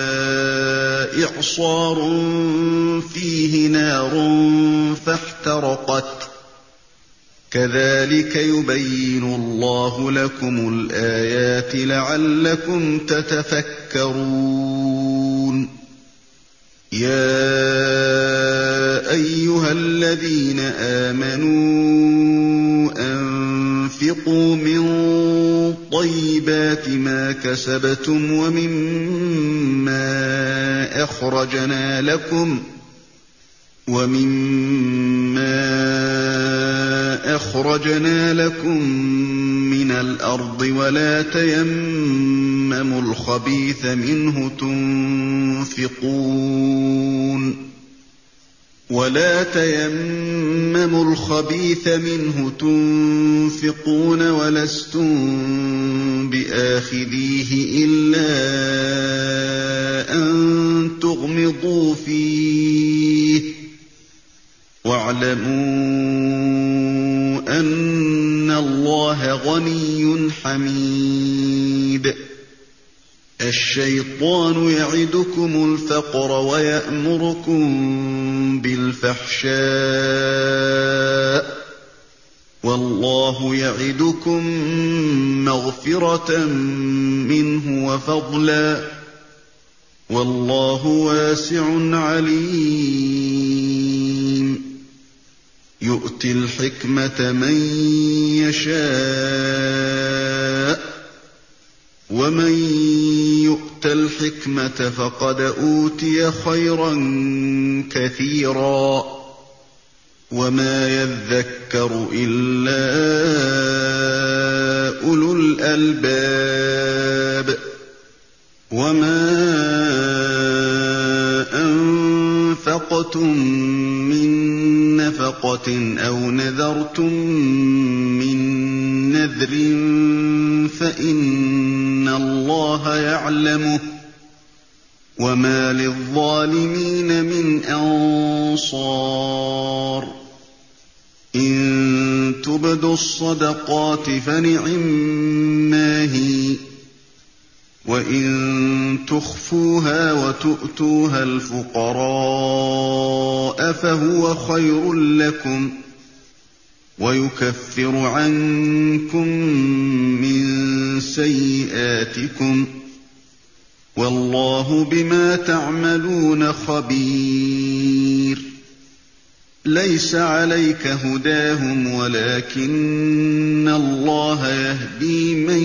إعصار فيه نار فاحترقت كذلك يبين الله لكم الآيات لعلكم تتفكرون يا أيها الذين آمنوا أنفقوا من طيبات ما كسبتم ومما أخرجنا لكم ومما أخرجنا لكم من الأرض ولا تيمموا الخبيث منه تنفقون ولا تيمموا الخبيث منه تنفقون ولستم بآخذيه إلا أن تغمضوا فيه واعلموا أن الله غني حميد الشيطان يعدكم الفقر ويأمركم بالفحشاء والله يعدكم مغفرة منه وفضلا والله واسع عليم يؤتي الحكمة من يشاء ومن يؤت الحكمة فقد أوتي خيرا كثيرا وما يذكر إلا أولو الألباب وما أنفقتم من نفقة أو نذرتم من نذر فإن الله يعلمه وما للظالمين من أنصار إن تبدوا الصدقات فنعما هي وإن تخفوها وتؤتوها الفقراء فهو خير لكم ويكفر عنكم من سيئاتكم والله بما تعملون خبير ليس عليك هداهم ولكن الله يهدي من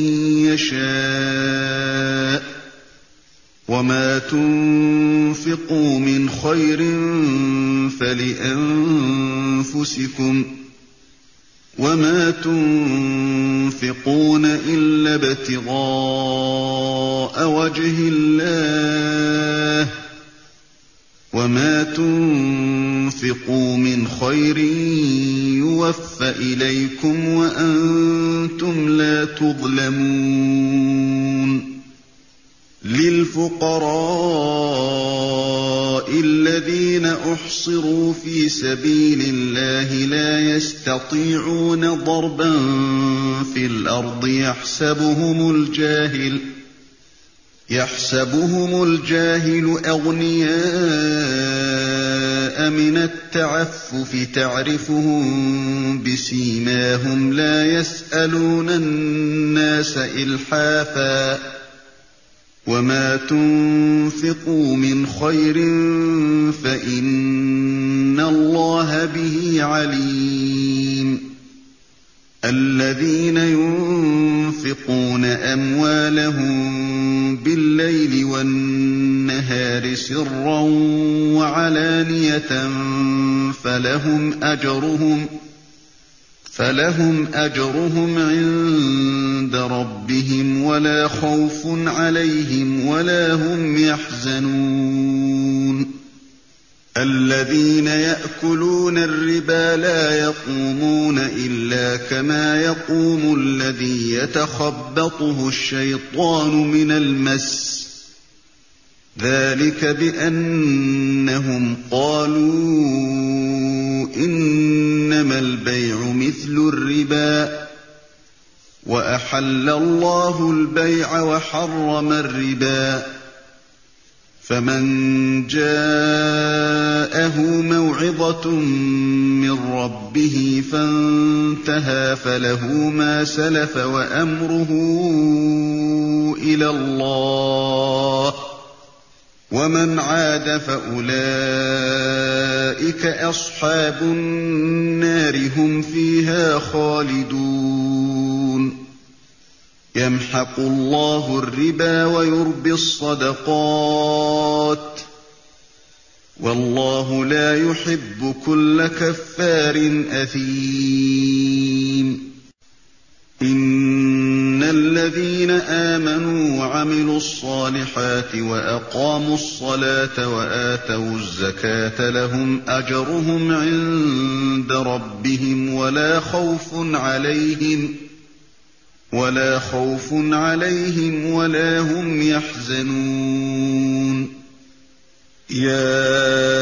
يشاء وما تنفقوا من خير فلأنفسكم وما تنفقون إلا ابتغاء وجه الله وما تنفقوا من خير يوفى إليكم وأنتم لا تظلمون للفقراء الذين أحصروا في سبيل الله لا يستطيعون ضربا في الأرض يحسبهم الجاهل يحسبهم الجاهل أغنياء من التعفف تعرفهم بسيماهم لا يسألون الناس إلحافا وما تنفقوا من خير فإن الله به عليم الذين ينفقون أموالهم بالليل والنهار سرا وعلانية فلهم أجرهم فلهم أجرهم عند ربهم ولا خوف عليهم ولا هم يحزنون الذين يأكلون الربا لا يقومون إلا كما يقوم الذي يتخبطه الشيطان من المس ذلك بأنهم قالوا إنما البيع مثل الربا وأحل الله البيع وحرم الربا فمن جاءه موعظة من ربه فانتهى فله ما سلف وأمره إلى الله ومن عاد فأولئك أصحاب النار هم فيها خالدون يمحق الله الربا ويربي الصدقات والله لا يحب كل كفار أثيم إن الذين آمنوا وعملوا الصالحات وأقاموا الصلاة وآتوا الزكاة لهم أجرهم عند ربهم ولا خوف عليهم ولا خوف عليهم ولا هم يحزنون يا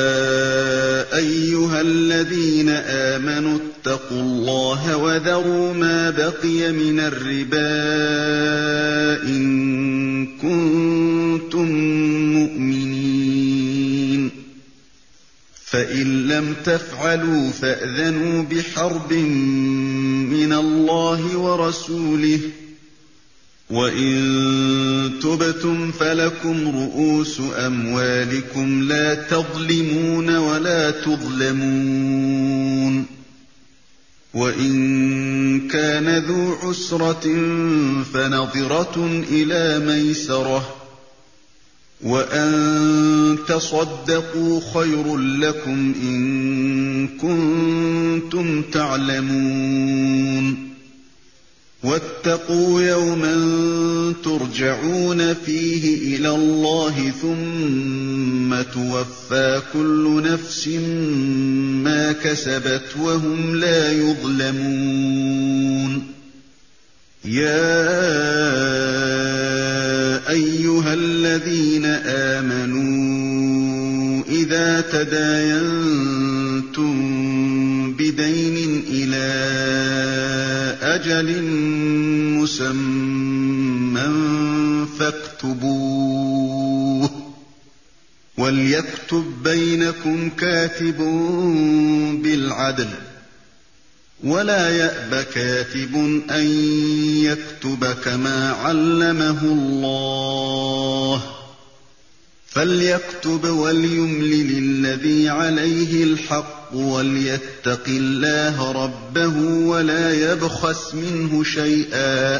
أيها الذين آمنوا اتقوا الله وذروا ما بقي من الربا إن كنتم مؤمنين فإن لم تفعلوا فأذنوا بحرب من الله ورسوله وإن تبتم فلكم رؤوس أموالكم لا تظلمون ولا تظلمون وإن كان ذو عسرة فنظرة إلى ميسرة وأن تصدقوا خير لكم إن كنتم تعلمون واتقوا يوما ترجعون فيه إلى الله ثم توفى كل نفس ما كسبت وهم لا يظلمون يا أيها الذين آمنوا إذا تداينتم بدين إلى أجل مسمى فاكتبوه وليكتب بينكم كاتب بالعدل ولا يأب كاتب أن يكتب كما علمه الله فليكتب وليملل الذي عليه الحق وليتق الله ربه ولا يبخس منه شيئا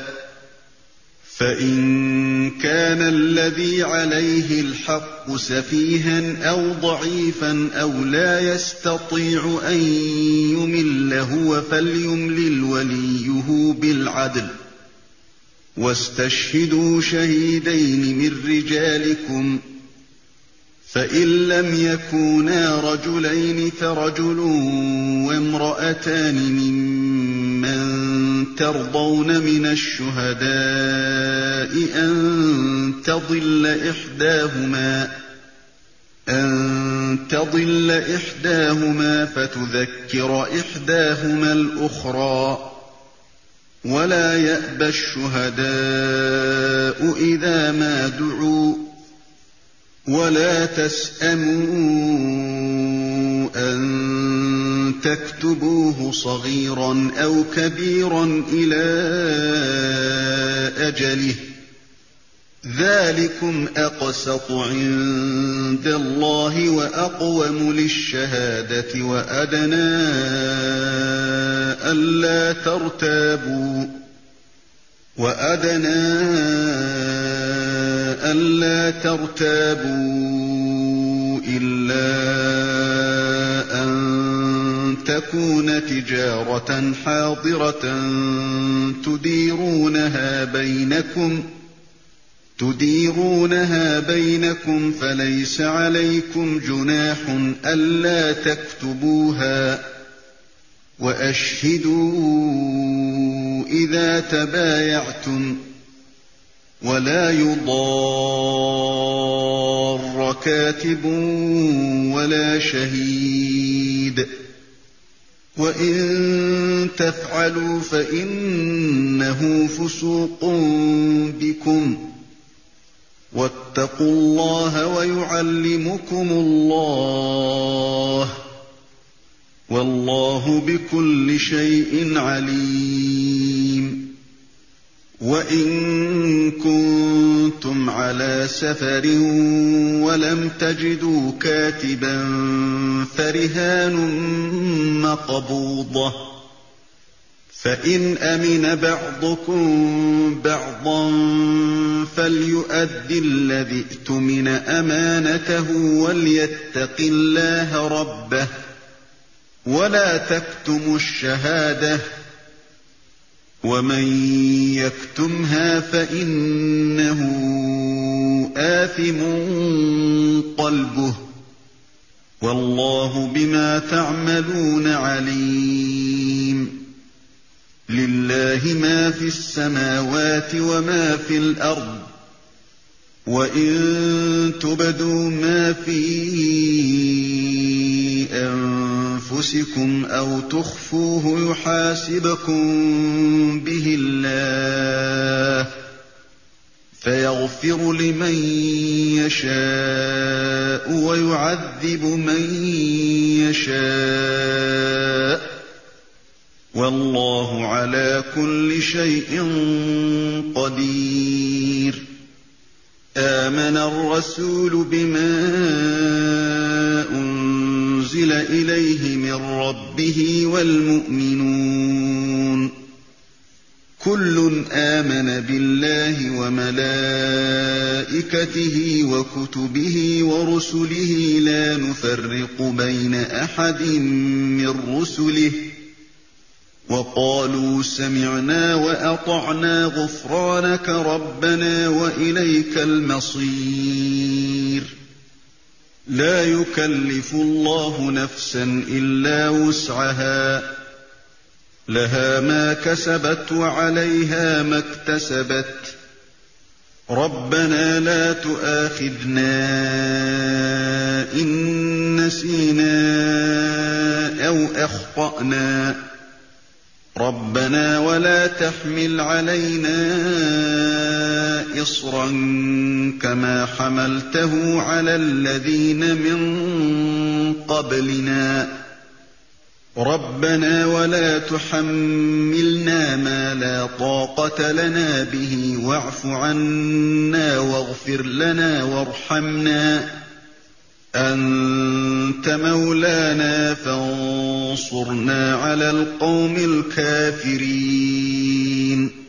فإن كان الذي عليه الحق سفيها أو ضعيفا أو لا يستطيع أن يمل هو فليملل وليه بالعدل واستشهدوا شهيدين من رجالكم فإن لم يكونا رجلين فرجل وامرأتان ممن ترضون من الشهداء أن تضل إحداهما أن تضل إحداهما فتذكر إحداهما الأخرى ولا يأبى الشهداء إذا ما دعوا ولا تسأموا أن تكتبوه صغيرا أو كبيرا إلى أجله ذلكم أقسط عند الله وأقوم للشهادة وأدنى ألا ترتابوا وأدنى ألا ترتابوا إلا أن تكون تجارة حاضرة تديرونها بينكم تديرونها بينكم فليس عليكم جناح ألا تكتبوها وأشهدوا إذا تبايعتم ولا يضار كاتب ولا شهيد وإن تفعلوا فإنه فسوق بكم واتقوا الله ويعلمكم الله والله بكل شيء عليم وإن كنتم على سفر ولم تجدوا كاتبا فرهان مقبوضة فإن أمن بعضكم بعضا فليؤد الذي اؤتمن أمانته وليتق الله ربه ولا تكتموا الشهادة ومن يكتمها فإنه آثم قلبه والله بما تعملون عليم لله ما في السماوات وما في الأرض وإن تبدوا ما في أنفسكم أو تخفوه يحاسبكم به الله فيغفر لمن يشاء ويعذب من يشاء والله على كل شيء قدير آمن الرسول بما أنزل إليه من ربه والمؤمنون كل آمن بالله وملائكته وكتبه ورسله لا نفرق بين أحد من رسله وقالوا سمعنا وأطعنا غفرانك ربنا وإليك المصير لا يكلف الله نفسا إلا وسعها لها ما كسبت وعليها ما اكتسبت ربنا لا تؤاخذنا إن نسينا أو أخطأنا ربنا ولا تحمل علينا إصرا كما حملته على الذين من قبلنا ربنا ولا تحملنا ما لا طاقة لنا به واعف عنا واغفر لنا وارحمنا أنت مولانا فانصرنا على القوم الكافرين